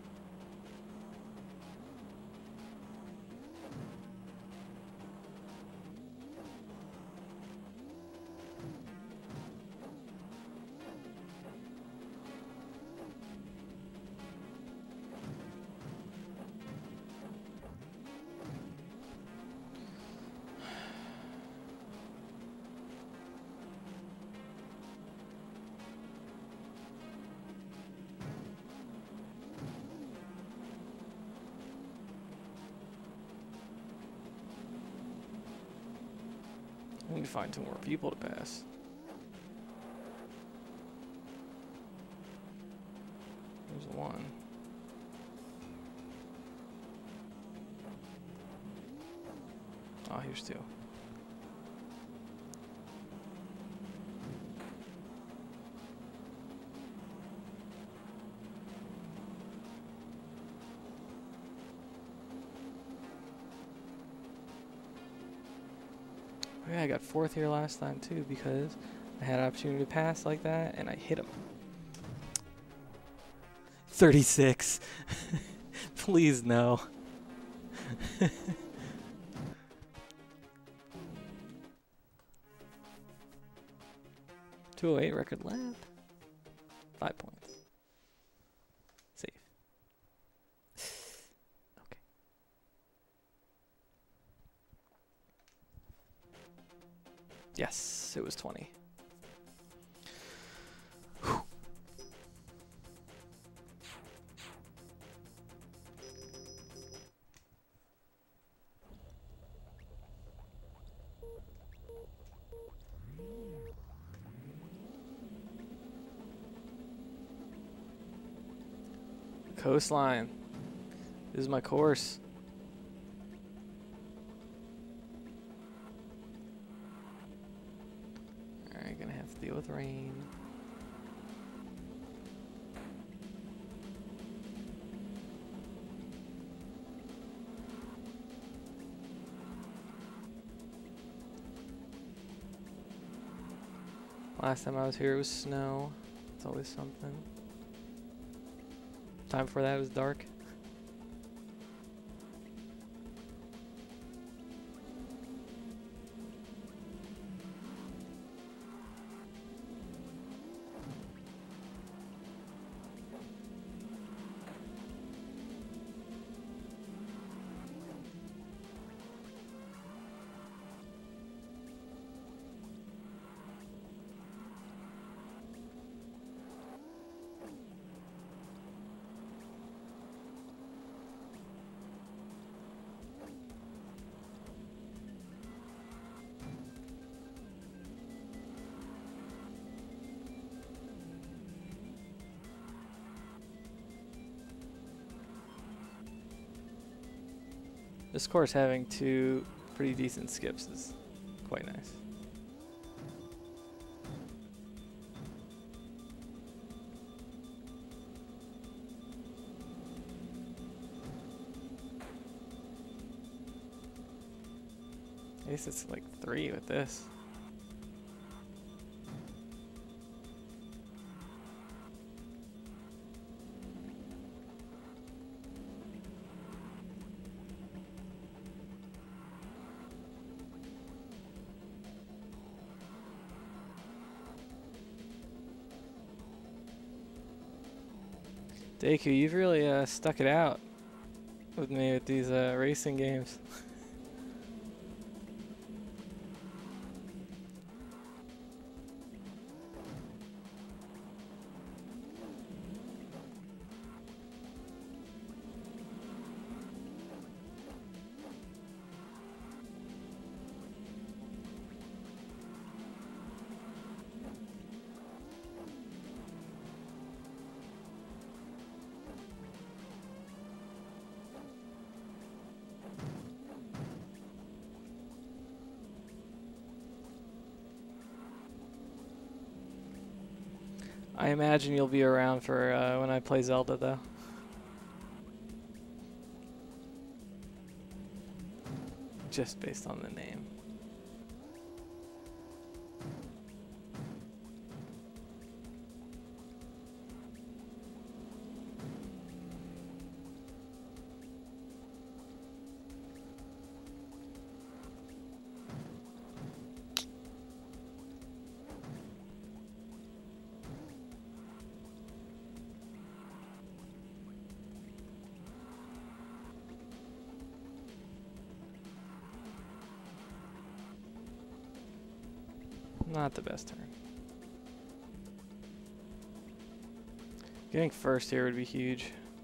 I need to find 2 more people to pass. There's 1. Oh, here's 2. Yeah, I got 4th here last time too because I had an opportunity to pass like that and I hit him. 36. Please no. 208 record lap. 5 points. Safe. Okay. Yes, it was 20. Whew. Coastline. This is my course. Alright, gonna have to deal with rain. Last time I was here it was snow. It's always something. Time before that it was dark. This course having 2 pretty decent skips is quite nice. I guess it's like 3 with this. Deku, you've really stuck it out with me with these racing games. I imagine you'll be around for when I play Zelda, though. Just based on the name. Not the best turn. Getting first here would be huge.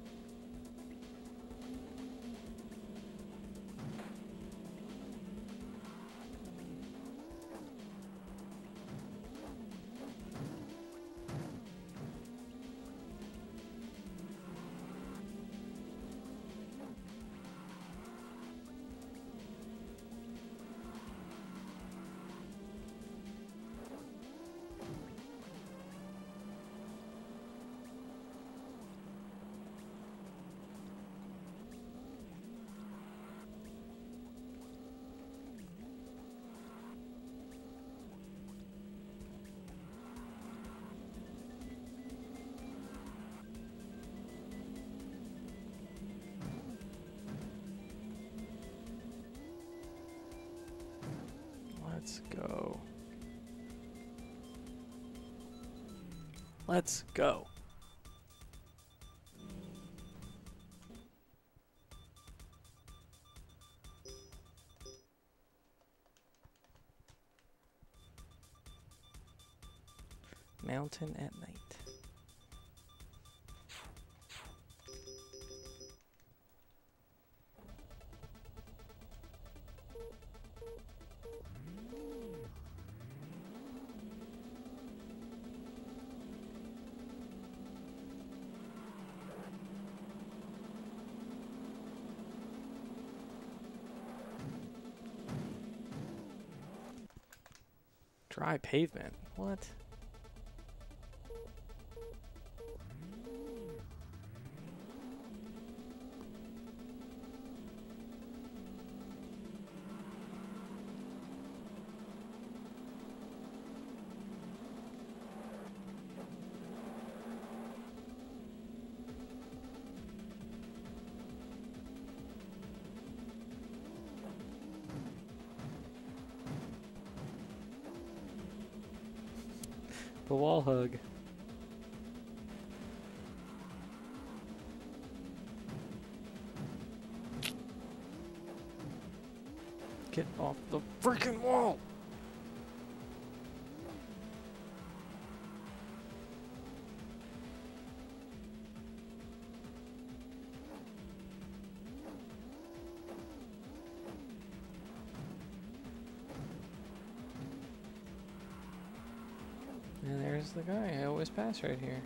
Let's go. Let's go. Mountain at night. Dry pavement. What? The wall hug. Get off the freaking wall! And there's the guy. I always pass right here.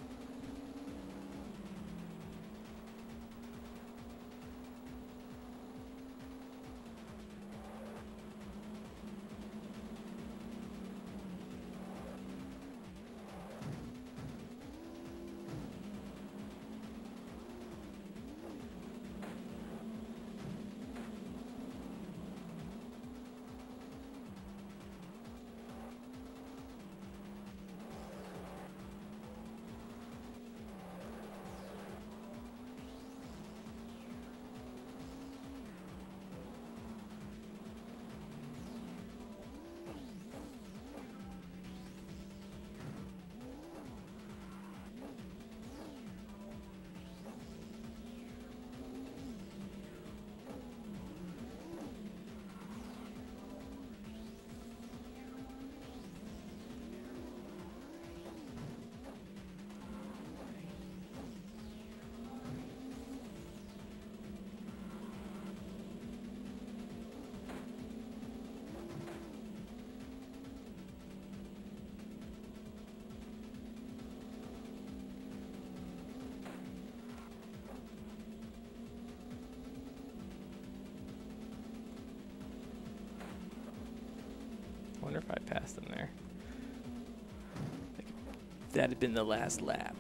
Wonder if I passed them there. Like, that had been the last lap.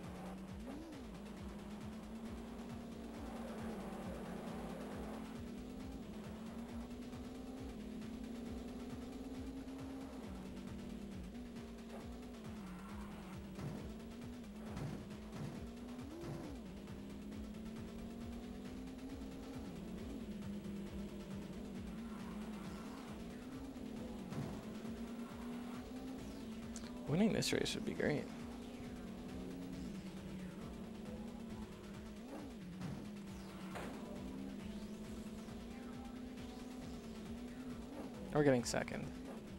Winning this race would be great. We're getting second.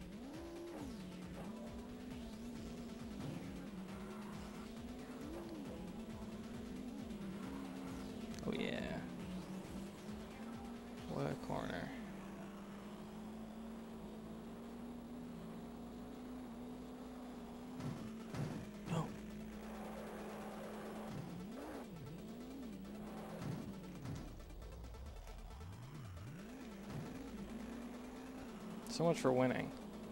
Oh yeah. What a corner. So much for winning.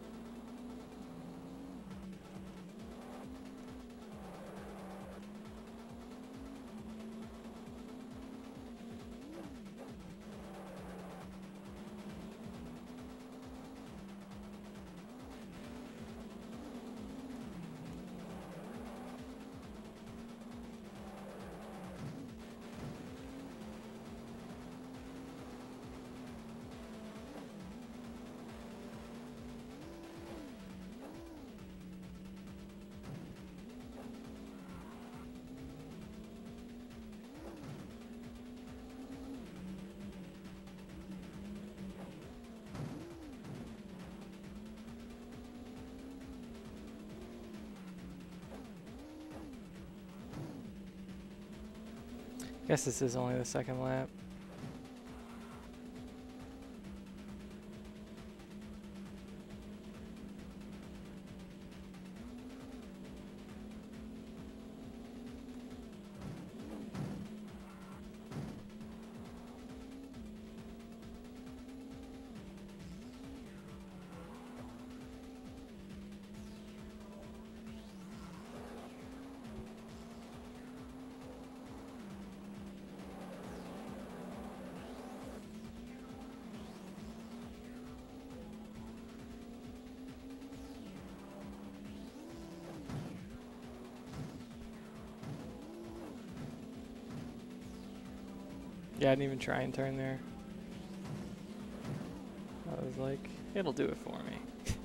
Guess this is only the second lap. Yeah, I didn't even try and turn there. I was like, it'll do it for me.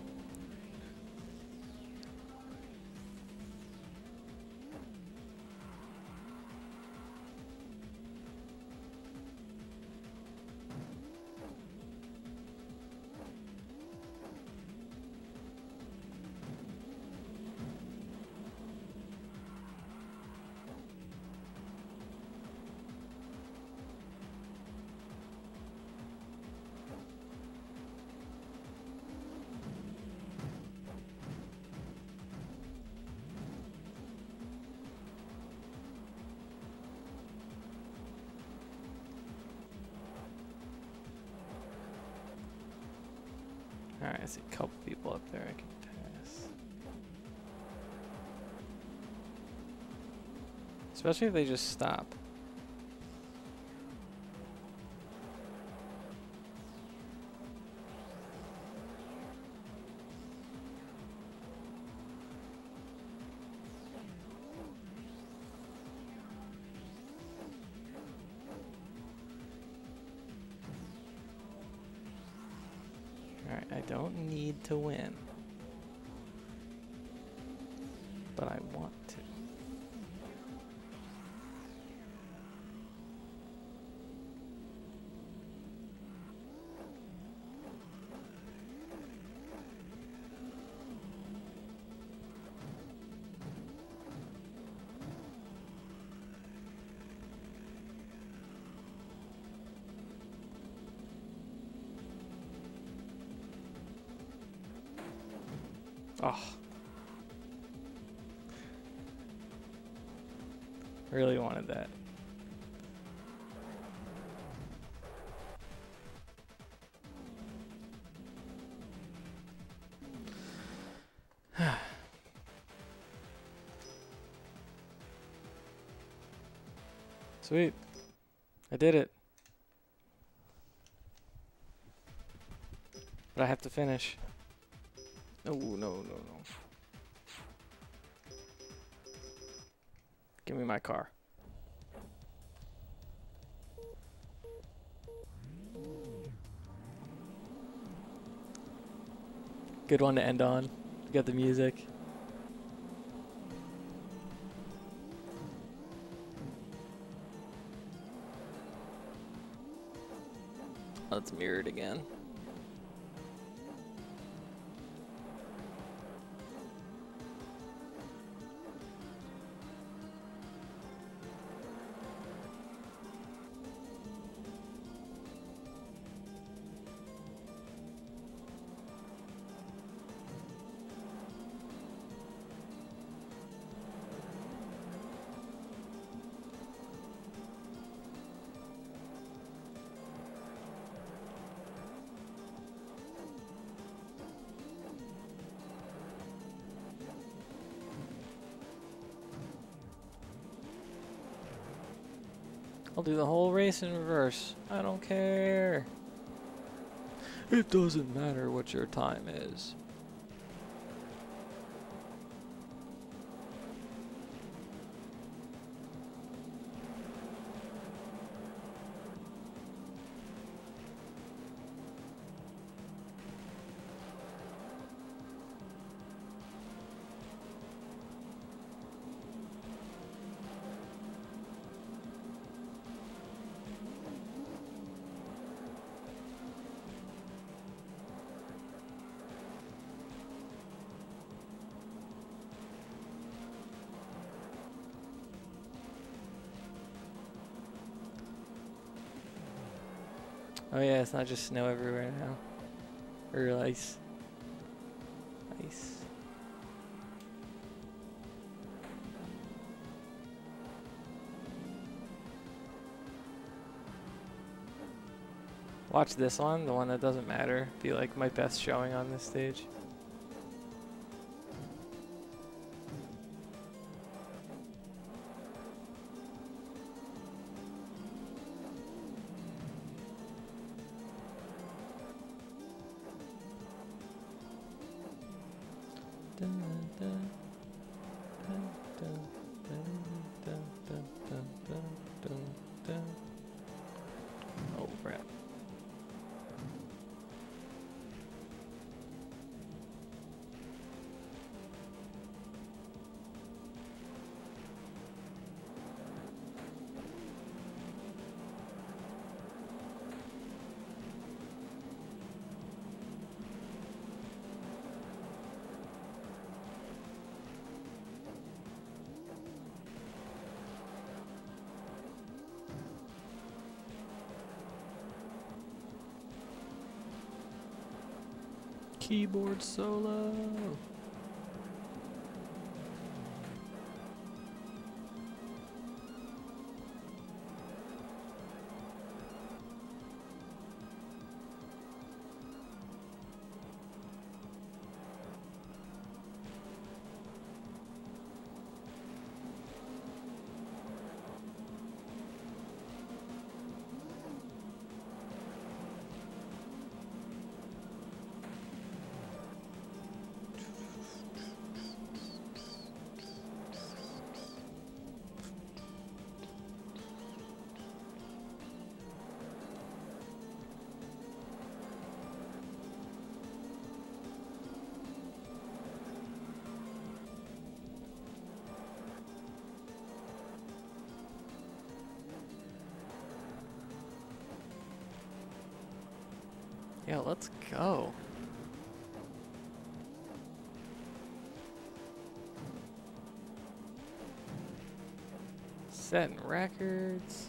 Alright, I see a couple people up there I can pass. Especially if they just stop. Alright, I don't need to win. But I want to. Oh. Really wanted that. Sweet. I did it. But I have to finish. No, no, no, no. Give me my car. Good one to end on. We got the music. Oh, it's mirrored again. I'll do the whole race in reverse. I don't care. It doesn't matter what your time is. Oh yeah, it's not just snow everywhere now. Or ice. Ice. Watch this one, the one that doesn't matter. Be like my best showing on this stage. Oh crap. Keyboard solo. Yeah, let's go. Setting records.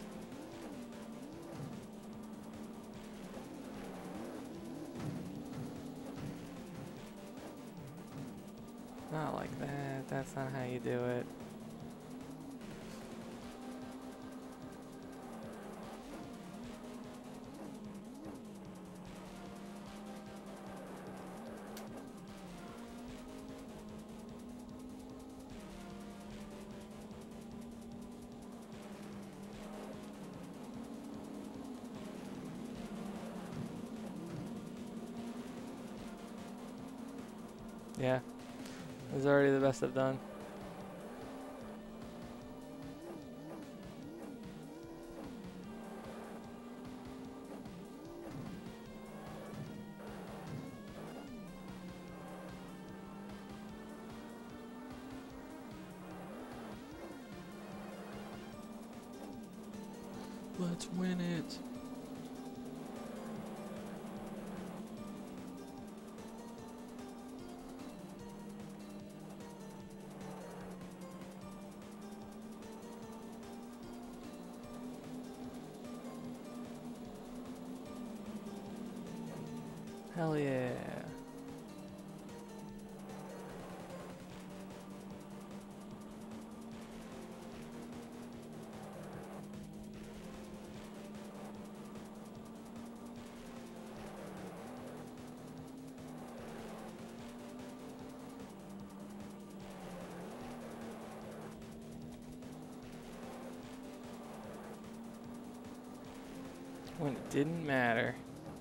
Not like that. That's not how you do it. Yeah. It was already the best I've done. Let's win it. Hell yeah. When it didn't matter.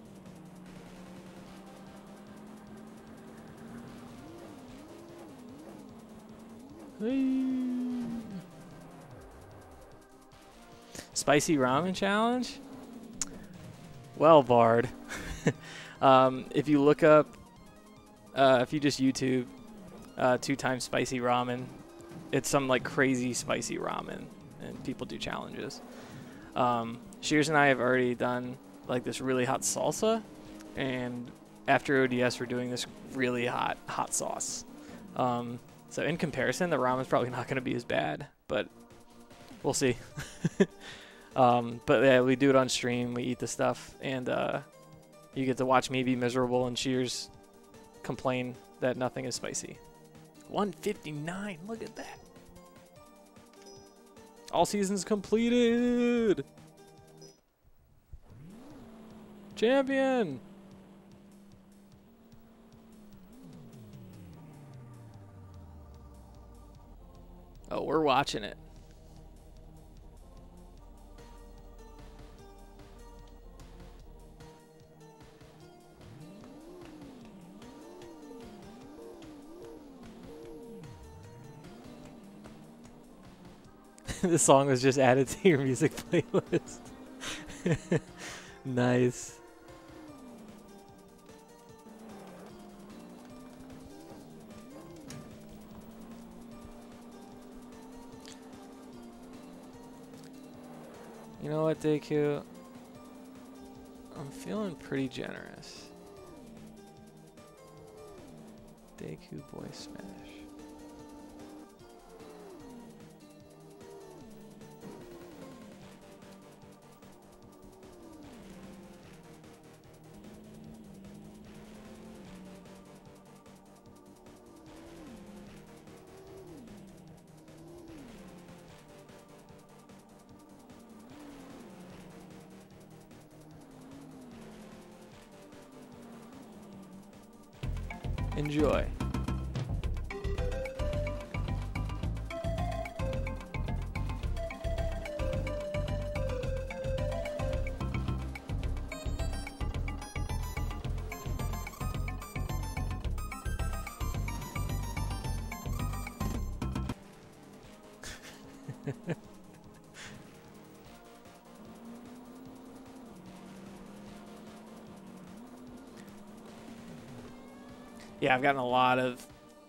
Spicy ramen challenge? Well, Bard. If you look up, if you just YouTube 2 times spicy ramen, it's some like crazy spicy ramen, and people do challenges. Shears and I have already done like this really hot salsa, and after ODS we're doing this really hot sauce. So in comparison, the ramen's probably not going to be as bad, but we'll see. But yeah, we do it on stream, we eat the stuff, and you get to watch me be miserable and Shears complain that nothing is spicy. 159, look at that. All seasons completed. Champion. Oh, we're watching it. This song was just added to your music playlist. Nice. You know what, Deku? I'm feeling pretty generous. Deku Boy Smash. Enjoy. Yeah, I've gotten a lot of...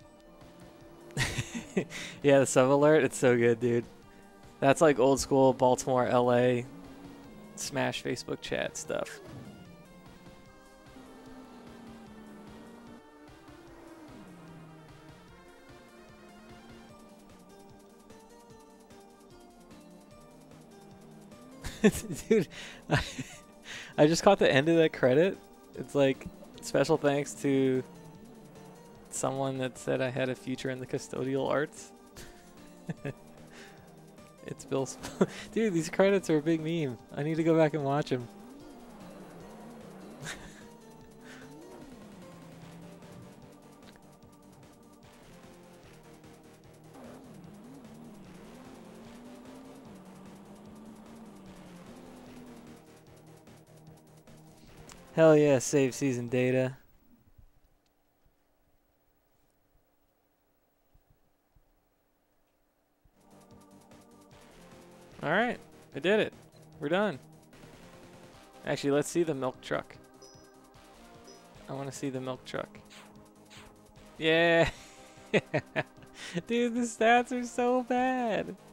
Yeah, the sub alert, it's so good, dude. That's like old school Baltimore, LA, Smash Facebook chat stuff. Dude, I just caught the end of that credit. It's like, special thanks to someone that said I had a future in the custodial arts. It's Bill. Dude, these credits are a big meme. I need to go back and watch them. Hell yeah, save season data. All right, I did it. We're done. Actually, let's see the milk truck. I want to see the milk truck. Yeah. Dude, the stats are so bad.